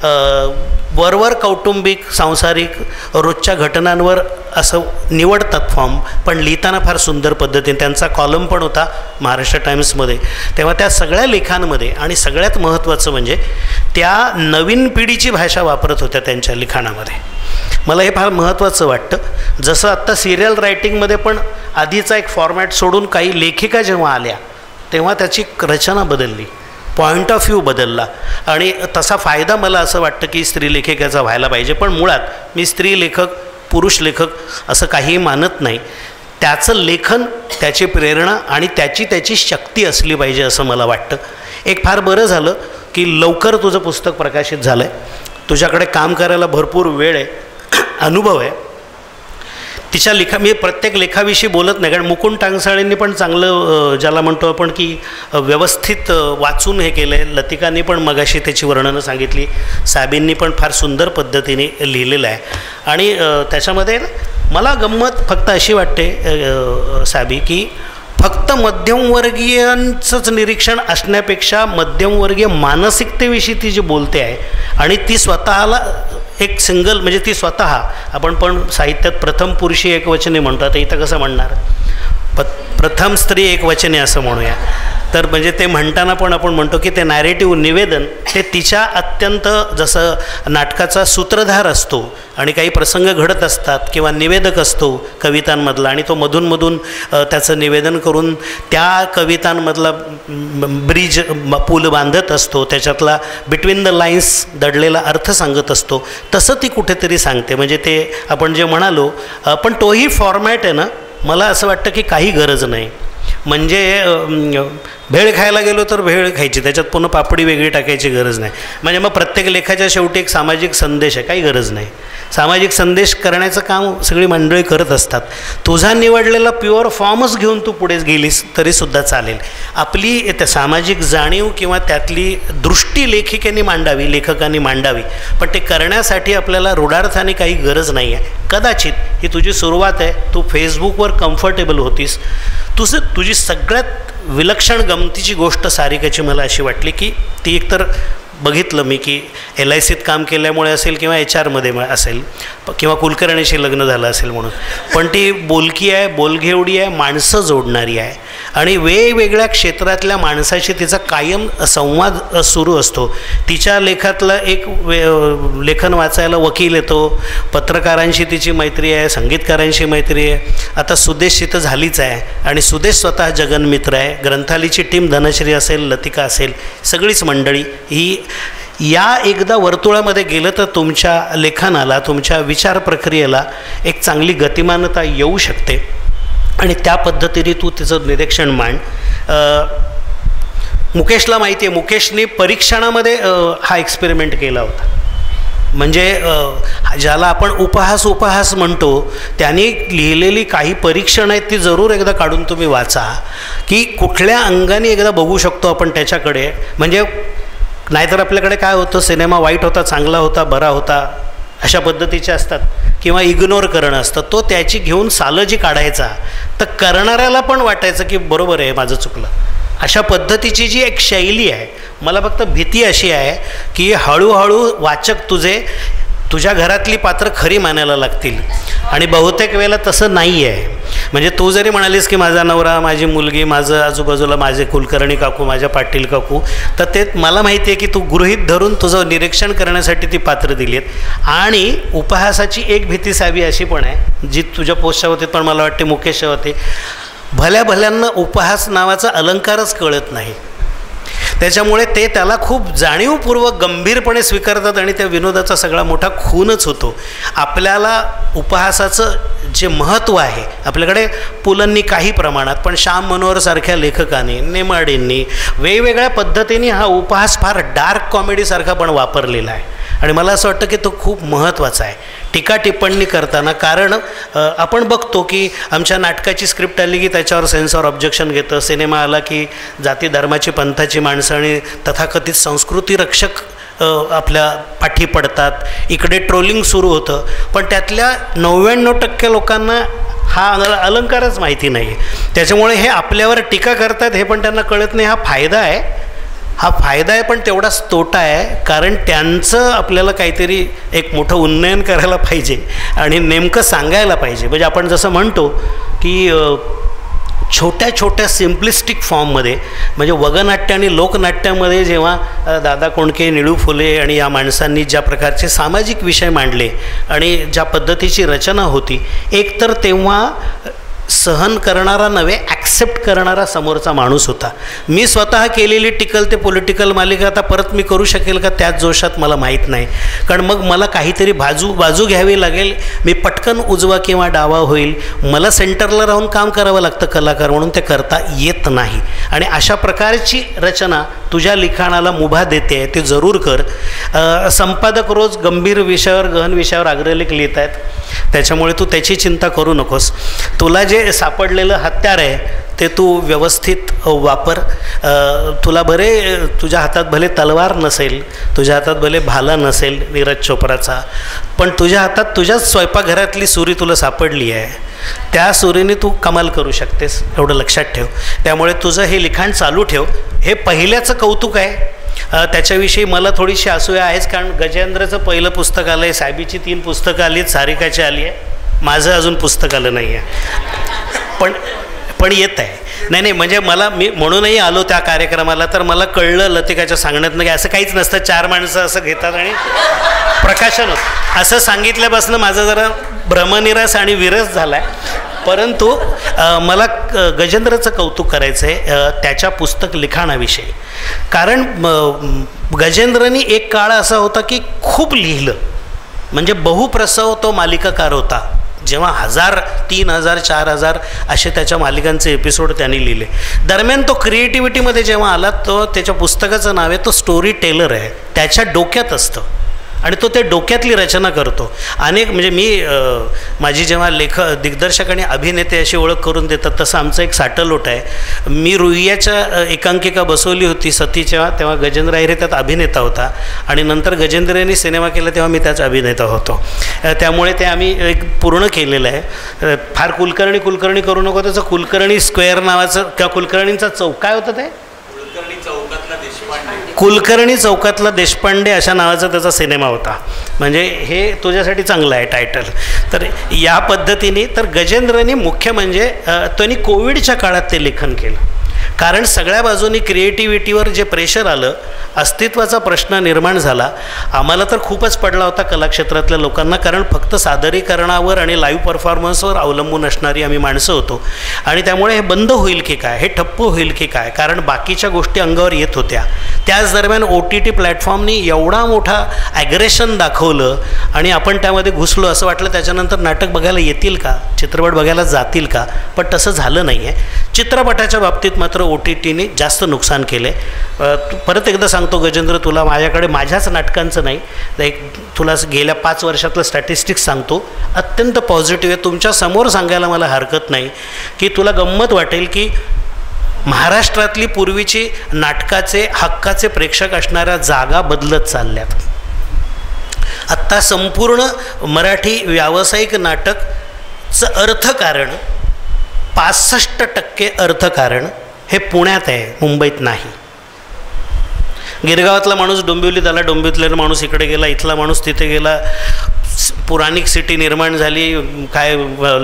वरवर कौटुंबिक, सांसारिक, रोजच्या घटनांवर असं निवडतात फॉर्म, पण लिहिताना फार सुंदर पद्धतीने. त्यांचा कॉलम पण होता महाराष्ट्र टाइम्समध्ये. तेव्हा त्या सगळ्या लेखांमध्ये, आणि सगळ्यात महत्त्वाचं म्हणजे त्या नवीन पिढीची भाषा वापरत होत्या त्यांच्या लिखाणामध्ये. मला हे फार महत्त्वाचं वाटतं. जसं आत्ता सिरियल रायटिंगमध्ये पण आधीचा एक फॉर्मॅट सोडून काही लेखिका जेव्हा आल्या तेव्हा त्याची रचना बदलली, पॉईंट ऑफ व्ह्यू बदलला, आणि तसा फायदा मला असं वाटतं की स्त्री लेखिकेचा व्हायला पाहिजे. पण मुळात मी स्त्री लेखक, पुरुष लेखक असं काहीही मानत नाही. त्याचं लेखन, त्याची प्रेरणा आणि त्याची त्याची शक्ती असली पाहिजे असं मला वाटतं. एक फार बरं झालं की लवकर तुझं पुस्तक प्रकाशित झालं आहे. तुझ्याकडे काम करायला भरपूर वेळ आहे, अनुभव आहे. तिच्या लेखा मी प्रत्येक लेखाविषयी बोलत नाही, कारण मुकुंद टांगसाळेंनी पण चांगलं, ज्याला म्हणतो आपण की व्यवस्थित वाचून हे केलं आहे. लतिकांनी पण मगाशी त्याची वर्णनं सांगितली, साबींनी पण फार सुंदर पद्धतीने लिहिलेलं आहे. आणि त्याच्यामध्ये मला गंमत फक्त अशी वाटते साबी की फक्त मध्यमवर्गीयांचंच निरीक्षण असण्यापेक्षा मध्यमवर्गीय मानसिकतेविषयी ती जी बोलते आहे, आणि ती स्वतःला एक सिंगल, म्हणजे ती स्वतः, आपण पण साहित्यात प्रथम पुरुषी एकवचने म्हणतो, आता इथं कसं म्हणणार, प प्रथम स्त्री एकवचने असं म्हणूया. तर म्हणजे ते म्हणताना पण आपण म्हणतो की ते नॅरेटिव्ह निवेदन ते तिच्या अत्यंत, जसं नाटकाचा सूत्रधार असतो आणि काही प्रसंग घडत असतात किंवा निवेदक असतो कवितांमधला, आणि तो मधूनमधून त्याचं निवेदन करून त्या कवितांमधला ब्रिज, पूल बांधत असतो, त्याच्यातला बिटवीन द लाईन्स दडलेला अर्थ सांगत असतो, तसं ती कुठेतरी सांगते. म्हणजे ते आपण जे म्हणालो, पण तोही फॉर्मॅट आहे ना, मला असं वाटतं की काही गरज नाही. म्हणजे भेळ खायला गेलो तर भेळ खायची, त्याच्यात पुन्हा पापडी वेगळी टाकायची गरज नाही. म्हणजे मग प्रत्येक लेखाच्या शेवटी एक सामाजिक संदेश आहे, काही गरज नाही. सामाजिक संदेश करण्याचं काम सगळी मंडळी करत असतात. तुझा निवडलेला प्युअर फॉर्मच घेऊन तू पुढे गेलीस तरीसुद्धा चालेल. आपली त्या सामाजिक जाणीव किंवा त्यातली दृष्टी लेखिकेने मांडावी, लेखकांनी मांडावी, पण ते करण्यासाठी आपल्याला रूढार्थाने काही गरज नाही आहे. कदाचित ही तुझी सुरुवात आहे, तू फेसबुकवर कम्फर्टेबल होतीस. तुझं तुझी सगळ्यात विलक्षण गमतीची गोष्ट सारिकाची मला अशी वाटली की ती एकतर बघितलं मी की एल आय सीत काम केल्यामुळे असेल किंवा एच आरमध्ये असेल किंवा कुलकर्णीशी लग्न झालं असेल म्हणून, पण ती बोलकी आहे, बोलघेवडी आहे, माणसं जोडणारी आहे आणि वेगवेगळ्या क्षेत्रातल्या माणसाशी तिचा कायम संवाद सुरू असतो. तिच्या लेखातलं एक वे लेखन वाचायला वकील येतो, पत्रकारांशी तिची मैत्री आहे, संगीतकारांशी मैत्री आहे. आता सुदेश तिथं झालीच आहे आणि सुदेश स्वतः जगन्मित्र आहे. ग्रंथालीची टीम धनश्री असेल, लतिका असेल, सगळीच मंडळी ही या एकदा वर्तुळामध्ये गेलं तर तुमच्या लेखनाला, तुमच्या विचार प्रक्रियेला एक चांगली गतिमानता येऊ शकते आणि त्या पद्धतीने तू तिचं निरीक्षण मांड. मुकेशला माहिती आहे, मुकेशने परीक्षणामध्ये हा एक्सपेरिमेंट केला होता. म्हणजे ज्याला आपण उपहास उपहास म्हणतो, त्यांनी लिहिलेली काही परीक्षणं आहेत ती जरूर एकदा काढून तुम्ही वाचा की कुठल्या अंगाने एकदा बघू शकतो आपण त्याच्याकडे. म्हणजे नाहीतर आपल्याकडे काय होतं, सिनेमा वाईट होता, चांगला होता, बरा होता, अशा पद्धतीचे असतात किंवा इग्नोर करणं असतं. तो त्याची घेऊन सालं जी काढायचा तर करणाऱ्याला पण वाटायचं की बरोबर आहे, माझं चुकलं. अशा पद्धतीची जी एक शैली आहे, मला फक्त भीती अशी आहे की हळूहळू वाचक तुझे तुझ्या घरातली पात्र खरी मानायला लागतील आणि बहुतेक वेळेला तसं नाही आहे. म्हणजे तू जरी म्हणालीस की माझा नवरा, माझी मुलगी, माझं आजूबाजूला माझे कुलकर्णी काकू, माझ्या पाटील काकू, तर ते मला माहिती आहे की तू गृहीत धरून तुझं निरीक्षण करण्यासाठी ती पात्र दिली आहेत. आणि उपहासाची एक भीती सावी अशी पण आहे जी तुझ्या पोस्टच्या होती, पण मला वाटते मुकेशच्या होते, भल्या भल्यांना उपहास नावाचा अलंकारच कळत नाही. त्याच्यामुळे ते त्याला खूप जाणीवपूर्वक गंभीरपणे स्वीकारतात आणि त्या विनोदाचा सगळा मोठा खूनच होतो. आपल्याला उपहासाचं जे महत्त्व आहे, आपल्याकडे पुलंनी काही प्रमाणात, पण श्याम मनोहरसारख्या लेखकांनी, नेमाडेंनी वेगवेगळ्या पद्धतीने हा उपहास फार डार्क कॉमेडीसारखा पण वापरलेला आहे आणि मला असं वाटतं की तो खूप महत्त्वाचा आहे टीका टिप्पणी करताना. कारण आपण बघतो की आमच्या नाटकाची स्क्रिप्ट आली की त्याच्यावर सेन्सॉर ऑब्जेक्शन घेतं, सिनेमा आला की जाती धर्माची पंथाची माणसं आणि तथाकथित संस्कृती रक्षक आपल्या पाठी पडतात, इकडे ट्रोलिंग सुरू होतं. पण त्यातल्या नव्याण्णव टक्के लोकांना हा अलंकारच माहिती नाही आहे. त्याच्यामुळे हे आपल्यावर टीका करतात हे पण त्यांना कळत नाही. हा फायदा आहे, हा फायदा आहे पण तेवढाच तोटा आहे, कारण त्यांचं आपल्याला काहीतरी एक मोठं उन्नयन करायला पाहिजे आणि नेमकं सांगायला पाहिजे. म्हणजे आपण जसं म्हणतो की छोट्या छोट्या सिम्प्लिस्टिक फॉर्ममध्ये, म्हणजे वगनाट्य आणि लोकनाट्यामध्ये जेव्हा दादा कोंडके, निळू फुले आणि या माणसांनी ज्या प्रकारचे सामाजिक विषय मांडले आणि ज्या पद्धतीची रचना होती, एकतर तेव्हा सहन करणारा नव्हे, ॲक्सेप्ट करणारा समोरचा माणूस होता. मी स्वतः केलेली टिकल ते पॉलिटिकल मालिका आता परत मी करू शकेल का त्याच जोशात मला माहीत नाही, कारण मग मला काहीतरी बाजू बाजू घ्यावी लागेल. मी पटकन उजवा किंवा डावा होईल, मला सेंटरला राहून काम करावं लागतं कलाकार म्हणून, ते करता येत नाही. आणि अशा प्रकारची रचना तुझ्या लिखाणाला मुभा देते, ते जरूर कर. संपादक रोज गंभीर विषयावर, गहन विषयावर अग्रलेख लिहित आहेत, त्याच्यामुळे तू त्याची चिंता करू नकोस. तुला जे सापडलेलं हत्यार आहे ते तू व्यवस्थित वापर. तुला बरे, तुझ्या हातात भले तलवार नसेल, तुझ्या हातात भले भाला नसेल नीरज चोप्राचा, पण तुझ्या हातात तुझ्याच स्वयंपाकघरातली सुरी तुला सापडली आहे. त्या सुरीने तू कमाल करू शकतेस, एवढं लक्षात ठेव. त्यामुळे तुझं हे लिखाण चालू ठेव. हे पहिल्याचं कौतुक आहे, त्याच्याविषयी मला थोडीशी असूया आहेच, कारण गजेंद्रचं पहिलं पुस्तक आलं आहे, साहेबीची तीन पुस्तकं आली आहेत, सारिकाची आली आहे, माझं अजून पुस्तक आलं नाही आहे, पण पण येत आहे. नाही नाही म्हणजे मला, मी म्हणूनही आलो त्या कार्यक्रमाला, तर मला कळलं लतिकाच्या सांगण्यातनं की असं काहीच नसतं, चार माणसं असं घेतात आणि प्रकाशन होतं. असं सांगितल्यापासून माझं जरा भ्रमनिरास आणि विरस झाला आहे. परंतु मला गजेंद्रचं कौतुक करायचं आहे त्याच्या पुस्तक लिखाणाविषयी. कारण गजेंद्रनी एक काळ असा होता की खूप लिहिलं, म्हणजे बहुप्रसव तो मालिकाकार होता. जेव्हा हजार तीन हजार चार हजार असे त्याच्या मालिकांचे एपिसोड त्यांनी लिहिले. दरम्यान तो क्रिएटिव्हिटीमध्ये जेव्हा आला, तो त्याच्या पुस्तकाचं नाव आहे तो स्टोरी टेलर आहे. त्याच्या डोक्यात असतं आणि तो ते डोक्यातली रचना करतो. अनेक म्हणजे मी माझी जेव्हा लेख दिग्दर्शक आणि अभिनेते अशी ओळख करून देतात, तसं आमचं एक साटलोट आहे. मी रुईयाच्या एकांकिका बसवली होती सतीच्या, तेव्हा गजेंद्र अहिरे त्यात अभिनेता होता आणि नंतर गजेंद्रने सिनेमा केला तेव्हा मी त्याचा अभिनेता होतो. त्यामुळे ते आम्ही एक पूर्ण केलेलं आहे. फार कुलकर्णी कुलकर्णी करू नको, त्याचं कुलकर्णी स्क्वेअर नावाचं किंवा कुलकर्णींचा चौक काय होतं ते कुलकर्णी चौकातला देशपांडे अशा नावाचा त्याचा सिनेमा होता. म्हणजे हे तुझ्यासाठी चांगलं आहे टायटल. तर या पद्धतीने तर गजेंद्रनी मुख्य म्हणजे त्यांनी कोविडच्या काळात ते लेखन केलं. कारण सगळ्या बाजूनी क्रिएटिव्हिटीवर जे प्रेशर आलं, अस्तित्वाचा प्रश्न निर्माण झाला. आम्हाला तर खूपच पडला होता कलाक्षेत्रातल्या लोकांना, कारण फक्त सादरीकरणावर आणि लाईव्ह परफॉर्मन्सवर अवलंबून असणारी आम्ही माणसं होतो. आणि त्यामुळे हे बंद होईल की काय, हे ठप्प होईल की काय, कारण बाकीच्या गोष्टी अंगावर येत होत्या. त्याच दरम्यान ओ टी टी प्लॅटफॉर्मनी एवढा मोठा ॲग्रेशन दाखवलं आणि आपण त्यामध्ये घुसलो. असं वाटलं त्याच्यानंतर नाटक बघायला येतील का, चित्रपट बघायला जातील का, पण तसं झालं नाही आहे. चित्रपटाच्या बाबतीत मात्र ओ टी टीने जास्त नुकसान केले. परत एकदा सांगतो गजेंद्र, तुला माझ्याकडे माझ्याच नाटकांचं नाही, एक तुला गेल्या पाच वर्षातलं स्टॅटिस्टिक्स सांगतो, अत्यंत पॉझिटिव्ह आहे. तुमच्या समोर सांगायला मला हरकत नाही की तुला गंमत वाटेल की महाराष्ट्रातली पूर्वीची नाटकाचे हक्काचे प्रेक्षक असणाऱ्या जागा बदलत चालल्यात. आत्ता संपूर्ण मराठी व्यावसायिक नाटकचं अर्थकारण पासष्ट टक्के अर्थकारण हे पुण्यात आहे, मुंबईत नाही. गिरगावातला माणूस डोंबिवलीत आला, डोंबिवलीतला माणूस इकडे गेला, इथला माणूस तिथे गेला. पुराणिक सिटी निर्माण झाली, काय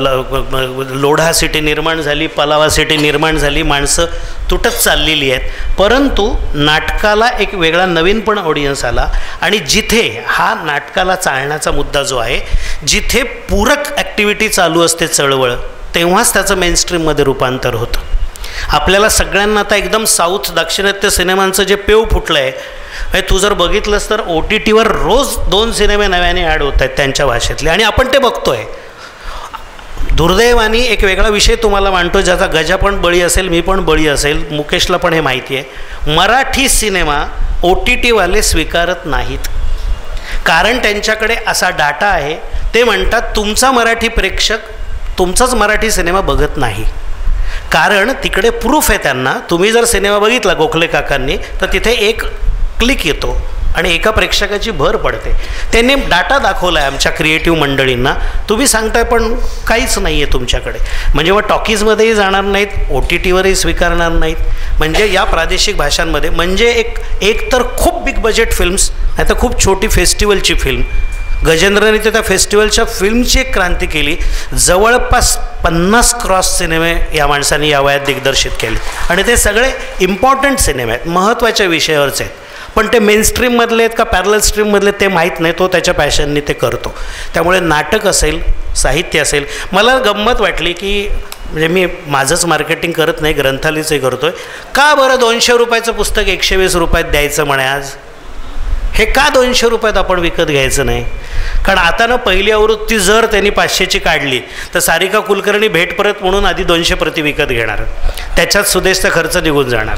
लोढा सिटी निर्माण झाली, पलावा सिटी निर्माण झाली. माणसं तुटत चाललेली आहेत. परंतु नाटकाला एक वेगळा नवीन पण ऑडियन्स आला. आणि जिथे हा नाटकाला चालण्याचा मुद्दा जो आहे, जिथे पूरक ॲक्टिव्हिटी चालू असते चळवळ, तेव्हाच त्याचं मेनस्ट्रीममध्ये रूपांतर होतं. आपल्याला सगळ्यांना आता एकदम साऊथ दाक्षिणात्य सिनेमांचं जे पेव फुटलं आहे, तू जर बघितलंस तर ओ टी टीवर रोज दोन सिनेमे नव्याने ॲड होत आहेत त्यांच्या भाषेतले, आणि आपण ते बघतो आहे. दुर्दैवाने एक वेगळा विषय तुम्हाला मांडतो, ज्याचा गजा पण बळी असेल, मी पण बळी असेल, मुकेशला पण हे माहिती आहे. मराठी सिनेमा ओ टी टीवाले स्वीकारत नाहीत. कारण त्यांच्याकडे असा डाटा आहे, ते म्हणतात तुमचा मराठी प्रेक्षक तुमचाच मराठी सिनेमा बघत नाही. कारण तिकडे प्रूफ आहे त्यांना. तुम्ही जर सिनेमा बघितला गोखले काकांनी, तर तिथे एक क्लिक येतो आणि एका प्रेक्षकाची भर पडते. त्यांनी डाटा दाखवला आहे आमच्या क्रिएटिव्ह मंडळींना. तुम्ही सांगताय पण काहीच नाही आहे तुमच्याकडे. म्हणजे मग टॉकीजमध्येही जाणार नाहीत, ओ टी टीवरही स्वीकारणार नाहीत. म्हणजे या प्रादेशिक भाषांमध्ये म्हणजे एक एक तर खूप बिग बजेट फिल्म्स, नाही तर खूप छोटी फेस्टिवलची फिल्म. गजेंद्रने तर त्या फेस्टिवलच्या फिल्मची एक क्रांती केली. जवळपास पन्नास क्रॉस सिनेमे या माणसांनी या वयात दिग्दर्शित केले आणि ते सगळे इम्पॉर्टंट सिनेमे आहेत, महत्त्वाच्या विषयावरचे आहेत. पण ते मेनस्ट्रीममधले आहेत का पॅरलल स्ट्रीममधले ते माहीत नाही. तो त्याच्या पॅशनने ते करतो. त्यामुळे नाटक असेल, साहित्य असेल. मला गंमत वाटली की म्हणजे मी माझंच मार्केटिंग करत नाही, ग्रंथालयाचंही करतो आहे. का बरं दोनशे रुपयाचं पुस्तक एकशे वीस रुपयात द्यायचं म्हणे आज? हे का दोनशे रुपयात आपण विकत घ्यायचं नाही? कारण आता ना पहिली आवृत्ती जर त्यांनी पाचशेची काढली तर सारिका कुलकर्णी भेट परत म्हणून आधी दोनशे प्रति विकत घेणार, त्याच्यात सुदेशचा खर्च निघून जाणार.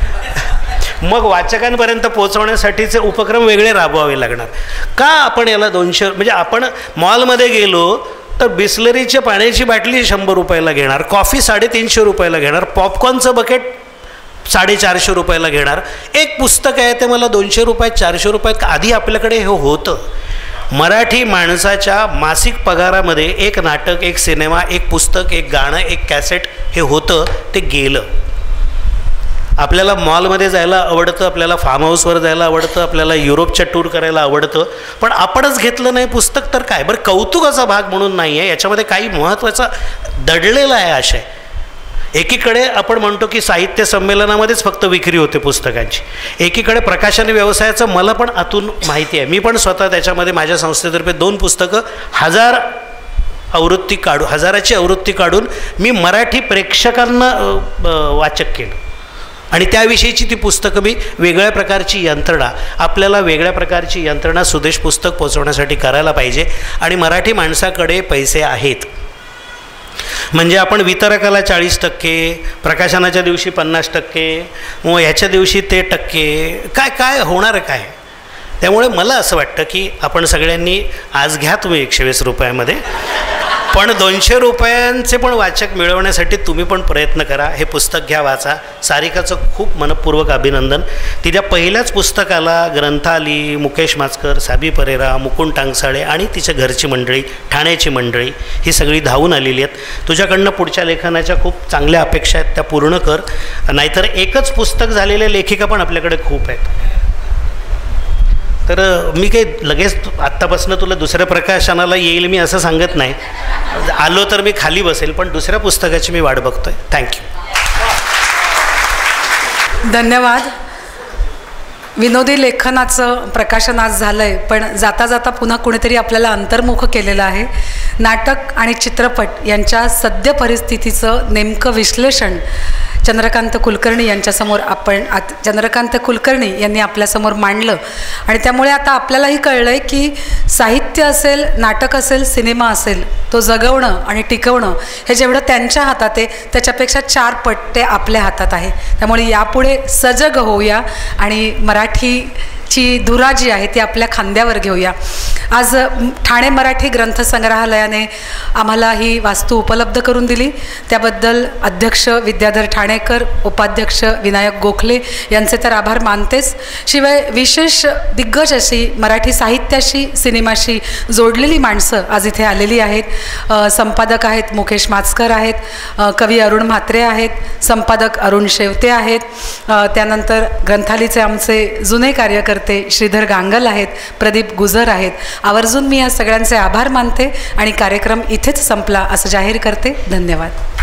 मग वाचकांपर्यंत पोहोचवण्यासाठीचे उपक्रम वेगळे राबवावे लागणार. का आपण याला दोनशे म्हणजे आपण मॉलमध्ये गेलो तर बिस्लरीच्या पाण्याची बाटली शंभर रुपयाला घेणार, कॉफी साडेतीनशे रुपयाला घेणार, पॉपकॉर्नचं बकेट साडेचारशे रुपयाला घेणार. एक पुस्तक आहे ते मला दोनशे रुपयात चारशे रुपयात. आधी आपल्याकडे हे होतं. मराठी माणसाच्या मासिक पगारामध्ये एक नाटक, एक सिनेमा, एक पुस्तक, एक गाणं, एक कॅसेट हे होतं, ते गेलं. आपल्याला मॉलमध्ये जायला आवडतं, आपल्याला फार्म हाऊसवर जायला आवडतं, आपल्याला युरोपच्या टूर करायला आवडतं, पण आपणच घेतलं नाही पुस्तक तर काय. बरं, कौतुकाचा भाग म्हणून नाही आहे, याच्यामध्ये काही महत्त्वाचा दडलेला आहे आशय. एकीकडे आपण म्हणतो की साहित्य संमेलनामध्येच फक्त विक्री होते पुस्तकांची, एकीकडे प्रकाशन व्यवसायाचं मला पण आतून माहिती आहे. मी पण स्वतः त्याच्यामध्ये माझ्या संस्थेतर्फे दोन पुस्तकं हजार आवृत्ती काढू हजाराची आवृत्ती काढून मी मराठी प्रेक्षकांना वाचक केलं. आणि त्याविषयीची ती पुस्तकं मी वेगळ्या प्रकारची यंत्रणा आपल्याला वेगळ्या प्रकारची यंत्रणा सुदेश पुस्तक पोचवण्यासाठी करायला पाहिजे. आणि मराठी माणसाकडे पैसे आहेत म्हणजे आपण वितरकाला चाळीस टक्के, प्रकाशनाच्या दिवशी पन्नास टक्के, मग ह्याच्या दिवशी ते टक्के, काय काय होणार काय. त्यामुळे मला असं वाटतं की आपण सगळ्यांनी आज घ्या तुम्ही एकशे वीस रुपयामध्ये, पण दोनशे रुपयांचे पण वाचक मिळवण्यासाठी तुम्ही पण प्रयत्न करा. हे पुस्तक घ्या, वाचा. सारिकाचं खूप मनपूर्वक अभिनंदन. तिच्या पहिल्याच पुस्तकाला ग्रंथाली, मुकेश माचकर, साबी परेरा, मुकुंद टांगसाळे आणि तिच्या घरची मंडळी, ठाण्याची मंडळी ही सगळी धावून आलेली आहेत. तुझ्याकडनं पुढच्या लेखनाच्या खूप चांगल्या अपेक्षा आहेत, त्या पूर्ण कर. नाहीतर एकच पुस्तक झालेल्या लेखिका पण आपल्याकडे खूप आहेत. तर मी काही लगेच आत्तापासून तुला दुसऱ्या प्रकाशनाला येईल मी असं सांगत नाही. आलो तर मी खाली बसेल, पण दुसऱ्या पुस्तकाची मी वाट बघतोय. थँक्यू. धन्यवाद. विनोदी लेखनाचं प्रकाशन आज झालं आहे, पण जाता जाता पुन्हा कुणीतरी आपल्याला अंतर्मुख केलेलं आहे. नाटक आणि चित्रपट यांच्या सद्य परिस्थितीचं नेमकं विश्लेषण चंद्रकांत कुलकर्णी यांच्यासमोर आपण आत चंद्रकांत कुलकर्णी यांनी आपल्यासमोर मांडलं. आणि त्यामुळे आता आपल्यालाही कळलं आहे की साहित्य असेल, नाटक असेल, सिनेमा असेल, तो जगवणं आणि टिकवणं हे जेवढं त्यांच्या हातात आहे त्याच्यापेक्षा चार पट ते आपल्या हातात आहे. त्यामुळे यापुढे सजग होऊया आणि मराठीची धुरा जी आहे ती आपल्या खांद्यावर घेऊया. आज ठाणे मराठी ग्रंथसंग्रहालयाने आम्हाला ही वास्तू उपलब्ध करून दिली, त्याबद्दल अध्यक्ष विद्याधर ठाणेकर, उपाध्यक्ष विनायक गोखले यांचे तर आभार मानतेच. शिवाय विशेष दिग्गज अशी मराठी साहित्याशी, सिनेमाशी जोडलेली माणसं आज इथे आलेली आहेत. संपादक आहेत मुकेश माचकर आहेत, कवी अरुण म्हात्रे आहेत, संपादक अरुण शेवते आहेत, त्यानंतर ग्रंथालीचे आमचे जुने कार्यकर्ते श्रीधर गांगल आहेत, प्रदीप गुजर आहेत. आवर्जून मी या सगळ्यांचे आभार मानते आणि कार्यक्रम इथेच संपला असं जाहीर करते. धन्यवाद.